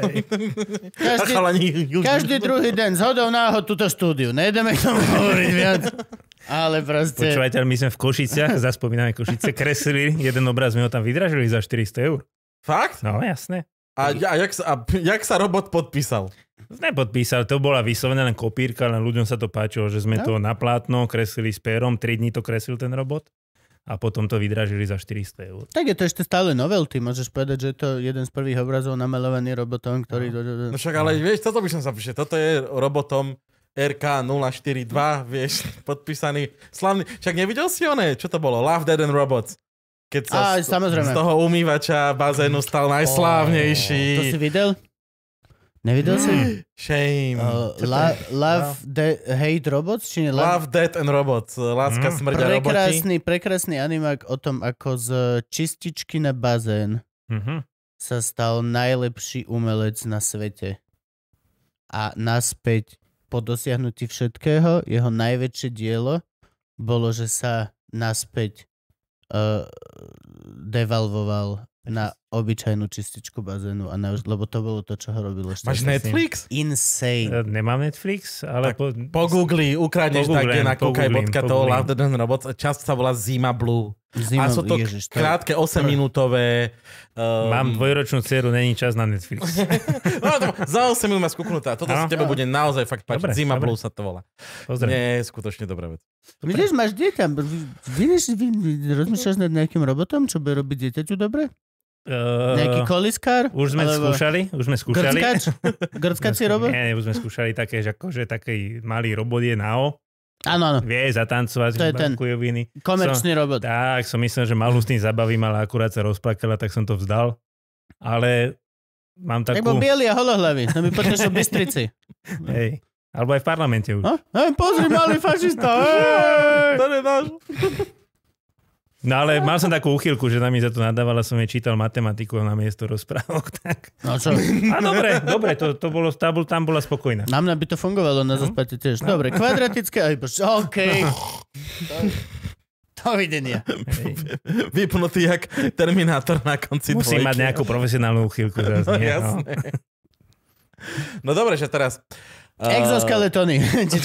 Každý druhý deň zhodou náhod túto štúdiu. Nejdeme k tomu hovoriť viac. Ale proste... Počúvajte, my sme v Košiciach, zaspomíname Košice, kreslili jeden obraz, my ho tam vydražili za 400 €. Fakt? No, jasné. A jak sa robot podpísal? Nepodpísal, to bola vyslovená len kopírka, len ľuďom sa to páčilo, že sme to na plátno kreslili s pérom, 3 dní to kreslil ten robot a potom to vydražili za 400 €. Tak je to ešte stále novelty, môžeš povedať, že je to jeden z prvých obrazov namalovaný robotom, ktorý... No však ale vieš, toto by som sa píše, toto je robotom RK042, vieš, podpísaný, slavný. Však nevidel si oné, čo to bolo? Love, Death and Robots. Keď sa z toho umývača bazénu stal najslávnejší. To si videl? Nevidel si? Shame. Love, Hate Robots? Či nie? Love, Death and Robots. Láska, smrť a roboti. Prekrásny animák o tom, ako z čističky na bazén sa stal najlepší umelec na svete. A naspäť po dosiahnutí všetkého, jeho najväčšie dielo bolo, že sa naspäť devalvoval na obyčajnú čističku bazénu, lebo to bolo to, čo ho robilo šťastný. Máš Netflix? Insane. Nemám Netflix, ale... Po Googli, ukradneš tak, na kúkaj.to, Love, Death and Robots, časť sa volá Zima Blue. A sú to krátke 8-minútové... Mám dvojročnú dceru, není čas na Netflix. Za 8 minút ma skúknutá. Toto sa tebe bude naozaj fakt páčiť. Zima Blue sa to volá. Nie, je skutočne dobrá vec. Vidíš, máš dieťa. Rozmýšľaš nad nejakým robotom, čo bude robiť dieťaťu dobre? Nejaký koliskár? Už sme skúšali. Grckací robot? Nie, už sme skúšali také, že akože taký malý robot je na O. Áno. Vie zatancovať. To je ten komerčný robot. Tak, som myslel, že malú s tým zabavím, ale akurát sa rozplakala, tak som to vzdal. Ale mám takú... Tak bol bielý a holohlavý. To by potešil Bystrici. Hej. Alebo aj v parlamente už. Pozri, malý fašista. To je náš. No ale mal som takú úchylku, že na mi za to nadávala, som jej čítal matematiku na miesto rozprávok. Tak. No čo? A dobre, to bolo, tam bola spokojná. Na mňa by to fungovalo na zaspate tiež. Dobre, kvadratické, OK. Dovidenia. Vypnutý jak Terminátor na konci Musí dvojky. mať nejakú profesionálnu úchylku. Jasné. No dobre, že teraz... Exoskeletony.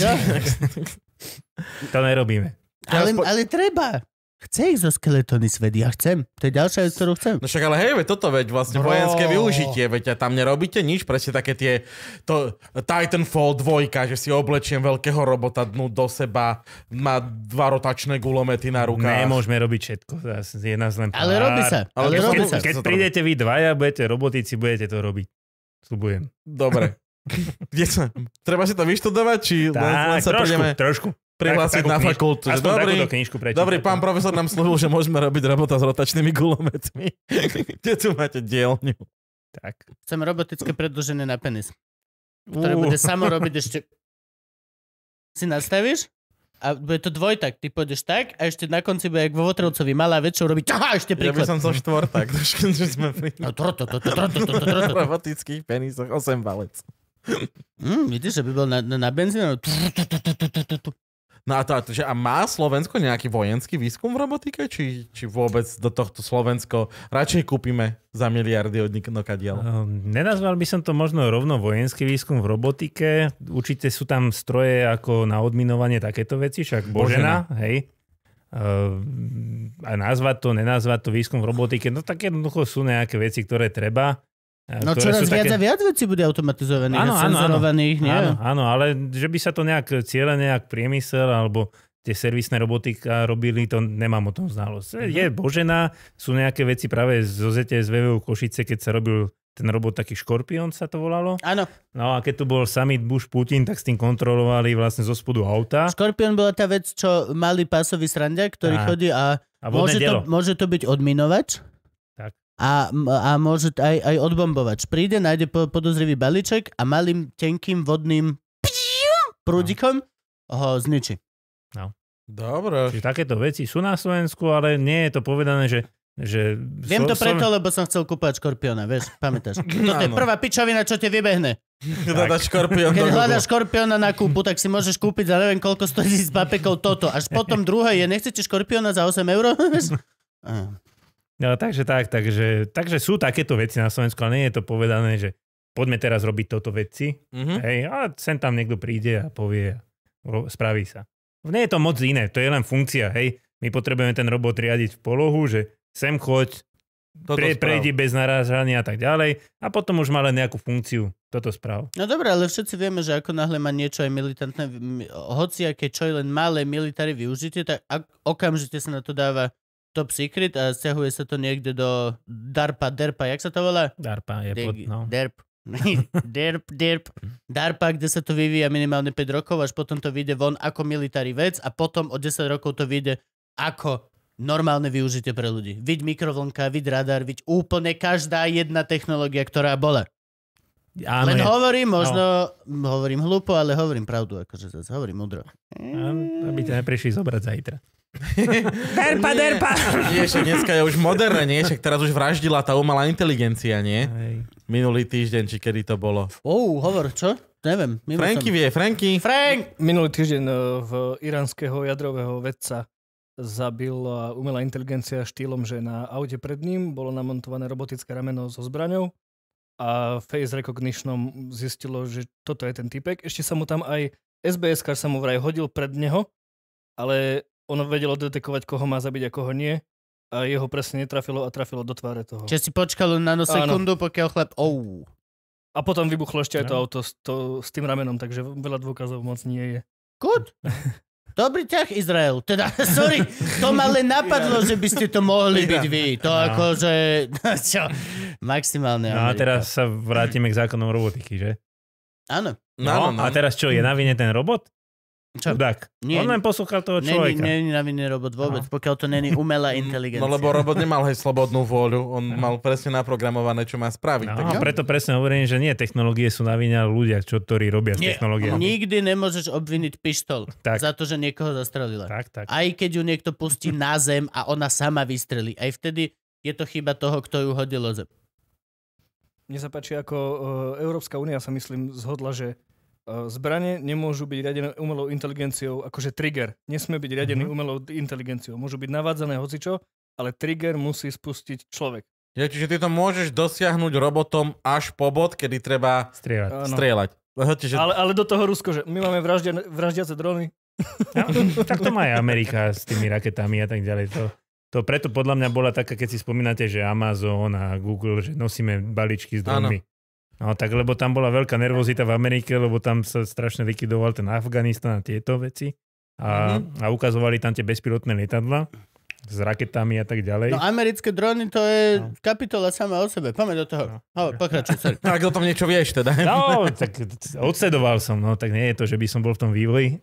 To nerobíme. Ale treba. Chce exoskeletony svet, ja chcem. To je ďalšia vec, ktorú chcem. No však ale hej, toto veď vlastne vojenské využitie, veď tam nerobíte nič, presne také tie Titanfall 2, že si oblečiem veľkého robota dnu do seba, má 2 rotačné gulomety na rukách. Nemôžeme robiť všetko, je nás len pár. Ale robí sa. Keď prídete vy dvaja, budete robotici, budete to robiť. Sľubujem. Dobre. Treba si to vyštudovať, či len sa trošku. Prihlásiť na fakultu. Dobrý, pán no. profesor nám slúbil, že môžeme robiť robota s rotačnými gulometmi. Kde tu máte dielňu? Tak. Chcem robotické predĺžené na penis. Ktoré bude samo robiť ešte... Si nastavíš? A bude to dvojtak. Ty pôjdeš tak a ešte na konci bude, jak vo Votrovcovi, malá vec, čo robí ešte príklad. Ja by som so štvortak. Že sme pri... robotických penisoch 8 valec. Vidíš, že by bol na benzínu. No a a má Slovensko nejaký vojenský výskum v robotike? Či vôbec do tohto Slovensko radšej kúpime za miliardy od nikadiaľ? Nenazval by som to možno rovno vojenský výskum v robotike. Určite sú tam stroje ako na odminovanie takéto veci, však Božena. Hej. A nenazvať to výskum v robotike, no tak jednoducho sú nejaké veci, ktoré treba. No čoraz viac a viac vecí bude automatizovaných a senzorovaných, nie? Áno, ale že by sa to nejak cieľene, nejak priemysel alebo tie servisné robotika robili, to nemám o tom znalosť. Je Božena, sú nejaké veci práve zo ZTS Košice, keď sa robil ten robot taký Škorpión sa to volalo. Áno. No a keď tu bol summit Bush-Putin, tak s tým kontrolovali vlastne zo spodu auta. Škorpión bola tá vec, čo mali pásový srandiak, ktorý chodí a môže to byť odminovač. Tak. A môže aj odbombovač. Príde, nájde podozrivý balíček a malým tenkým vodným prúdikom ho zničí. No. Dobre. Čiže takéto veci sú na Slovensku, ale nie je to povedané, že viem to preto, lebo som chcel kúpať Škorpióna, vieš, pamätáš? Toto je prvá pičovina, čo ti vybehne. Keď hľadaš Škorpióna na kúpu, tak si môžeš kúpiť za neviem koľko stojí s papekov toto. Až potom druhé je, nechcete Škorpióna za 8 €? No, takže sú takéto veci na Slovensku, ale nie je to povedané, že poďme teraz robiť toto veci. Hej, a sem tam niekto príde a povie, spraví sa. Nie je to moc iné, to je len funkcia, hej. My potrebujeme ten robot riadiť v polohu, že sem choď, prejdi bez narážania a tak ďalej a potom už má len nejakú funkciu. Toto správ. No dobré, ale všetci vieme, že ako náhle má niečo aj militantné, hociaké čo je len malé military využitie, tak okamžite sa na to dáva top secret a stiahuje sa to niekde do DARPA, jak sa to volá? DARPA je DARPA, kde sa to vyvíja minimálne 5 rokov, až potom to vyjde von ako military vec a potom o 10 rokov to vyjde ako normálne využitie pre ľudí. Viď mikrovlnka, viď radar, viď úplne každá jedna technológia, ktorá bola. Áno, len hovorím hlúpo, ale hovorím pravdu, akože zase hovorím múdro. Aby ťa neprišli zobrať zajtra. Derpa! Nie, však dneska je už moderné, nie? Však teraz už vraždila tá umelá inteligencia, nie? Hej. Minulý týždeň, či kedy to bolo. Hovor, čo? Neviem. Franky. Minulý týždeň v iránskeho jadrového vedca zabila umelá inteligencia štýlom, že na aute pred ním bolo namontované robotické rameno so zbraňou a face recognitionom zistilo, že toto je ten typek. Ešte sa mu tam aj SBS-kar sa mu vraj hodil pred neho, ale ono vedelo detekovať, koho má zabiť a koho nie a jeho presne netrafilo a trafilo do tváre toho. Čiže si počkal na sekundu, pokiaľ chlap... A potom vybuchlo ešte aj to auto s tým ramenom, takže veľa dôkazov moc nie je. Good. Dobrý ťah, Izrael. Teda, sorry, to ma len napadlo, že by ste to mohli byť vy. To akože... Čo? Maximálne. No a teraz sa vrátime k zákonom robotiky, že? Áno. No. A teraz čo, je na vine ten robot? Čo? Chudák. On len poslúchal toho človeka. Není na vine robot vôbec, pokiaľ to není umelá inteligencia. No lebo robot nemal slobodnú vôľu, on mal presne naprogramované, čo má spraviť. No, tak preto presne hovorím, že nie technológie sú na vine, ale ľudia, ktorí robia s technológiami. Nikdy nemôžeš obviniť pištol za to, že niekoho zastrelila. Tak. Aj keď ju niekto pustí na zem a ona sama vystrelí. Aj vtedy je to chyba toho, kto ju hodil o zem. Mne sa páči, ako Európska únia sa myslím zhodla, že zbrane nemôžu byť riadené umelou inteligenciou, akože trigger. Nesmie byť riadený umelou inteligenciou. Môžu byť navádzané hocičo, ale trigger musí spustiť človek. Čiže ty to môžeš dosiahnuť robotom až po bod, kedy treba strieľať. Ale do toho Rusko, že my máme vraždiace drony. Tak to má aj Amerika s tými raketami a tak ďalej. To preto podľa mňa bola taká, keď si spomínate, že Amazon a Google, že nosíme balíčky s dronmi. No tak, lebo tam bola veľká nervozita v Amerike, lebo tam sa strašne likvidoval ten Afganistan a tieto veci. A ukazovali tam tie bezpilotné lietadla s raketami a tak ďalej. No americké drony, to je kapitola sama o sebe. Poďme do toho. Pokračuj, sorry. Ak o tom niečo vieš teda. No, tak odsedoval som, no tak nie je to, že by som bol v tom vývoji.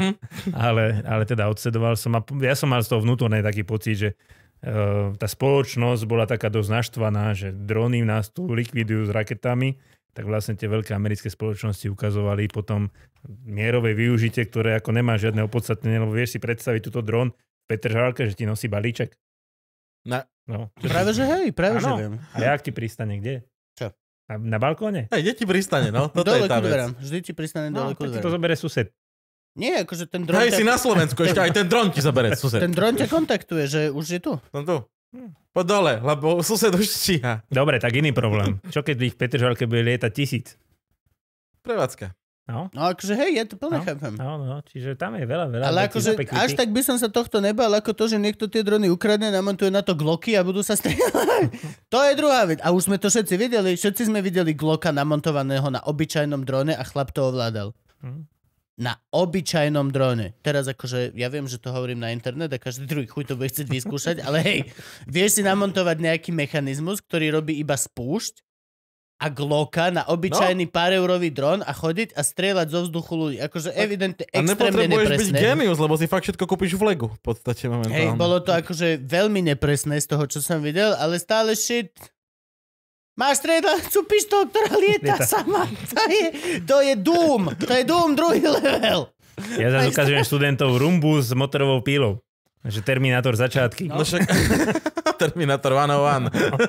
ale teda odsedoval som a ja som mal z toho vnútorný taký pocit, že tá spoločnosť bola taká dosť naštvaná, že drony nás tu likvidujú s raketami, tak vlastne tie veľké americké spoločnosti ukazovali potom mierové využitie, ktoré ako nemá žiadne opodstatnenie, lebo vieš si predstaviť túto dron v Petržalke, že ti nosí balíček. No. Práve že hej, že viem. A jak ti pristane, kde? Čo? Na balkóne? Hej, kde ti pristane, no? Dole ku dverám. Vždy ti pristane dole ku dverám. Tak to zoberie sused. Nie, akože ten dron... Hej, si na Slovensku, ešte aj ten dron ti zabere, sused. Ten dron ťa kontaktuje, že už je tu. No tu. Po dole, lebo sused už stíha. Dobre, tak iný problém. Čo keď ich v Petržalke bude lietať 1000? Prevádzka. No, akože hej, ja to plne chápem. No, čiže tam je veľa. Ale akože až tak by som sa tohto nebal, ako to, že niekto tie drony ukradne, namontuje na to Glocky a budú sa strieľať. To je druhá vec. A už sme to všetci videli. Všetci sme videli Glocka namontovaného na obyčajnom drone a chlap to ovládal. Na obyčajnom drone. Teraz akože, ja viem, že to hovorím na internet a každý druhý chuj to bude chcieť vyskúšať, ale hej, vieš si namontovať nejaký mechanizmus, ktorý robí iba spúšť a Glocka na obyčajný pár eurový dron a chodiť a strieľať zo vzduchu ľudí. Akože evidentne extrémne nepresné. A nepotrebuješ byť génius, lebo si fakt všetko kúpiš v Legu v podstate momentálne. Hej, bolo to akože veľmi nepresné z toho, čo som videl, ale stále shit. Máš strieľacú pištol, ktorá lieta sama. To je Doom. To je Doom druhý level. Ja zase ukazujem študentov rumbu s motorovou pílou. Takže Terminátor začiatky. No však... Terminátor 101.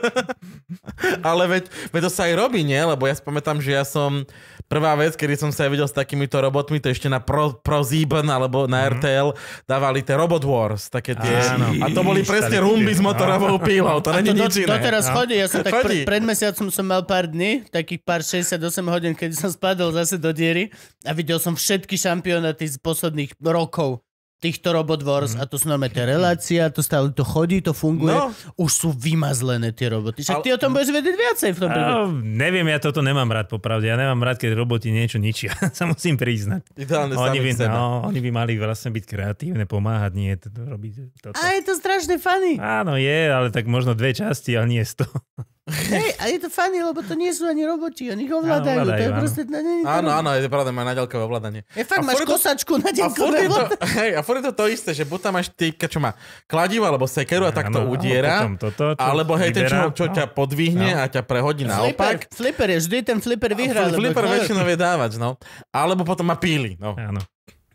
Ale veď to sa aj robí, nie? Lebo ja si pamätám, že ja som... Prvá vec, kedy som sa aj videl s takýmito robotmi, to ešte na ProSieben alebo na RTL dávali tie Robot Wars. Také tie... A to boli presne rumby s motorovou pílou. To není nič iné. To teraz chodí. Ja som tak pred mesiacom som mal pár dní, takých pár 68 hodín, keď som spadol zase do diery a videl som všetky šampionáty z posledných rokov týchto Robot Wars a to sú normálne tie relácia, to stále to chodí, to funguje. No. Už sú vymazlené tie roboty. Však ty o tom budeš vedieť viacej v tom prípade. Neviem, ja toto nemám rád popravde. Ja nemám rád, keď roboti niečo ničia. Sa musím priznať. Oni by mali vlastne byť kreatívne, pomáhať, nie to robiť. Toto. A je to strašne funny. Áno, je, ale tak možno 2 časti, ale nie 100. Hej, a je to funny, lebo to nie sú ani roboti, oni ich ovládajú. To je proste... Áno, je pravda, má naďalkové ovládanie. Fakt, máš kosačku na ďalkové ovládanie. Hej, a furt je to isté, že buď tam máš typka, čo má kladivo alebo sekeru a takto udiera, alebo hej, ten, čo ťa podvihne a ťa prehodí naopak. Flipper je, vždy ten flipper vyhrá. Flipper väčšinou vie dávať, no. Alebo potom má píly, no. Áno.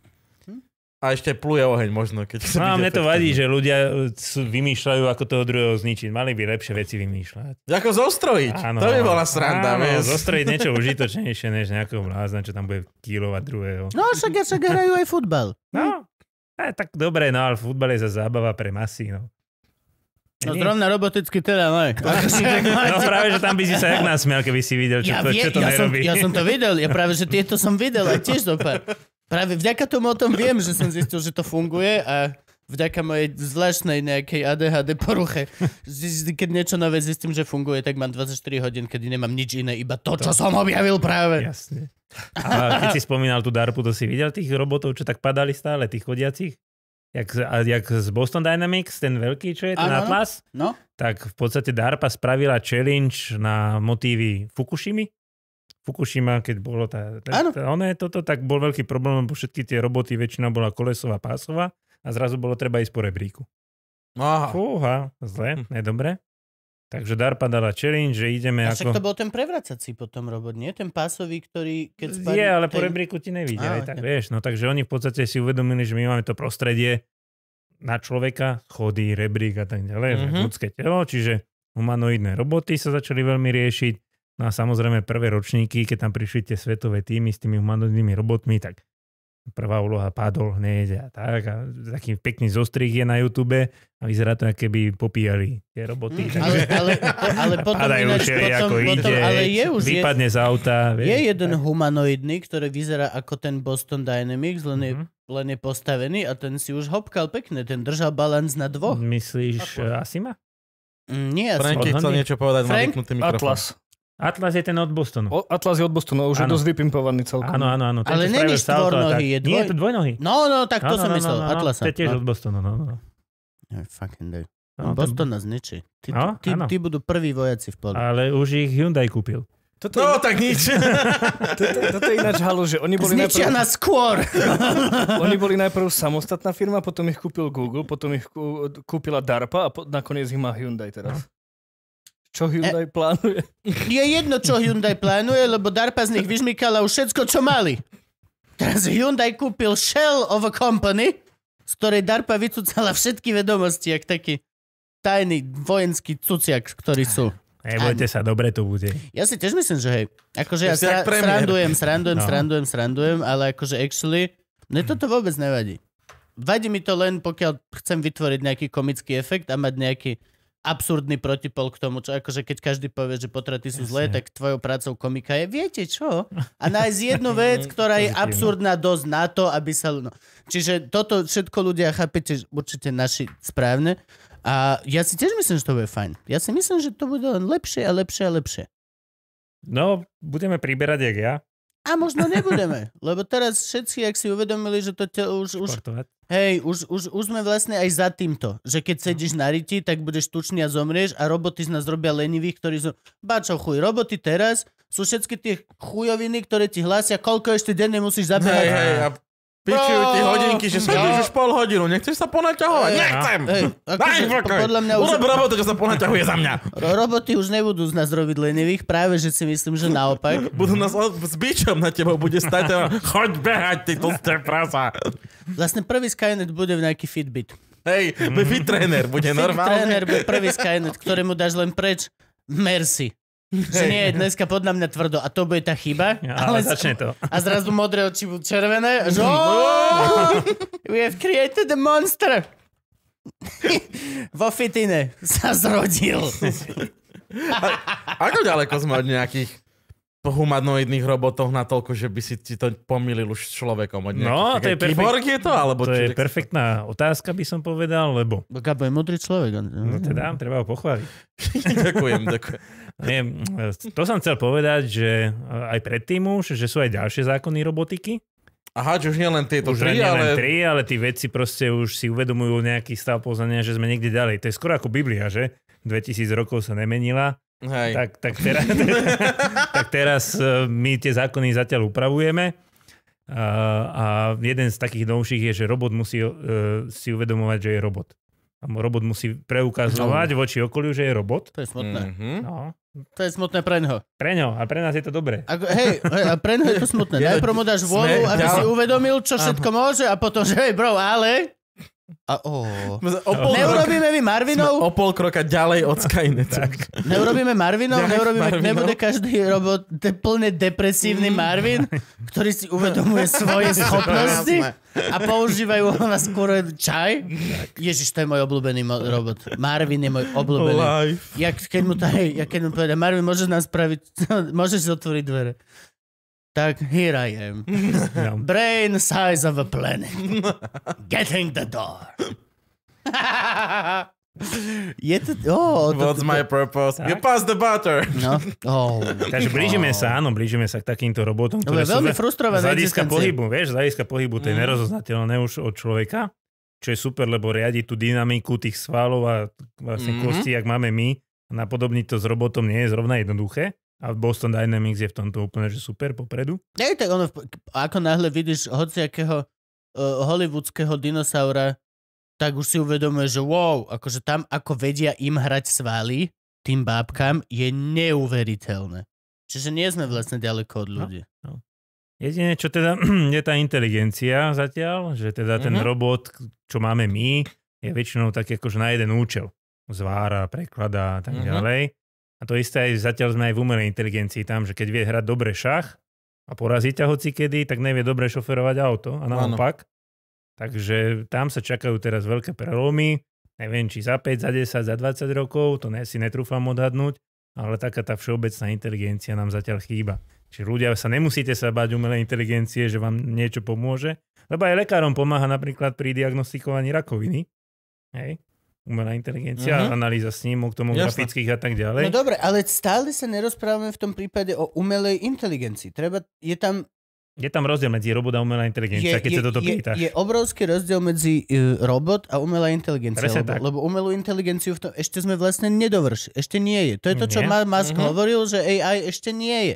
A ešte pluje oheň možno, keď sa no, mne to vadí, že ľudia vymýšľajú, ako toho druhého zničiť. Mali by lepšie veci vymýšľať. Ako zostrojiť. Áno, to by bola sranda. Áno, zostrojiť niečo užitočnejšie, než nejakého blázna, čo tam bude kýlovať druhého. No, však hrajú aj futbal. No, tak dobre, no, ale futbal je za zábava pre masy, no. No zrovna roboticky teda, no. No práve, že tam by si sa jak nasmial, keby si videl, čo to nerobí. Ja som to videl, práve, že tieto som videl aj tiež dopad. Práve vďaka tomu o tom viem, že som zistil, že to funguje a vďaka mojej zvláštnej nejakej ADHD poruche. Keď niečo nové zistím, že funguje, tak mám 24 hodín, kedy nemám nič iné, iba to, čo som objavil práve. Jasne. A keď si spomínal tú DARPu, to si videl tých robotov, čo tak padali stále, tých chodiacich? Jak z Boston Dynamics, ten veľký, čo je, ten Atlas? No. Tak v podstate DARPA spravila challenge na motívy Fukushima, keď bolo toto, tak bol veľký problém, lebo všetky tie roboty, väčšina bola kolesová, pásová a zrazu bolo treba ísť po rebríku. Aha. Fúha, zle, nedobre. Takže DARPA dala challenge, že ideme však to bol ten prevracací potom robot, nie? Ten pásový, ktorý... Keď spadí, ale po rebríku ti nevidia, tak vieš. No takže oni v podstate si uvedomili, že my máme to prostredie na človeka, chody, rebrík a tak ďalej, ľudské telo, čiže humanoidné roboty sa začali veľmi riešiť. No a samozrejme prvé ročníky, keď tam prišli tie svetové týmy s tými humanoidnými robotmi, tak prvá úloha padol hneď a tak. A taký pekný zostrih je na YouTube a vyzerá to, ako keby popíjali tie roboty. Ale potom ináč, vypadne z auta. Je jeden humanoidný, ktorý vyzerá ako ten Boston Dynamics, len je postavený a ten si už hopkal pekne, ten držal balans na 2. Myslíš Asima? Nie, Franky chcel niečo povedať, má vypnutý mikrofón. Atlas je ten od Bostonu. Atlas je od Bostonu, už je dosť vypimpovaný celkom. Áno. Ale není štvornohý, je Nie, je to dvojnohý. No, tak to som myslel, Atlasa. To je tiež od Bostonu, no. Fucking day. Boston nás ničí. Tí budú prví vojaci v poli. Ale už ich Hyundai kúpil. Tak nič. Toto je ináč halu, že oni boli zničia nás skôr. Oni boli najprv samostatná firma, potom ich kúpil Google, potom ich kúpila DARPA a nakoniec ich má Hyundai teraz. Čo Hyundai plánuje? Je jedno, čo Hyundai plánuje, lebo DARPA z nich vyžmykala už všetko, čo mali. Teraz Hyundai kúpil shell of a company, z ktorej DARPA vycúcala všetky vedomosti, jak taký tajný vojenský cuciak, ktorí sú. Nebojte sa, dobre to bude. Ja si tiež myslím, že hej. Akože ja srandujem, ale akože actually Mne toto vôbec nevadí. Vadí mi to len, pokiaľ chcem vytvoriť nejaký komický efekt a mať nejaký absurdný protipol k tomu, čo akože keď každý povie, že potraty sú zlé, tak tvojou prácou komika je, viete čo? A nájsť jednu vec, ktorá je absurdná dosť na to, aby sa... No. Čiže toto všetko ľudia chápete určite naši správne. A ja si tiež myslím, že to bude fajn. Ja si myslím, že to bude len lepšie a lepšie a lepšie. No, budeme priberať jak ja. A možno nebudeme, lebo teraz všetci, ak si uvedomili, že to už sme vlastne aj za týmto, že keď sedíš na riti, tak budeš tučný a zomrieš a roboty z nás robia lenivých, ktorí sú, bačo chuj, roboty teraz sú všetky tie chujoviny, ktoré ti hlásia, koľko ešte denne musíš zabehať. Hej, a pičujú ti hodinky, že sedíš už pol hodinu, nechceš sa ponaťahovať? Nechcem! Podľa mňa urob robotu, čo sa ponaťahuje za mňa. Roboty už nebudú z nás robiť lenivých, práve že si myslím, že naopak. Budú nás s bičom na tebou bude stať a choď behať, ty tlsté prasa. Vlastne prvý Skynet bude v nejaký Fitbit. Hej, fit tréner bude normálne. Fit tréner bude prvý Skynet, ktorému dáš len preč merci. Že nie je dneska podľa mňa tvrdo a to bude tá chyba. Ja, ale začne to. A zrazu modré oči budú červené. Že we have created a monster. Vo fitine sa zrodil. Ako ďaleko sme od nejakých humanoidných robotoch natoľko, že by si ti to pomýlil už s človekom? No, to je kyborg je to? Alebo to je perfektná otázka, by som povedal, lebo... Gabo je modrý človek. No teda, treba ho pochváliť. Ďakujem. Nie, to som chcel povedať, že aj predtým už, že sú aj ďalšie zákony robotiky. Aha, že už nie len tieto už tri, ale tí vedci proste už si uvedomujú nejaký stav poznania, že sme niekde ďalej. To je skoro ako Biblia, že? 2000 rokov sa nemenila. Hej. Tak teraz my tie zákony zatiaľ upravujeme. A jeden z takých novších je, že robot musí si uvedomovať, že je robot. A robot musí preukazovať voči okoliu, že je robot. To je smutné. No. To je smutné pre ňoho. Pre ňo, a pre nás je to dobré. A pre ňoho je to smutné. Najprv mu dáš vôľu, aby si uvedomil, čo všetko môže a potom, že hej bro, ale... Neurobíme my Marvinov? O pol kroka ďalej od Skynetu. Neurobíme Marvinov? Nebude každý robot plne depresívny Marvin, ktorý si uvedomuje svoje schopnosti a používajú ho na skôr čaj? Ježiš, to je môj obľúbený robot. Marvin je môj obľúbený. Keď mu povedia, Marvin, môžeš nám spraviť, môžeš otvoriť dvere. Tak, here I am. Brain size of a planet. Getting the door. Je to... What's my purpose? You pass the butter. No. Takže blížime sa k takýmto robotom, ktoré sú veľmi frustrované z hľadiska pohybu, vieš, z hľadiska pohybu, to je nerozoznateľné už od človeka, čo je super, lebo riadi tú dynamiku tých svalov a vlastne kostí, jak máme my. Napodobniť to s robotom nie je zrovna jednoduché. A Boston Dynamics je v tomto úplne že super popredu. Tak ono, ako náhle vidíš hociakého hollywoodského dinosaura, tak už si uvedomuje, že wow, akože tam ako vedia im hrať svaly, tým bábkam, je neuveriteľné. Čiže nie sme vlastne ďaleko od ľudí. No. Jedine, čo teda je tá inteligencia zatiaľ, že teda ten robot, čo máme my, je väčšinou tak akože na jeden účel. Zvára, prekladá a tak ďalej. A to isté aj zatiaľ sme aj v umelej inteligencii tam, že keď vie hrať dobre šach a porazí ťa hocikedy, tak nevie dobre šoferovať auto a naopak. Takže tam sa čakajú teraz veľké prelomy. Neviem, či za 5, za 10, za 20 rokov, to si netrúfam odhadnúť, ale taká tá všeobecná inteligencia nám zatiaľ chýba. Čiže ľudia sa nemusíte sa báť umelej inteligencie, že vám niečo pomôže, lebo aj lekárom pomáha napríklad pri diagnostikovaní rakoviny. Hej. Umelá inteligencia, analýza snímok tomografických a tak ďalej. No dobre, ale stále sa nerozprávame v tom prípade o umelej inteligencii. Je tam rozdiel medzi robot a umelá inteligencia, keď sa toto pýtaš. Je obrovský rozdiel medzi robot a umelá inteligencia. Lebo umelú inteligenciu v tom ešte sme vlastne nedovršili. Ešte nie je. To je to, čo Musk hovoril, že AI ešte nie je.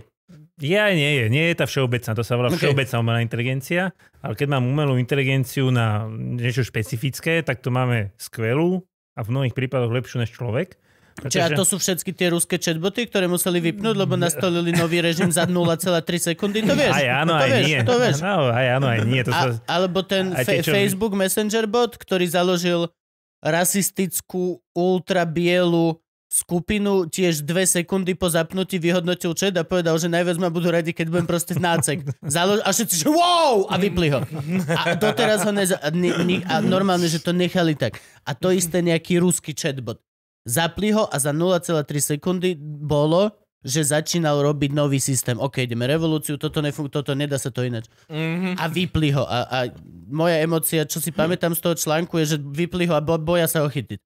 Nie je tá všeobecná, to sa volá všeobecná umelá inteligencia, ale keď mám umelú inteligenciu na niečo špecifické, tak to máme skvelú a v mnohých prípadoch lepšiu než človek. Čiže a to sú všetky tie ruské chatboty, ktoré museli vypnúť, lebo nastolili nový režim za 0,3 sekundy, to vieš? Aj áno, aj nie. To vieš. Aj áno, aj nie. Alebo ten Facebook Messenger bot, ktorý založil rasistickú, ultrabielu skupinu tiež 2 sekundy po zapnutí vyhodnotil chat a povedal, že najviac ma budú radi, keď budem proste nácek. A všetci, že wow! A vypli ho. A doteraz ho a normálne, že to nechali tak. A to isté nejaký ruský chatbot. Zapli ho a za 0,3 sekundy bolo, že začínal robiť nový systém. OK, ideme revolúciu, toto nedá sa to ináč. A vypli ho. A moja emócia, čo si pamätám z toho článku, je, že vypli ho a boja sa ho chytiť.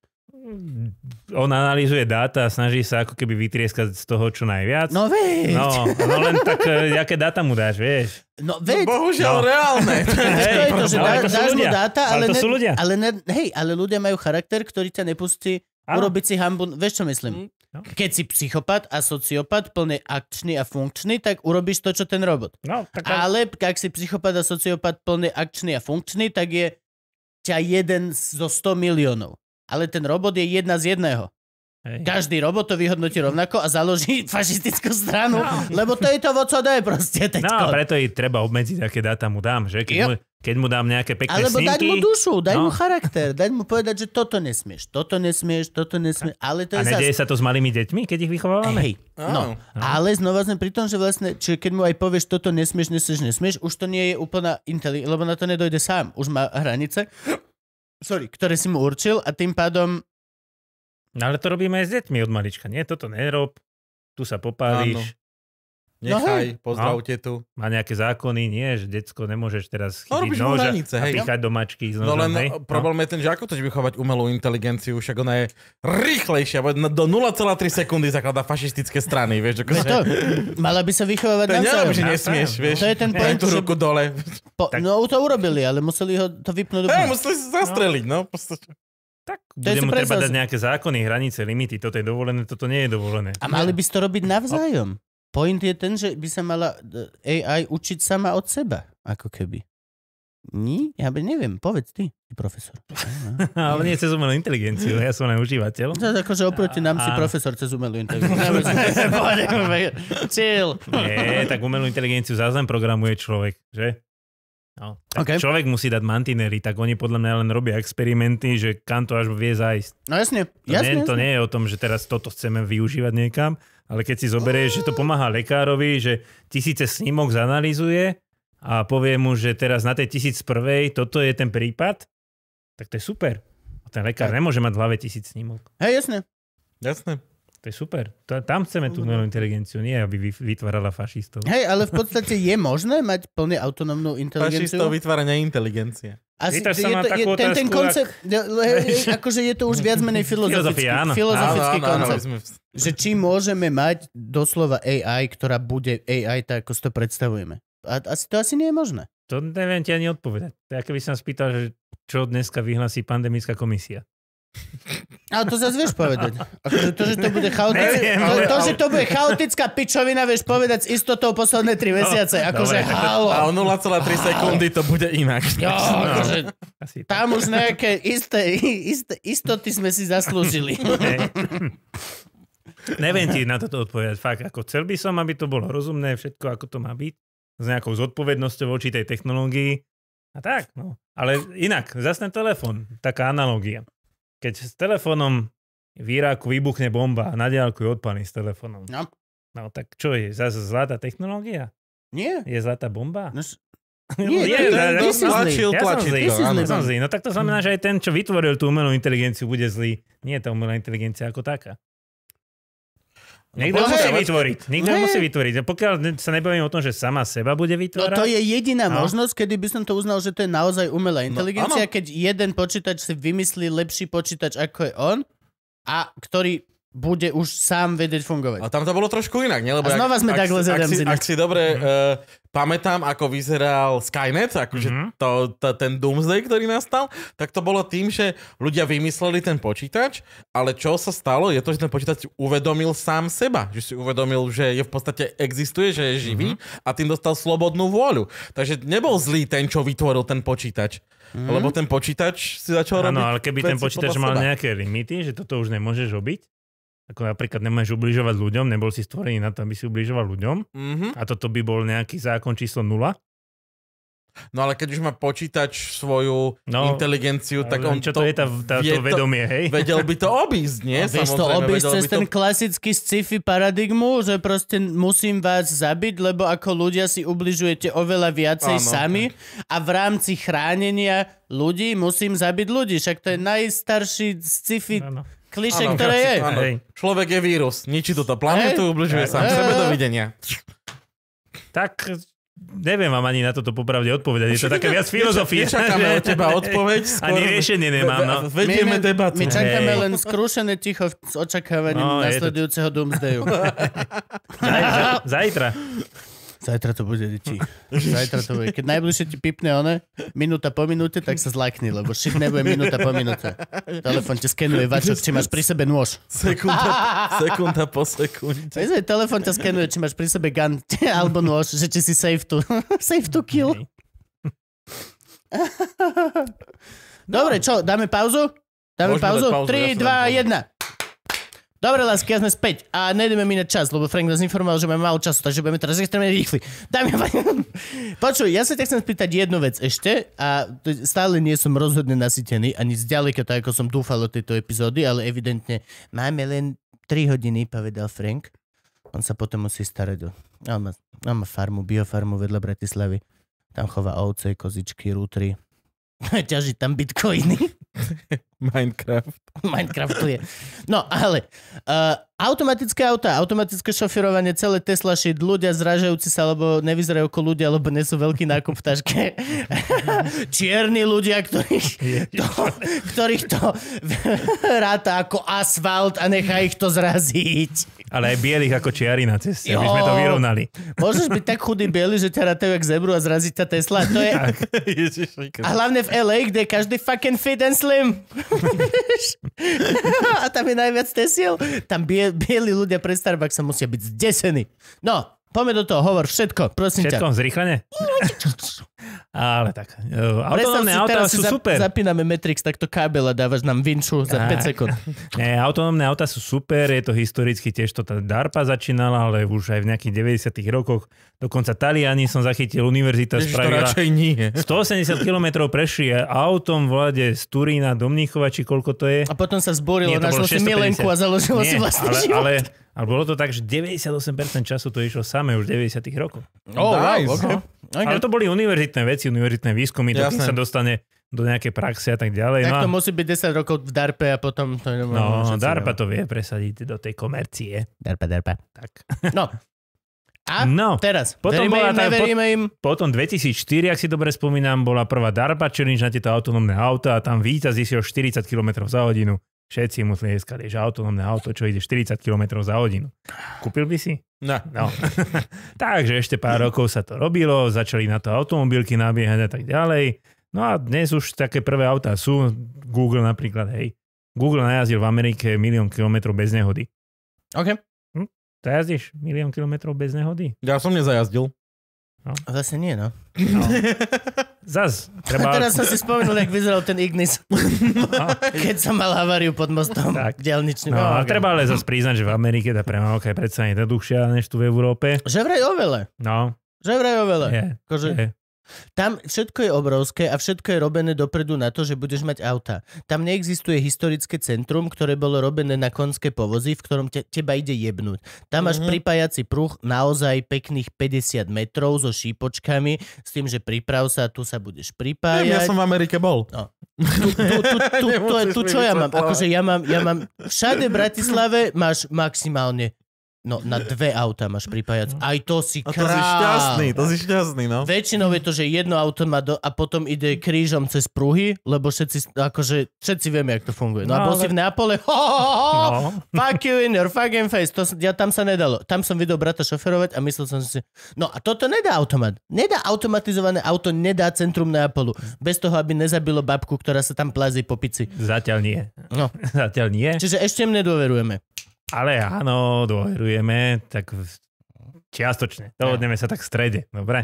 On analýzuje dáta a snaží sa ako keby vytrieskať z toho čo najviac. No veď. No len tak, aké dáta mu dáš, vieš? No veď. No, bohužiaľ reálne. Hej, to, že dáš mu dáta, ale to sú ľudia. Ale ľudia majú charakter, ktorý ťa nepustí urobiť si hambu. Vieš, čo myslím? Keď si psychopat a sociopat, plne akčný a funkčný, tak urobíš to, čo ten robot. No, tak... Ale ak si psychopat a sociopat plne akčný a funkčný, tak je ťa jeden zo 100 miliónov. Ale ten robot je jedna z jedného. Hej. Každý robot to vyhodnotí rovnako a založí fašistickú stranu, lebo to je to, co dá proste teďko. No, preto i treba obmedziť, aké dáta mu dám, že? Keď mu dám nejaké pekné alebo snímky... dať mu dušu, dať mu charakter, dať mu povedať, že toto nesmieš, ale to je nedieje sa to s malými deťmi, keď ich vychovávame? Hej, no. Ale znova sme pri tom, že vlastne, čiže keď mu aj povieš, toto nesmieš, už to nie je úplná inteligencia, lebo na to nedojde sám. Už má hranice, ktoré si mu určil a tým pádom. No ale to robíme aj s deťmi od malička, nie? Toto nerob, tu sa popálíš. Nechaj, pozdravte tu. Má nejaké zákony, nie, že decko nemôžeš teraz chytiť noža a píchať do mačky s nožom. No len problém je ten, že ako to vychovať umelú inteligenciu, však ona je rýchlejšia, do 0,3 sekundy zakladá fašistické strany, vieš. To, mala by sa vychovávať na celom. To že nesmieš, vieš. To je ten point, tú ruku dole. No to urobili, ale museli ho to vypnúť. Museli sa zastreliť, no. Tak bude mu treba dať nejaké zákony, hranice, limity. Toto je dovolené, toto nie je dovolené. A mali by to robiť navzájom. Point je ten, že by sa mala AI učiť sama od seba, ako keby. Nie? Ja neviem, povedz ty, profesor. Ale nie cez umelú inteligenciu, ja som len užívateľ. To je akože oproti nám si profesor cez umelú inteligenciu. Chill. Nie, tak umelú inteligenciu zázem programuje človek, že? No, tak človek musí dať mantinery, tak oni podľa mňa len robia experimenty, že kam to až vie zájsť. No jasne. To nie je o tom, že teraz toto chceme využívať niekam, ale keď si zoberieš, že to pomáha lekárovi, že 1000 snímok zanalýzuje a povie mu, že teraz na tej 1001 toto je ten prípad, tak to je super. A ten lekár nemôže mať v hlave 1000 snímok. Hej, jasne. Jasne. To je super. Tam chceme tú umelú inteligenciu, nie aby vytvárala fašistov. Hej, ale v podstate je možné mať plne autonómnu inteligenciu? Fašistov vytvára neinteligencia. Asi ten koncept, akože je to už viac menej filozofický koncept. Že či môžeme mať doslova AI, ktorá bude AI tak, ako si to predstavujeme. A to asi nie je možné. To neviem ti ani odpovedať. Tak by som spýtal, že čo dneska vyhlasí pandemická komisia. Ale to zase vieš povedať. Akože to, že to bude že to bude chaotická pičovina, vieš povedať s istotou posledné 3 mesiace. Akože halo. A o 0,3 sekundy to bude inak. Jo, akože, tam už nejaké istoty sme si zaslúžili. Neviem ti na toto odpovedať. Fakt, ako chcel by som, aby to bolo rozumné, všetko ako to má byť. S nejakou zodpovednosťou voči tej technológii. A tak, no. Ale inak, zase ten telefón, taká analogia. Keď s telefónom v Iráku vybuchne bomba a na diaľku je odpálny s telefónom. No tak čo je? Zase zlatá technológia? Nie. Je zlatá bomba? Som zlý. No tak to znamená, že aj ten, čo vytvoril tú umelú inteligenciu, bude zlý. Nie je tá umelá inteligencia ako taká. Niekto musí vytvoriť. Pokiaľ sa nebavíme o tom, že sama seba bude vytvárať. No to je jediná možnosť, kedy by som to uznal, že to je naozaj umelá inteligencia, keď jeden počítač si vymyslí lepší počítač ako je on a ktorý bude už sám vedieť fungovať. A tam to bolo trošku inak, nie? Lebo a znova sme takhle zadám. Ak si dobre pamätám, ako vyzeral Skynet, akože ten Doomsday, ktorý nastal, tak to bolo tým, že ľudia vymysleli ten počítač, ale čo sa stalo, je to, že ten počítač uvedomil sám seba. Že si uvedomil, že je v podstate existuje, že je živý a tým dostal slobodnú vôľu. Takže nebol zlý ten, čo vytvoril ten počítač. Lebo ten počítač si začal robiť. Áno, ale keby ten počítač mal nejaké limity, že toto už nemôžeš robiť, ako napríklad nemôžeš ubližovať ľuďom, nebol si stvorený na to, aby si ubližoval ľuďom. A toto by bol nejaký zákon číslo 0. No ale keď už má počítač svoju inteligenciu, tak on čo to je to vedomie, hej? Vedel by to obísť, nie? Vieš to obísť cez ten klasický sci-fi paradigmu, že proste musím vás zabiť, lebo ako ľudia si ubližujete oveľa viacej sami a v rámci chránenia ľudí musím zabiť ľudí. Však to je najstarší sci-fi klišé, ktoré je. Človek je vírus, ničí túto planetu, ubližuje sám sebe, dovidenia. Tak neviem vám ani na toto popravde odpovedať. Je to také viac filozofie. Nečakáme od teba odpoveď. Ani riešenie nemám. No. Vedieme debatu. My čakáme len skrúšené ticho s očakávaním nasledujúceho doomsdayu. Zajtra. Zajtra to bude, deti. Zajtra to bude. Keď najbližšie ti pipne minúta po minúte, tak sa zlakni, lebo shit nebude minúta po minúte. Telefón ťa skenuje, vačok, či máš pri sebe nôž. Sekunda po sekunde. Telefón ťa skenuje, či máš pri sebe gun alebo nôž, že či si safe to kill. Dobre, čo, dáme pauzu? Dáme pauzu? 3, 2, 1. Dobre, lásky, ja sme späť a nejdeme minúť čas, lebo Frank nás informoval, že máme málo času, takže budeme teraz extrémne rýchli. Počuj, ja sa ťa chcem spýtať jednu vec ešte a stále nie som rozhodne nasytený, ani zďaleka tak, ako som dúfal od tejto epizódy, ale evidentne máme len 3 hodiny, povedal Frank. On sa potom musí starať on má farmu, biofarmu vedľa Bratislavy. Tam chová ovce, kozičky, rútry. Ťaží tam bitcoiny. Minecraftuje. No, ale automatické auta, automatické šoferovanie, celé Tesla shit, ľudia zrážajúci sa, alebo nevyzerajú ako ľudia, alebo nesú veľký nákup v taške. Čierni ľudia, ktorých to ráta ako asfalt a nechá ich to zraziť. Ale aj bielých ako čiary na ceste, aby sme to vyrovnali. Môžeš byť tak chudý biely, že ťa rátajú jak zebru a zraziť ťa Tesla. To je... A hlavne v LA, kde je každý fucking fit and slim. A tam je najviac Tesiel. Tam bieli ľudia pre Starbucks sa musia byť zdesení. No, poďme do toho, hovor všetko, prosím ťa. Všetko, zrýchlene? Ale tak, autonómne autá sú super. Zapíname Matrix, takto kábel a dávaš nám vinču za 5 sekúnd. Nie, autonómne autá sú super, je to historicky tiež to tá DARPA začínala, ale už aj v nejakých 90. rokoch. Dokonca Taliani som zachytil, univerzita spravila. 180 km prešli autom vlade z Turína do Mníchova, či koľko to je. A potom sa zborilo, našlo si milenku a založilo si vlastný život. Ale bolo to tak, že 98% času to išlo samé už v 90. rokoch. Nice. Okay. Ale to boli univerzitné veci, univerzitné výskumy, dokým sa dostane do nejakej praxe a tak ďalej. Tak to musí byť 10 rokov v DARPE a potom... DARPA to vie presadiť do tej komercie. DARPA. Tak. No. A teraz, potom veríme im. Potom 2004, ak si dobre spomínam, bola prvá DARPA challenge na tieto autonómne auta a tam víťaz išiel 40 km za hodinu. Všetci museli dneska, že autonómne auto, čo ide 40 km za hodinu. Kúpil by si? No. Takže ešte pár rokov sa to robilo, začali na to automobilky nabiehať a tak ďalej. No a dnes už také prvé autá sú. Google napríklad, hej. Google najazdil v Amerike 1 000 000 kilometrov bez nehody. OK. Zajazdíš 1 000 000 kilometrov bez nehody? Ja som nezajazdil. No. Zase nie, no. Zas. Teraz som si spomenul, jak vyzeral ten Ignis. Keď som mal haváriu pod mostom diaľničným. No, ale treba ale zase priznať, že v Amerike tá premávka je predsa jednoduchšia než tu v Európe. Že vraj oveľa. No. Že vraj oveľa. Je. Tam všetko je obrovské a všetko je robené dopredu na to, že budeš mať auta. Tam neexistuje historické centrum, ktoré bolo robené na konské povozy, v ktorom teba ide jebnúť. Tam máš pripájací pruh naozaj pekných 50 metrov so šípočkami, s tým, že priprav sa, tu sa budeš pripájať. Ja som v Amerike bol. No. Tu čo ja mám? Akože ja mám všade v Bratislave máš maximálne na 2 auta máš pripájať. Aj to si král. To si šťastný, no. Väčšinou je to, že jedno auto má a potom ide krížom cez pruhy, lebo všetci vieme, jak to funguje. No a bol si v Neapole, fuck you in your fucking face. Tam sa nedalo. Tam som videl brata šoferovať a myslel som si, no a toto nedá automat. Nedá automatizované auto, nedá centrum Neapolu. Bez toho, aby nezabilo babku, ktorá sa tam plazí po pici. Zatiaľ nie. No. Zatiaľ nie. Čiže ešte im nedôverujeme. Ale áno, dôverujeme, tak čiastočne. Dohodneme sa tak v strede, dobre?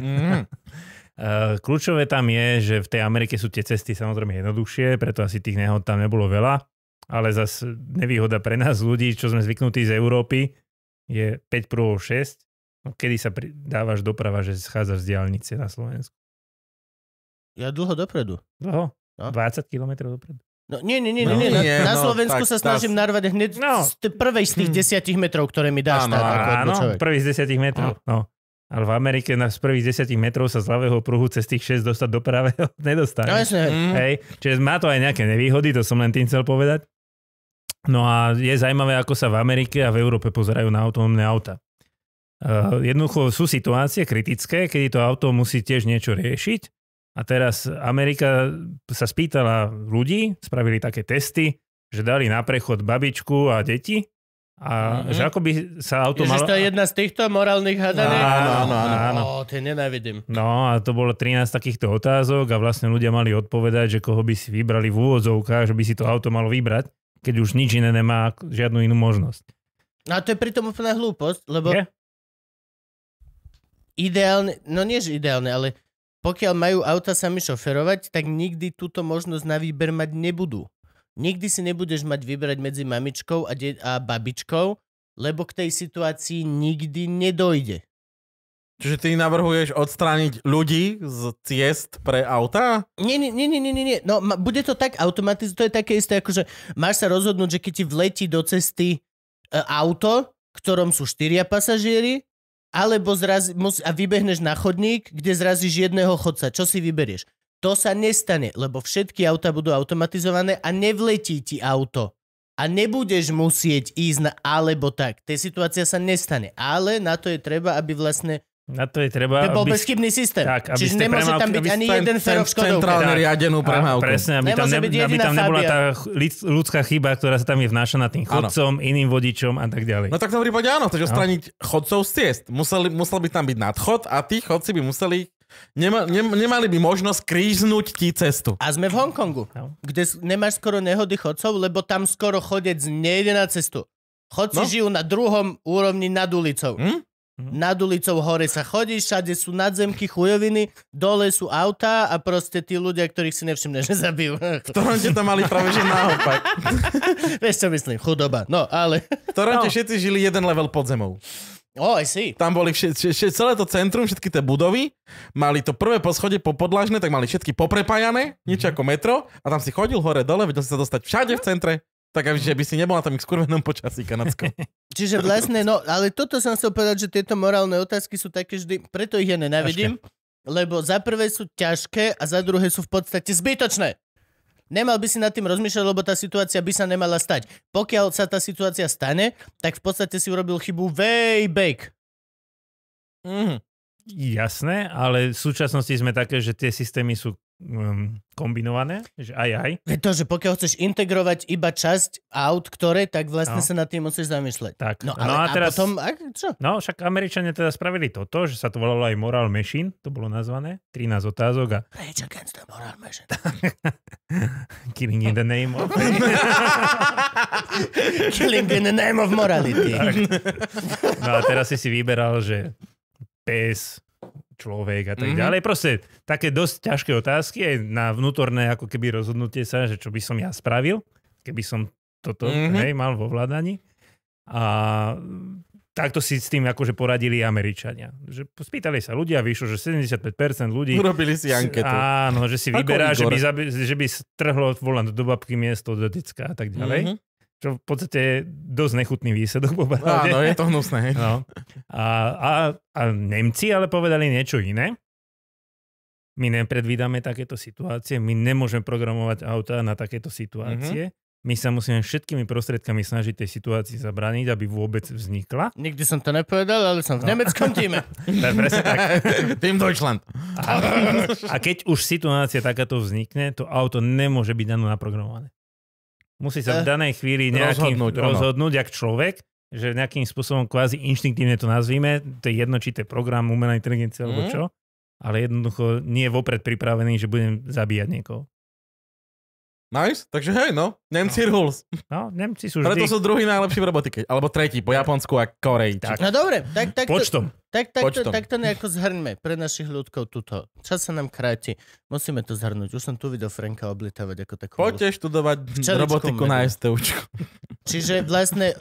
Kľúčové tam je, že v tej Amerike sú tie cesty samozrejme jednoduchšie, preto asi tých nehod tam nebolo veľa, ale zase nevýhoda pre nás ľudí, čo sme zvyknutí z Európy, je 5 pruhov 6. No, kedy sa dávaš doprava, že schádzaš z diaľnice na Slovensku? Ja dlho dopredu. Dlho? No. 20 km dopredu. No nie. Na no, Slovensku tak sa snažím narvať hneď z prvej z tých 10 metrov, ktoré mi dáš. Áno, prvých z 10 metrov. No. Ale v Amerike z prvých 10 metrov sa z ľavého pruhu cez tých 6 dostať do pravého nedostane. No jasne. Hej. Čiže má to aj nejaké nevýhody, to som len tým chcel povedať. No a je zaujímavé, ako sa v Amerike a v Európe pozerajú na autonómne auta. Jednoducho sú situácie kritické, kedy to auto musí tiež niečo riešiť. A teraz Amerika sa spýtala ľudí, spravili také testy, že dali na prechod babičku a deti a že ako by sa auto malo... Ježiš, to je jedna z týchto morálnych hádaní? Áno. To nenávidím. No a to bolo 13 takýchto otázok a vlastne ľudia mali odpovedať, že koho by si vybrali v úvodzovkách, že by si to auto malo vybrať, keď už nič iné nemá žiadnu inú možnosť. No a to je pritom úplná hlúposť, lebo Je? ideálne, no nie že ideálne, ale pokiaľ majú auta sami šoferovať, tak nikdy túto možnosť na výber mať nebudú. Nikdy si nebudeš mať vybrať medzi mamičkou a babičkou, lebo k tej situácii nikdy nedojde. Čiže ty navrhuješ odstrániť ľudí z ciest pre auta? Nie. No, bude to tak automaticky, to je také isté, ako že máš sa rozhodnúť, že keď ti vletí do cesty auto, v ktorom sú 4 pasažieri, alebo a vybehneš na chodník, kde zrazíš jedného chodca. Čo si vyberieš? To sa nestane, lebo všetky auta budú automatizované a nevletí ti auto. A nebudeš musieť ísť na alebo tak. Tej situácia sa nestane. Ale na to je treba, aby vlastne... Na to je treba... To bol bezchybný systém. Tak, čiže nemôže tam byť ani jeden ferok Škodovka. Centrálne riadenú premávku. Presne, aby tam nebola tá ľudská chyba, ktorá sa tam je vnášaná tým chodcom, iným vodičom a tak ďalej. No tak v tom prípade áno, chceš odstrániť chodcov z ciest. Musel by tam byť nadchod a tí chodci by museli... Nemali by možnosť krížnuť ti cestu. A sme v Hongkongu, kde nemáš skoro nehody chodcov, lebo tam skoro chodec nejde na cestu. Chodci žijú na druhom úrovni nad ulicou. Nad ulicou hore sa chodí, všade sú nadzemky, chujoviny, dole sú autá a proste tí ľudia, ktorých si nevšimne, že zabijú. V Toronte to mali práve že naopak. Vieš čo myslím, chudoba. No, ale... V Toronte všetci žili jeden level pod zemou. I see. Tam boli celé to centrum, všetky tie budovy, mali to prvé poschodie popodlažné, tak mali všetky poprepájané, niečo ako metro, a tam si chodil hore dole, vedel si sa dostať všade v centre. Tak že by si nebol na tom skurvenom počasí kanadskom. Čiže vlastne, no, ale toto som chcel povedať, že tieto morálne otázky sú také vždy, preto ich ja nenávidím, lebo za prvé sú ťažké a za druhé sú v podstate zbytočné. Nemal by si nad tým rozmýšľať, lebo tá situácia by sa nemala stať. Pokiaľ sa tá situácia stane, tak v podstate si urobil chybu way back. Jasné, ale v súčasnosti sme také, že tie systémy sú kombinované, že aj. To, že pokiaľ chceš integrovať iba časť aut, ktoré, tak vlastne sa nad tým musíš zamýšľať. Tak. No, ale, a teraz, potom, čo? No, však Američania teda spravili toto, že sa to volalo aj Moral Machine, to bolo nazvané, 13 otázok a... Rage against the Moral Machine. Killing in the name of... Killing in the name of morality. No a teraz si vyberal, že pes, človek a tak ďalej. Proste také dosť ťažké otázky aj na vnútorné ako keby rozhodnutie sa, že čo by som ja spravil, keby som toto mal vo vládaní. A takto si s tým akože poradili Američania. Že spýtali sa ľudia, vyšlo, že 75% ľudí... Urobili si anketu. Áno, že si vyberá, že by strhlo volant do babky miesto do decka a tak ďalej. Čo v podstate je dosť nechutný výsledok. Áno, je to hnusné. No. A Nemci ale povedali niečo iné. My nepredvídame takéto situácie, my nemôžeme programovať auta na takéto situácie. My sa musíme všetkými prostriedkami snažiť tej situácii zabrániť, aby vôbec vznikla. Nikdy som to nepovedal, ale som v nemeckom týme. Presne tak. Tým Deutschland. A keď už situácia takáto vznikne, to auto nemôže byť dané naprogramované. Musí sa v danej chvíli rozhodnúť jak človek, že nejakým spôsobom kvázi inštinktívne to nazvíme, to je jedno, či to je program, umelá inteligencia alebo čo, ale jednoducho nie je vopred pripravený, že budem zabíjať niekoho. Nice, takže hej, no, Nemci rules. No, Nemci sú vždy... Preto sú druhý najlepší v robotike, alebo tretí, po Japonsku a Koreji. No dobre, tak počtom. Tak to nejako zhrňme pre našich ľudkov tuto. Čas sa nám kráti. Musíme to zhrnúť. Už som tu videl Franka oblitávať ako takú... Poďte študovať robotiku na STUčku. Čiže vlastne...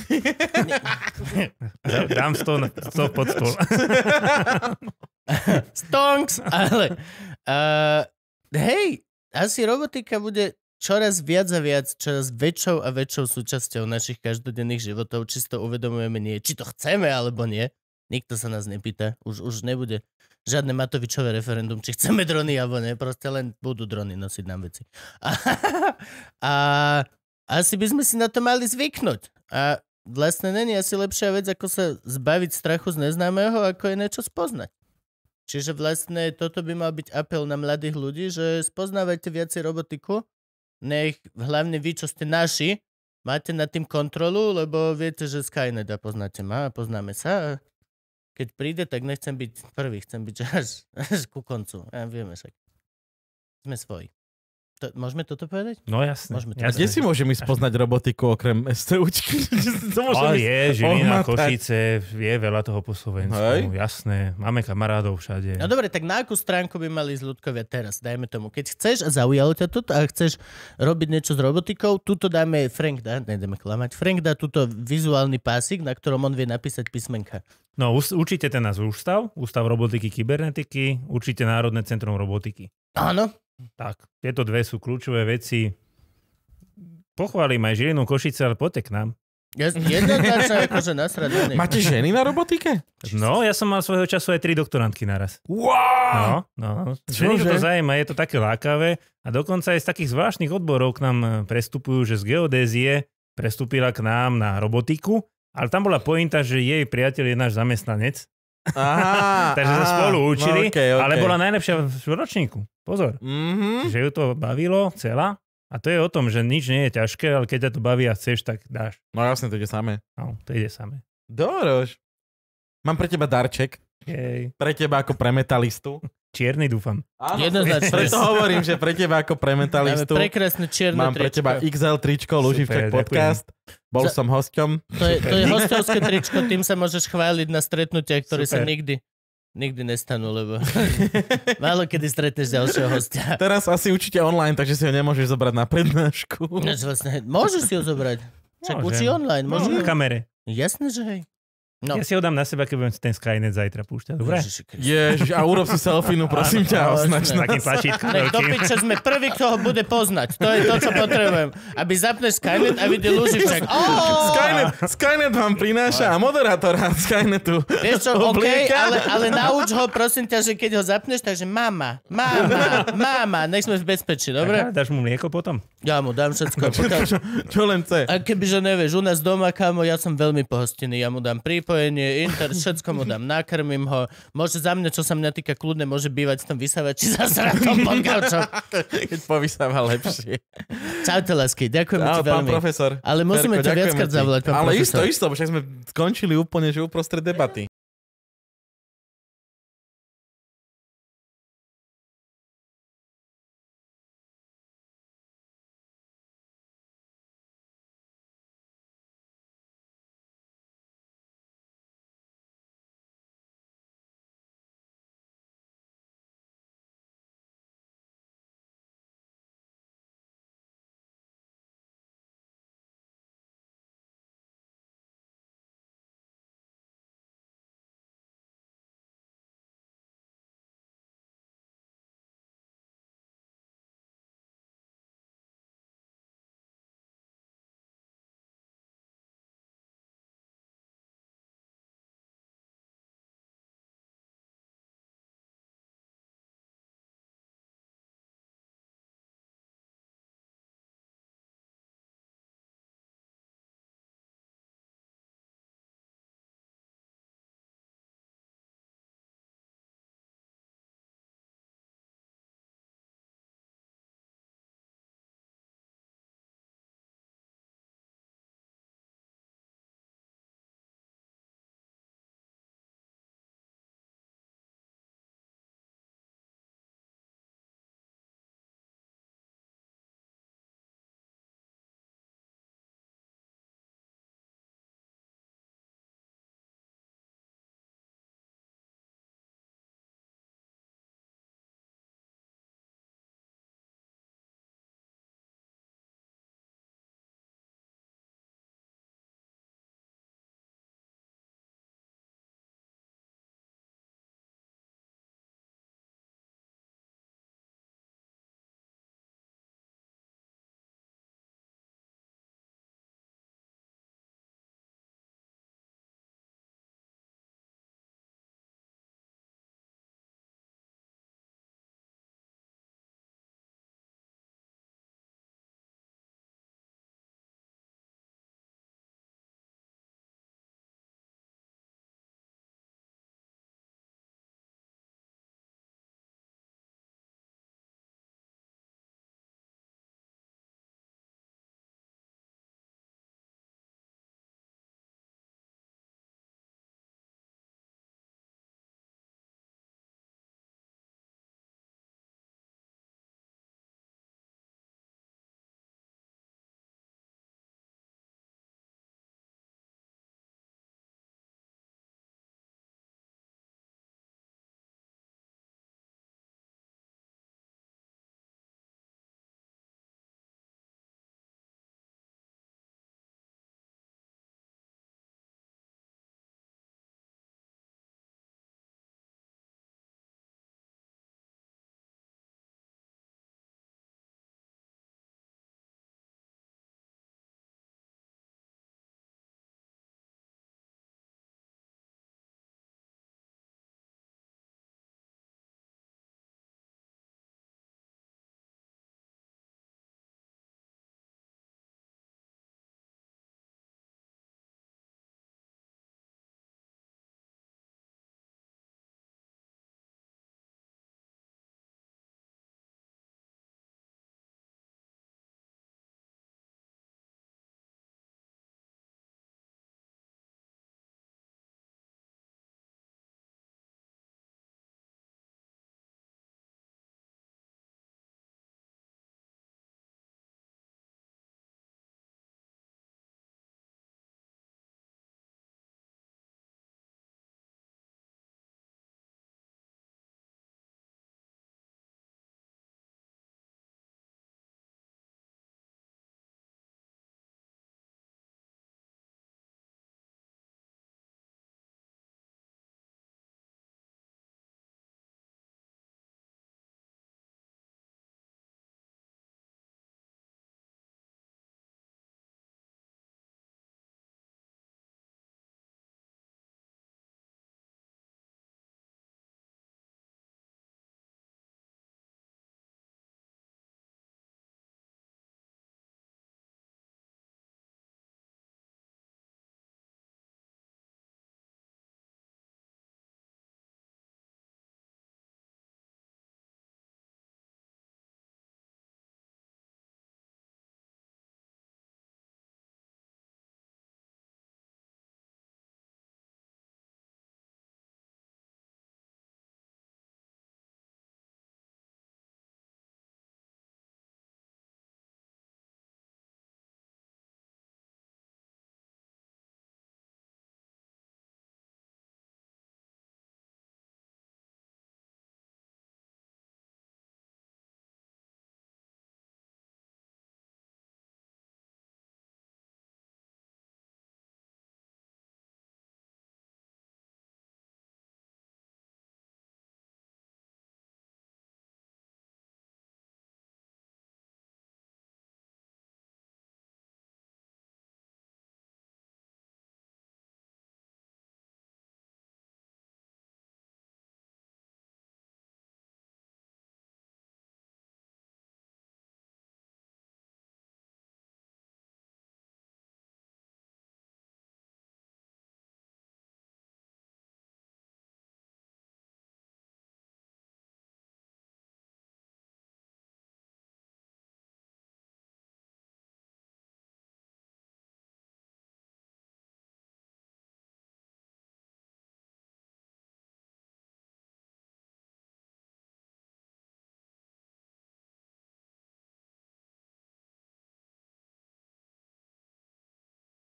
Dám stôl pod stôl. Stonks! Ale hej, asi robotika bude čoraz viac a viac, čoraz väčšou a väčšou súčasťou našich každodenných životov, či si to uvedomujeme nie, či to chceme alebo nie. Nikto sa nás nepýta, už nebude žiadne Matovičové referendum, či chceme drony alebo nie, proste len budú drony nosiť nám veci. A asi by sme si na to mali zvyknúť. A vlastne není asi lepšia vec, ako sa zbaviť strachu z neznámeho, ako je niečo spoznať. Čiže vlastne toto by mal byť apel na mladých ľudí, že spoznávajte viacej robotiku, nech hlavne vy, čo ste naši, máte nad tým kontrolu, lebo viete, že Skynet a poznáte ma a poznáme sa. A keď príde, tak nechcem byť prvý, chcem byť až ku koncu. Ja vieme však. Sme svoji. Môžeme toto povedať? No jasne. Kde si môžem ísť poznať robotiku okrem STUčky? Žilina, Košice, je veľa toho po Slovensku. Jasné, máme kamarádov všade. No dobre, tak na akú stránku by mali ísť ľudkovia teraz? Dajme tomu. Keď chceš a zaujalo ťa toto a chceš robiť niečo s robotikou, tuto dáme Frank dá tuto vizuálny pásik, na ktorom on vie napísať písmenka. No určite ten nás Ústav robotiky, kybernetiky, určite Národné centrum robotiky. Áno. Tak, tieto dve sú kľúčové veci. Pochválim aj Žilinu, Košice, ale poďte k nám. Jednoznačne akože nasradaný. Máte ženy na robotike? No, ja som mal svojho času aj 3 doktorantky naraz. Wow! No. Ženy to zaujíma, je to také lákavé a dokonca aj z takých zvláštnych odborov k nám prestupujú, že z geodézie prestúpila k nám na robotiku, ale tam bola pointa, že jej priateľ je náš zamestnanec. Takže sa spolu učili, okay. Ale bola najlepšia v ročníku. Pozor. Že ju to bavilo celá. A to je o tom, že nič nie je ťažké, ale keď ťa to baví a chceš, tak dáš. No jasne, to ide samé. No, to ide samé. Dorož. Mám pre teba darček. Pre teba ako pre metalistu. Čierny, dúfam. Áno, preto hovorím, že pre teba ako pre metalistu. Prekrásne čierne mám pre teba XL tričko, Luživčak podcast. Bol som hosťom. To je hostovské tričko, tým sa môžeš chváliť na stretnutiach, ktoré sa nikdy nestanú, lebo málo kedy stretneš ďalšieho hostia. Teraz asi určite online, takže si ho nemôžeš zobrať na prednášku. Môžeš si ho zobrať. Však učí online. Môžem na kamere. Jasné, že hej. No. Ja si ho dám na seba, keď budem ten Skynet zajtra púšťať. Dobre? Ježiš, a urob si selfinu, prosím ťa, označ nás. Takým plačítkom. Do piče sme prvý, kto ho bude poznať. To je to, čo potrebujem. Aby zapneš Skynet a videl Luživčak. Skynet vám prináša a moderátora Skynetu. Vieš čo, okej, ale nauč ho, prosím ťa, že keď ho zapneš, takže mama, nech sme v bezpečí, dobre? Dáš mu mlieko potom? Ja mu dám všetko. Čo len chce. A kebyže nevieš, u nás doma, kámo, ja som veľmi pohostinný, ja mu dám pripojenie, všetko mu dám, nakrmím ho. Môže za mňa, čo sa mňa týka, kľudne môže bývať v tom vysávači za sratom pod gaučom. Keď povysáva lepšie. Čaute, lásky, ďakujeme ti veľmi. Pán profesor. Ale musíme ťa viackrát zavolať, pán profesor. Ale isto, však sme skončili úplne, že uprostred debaty.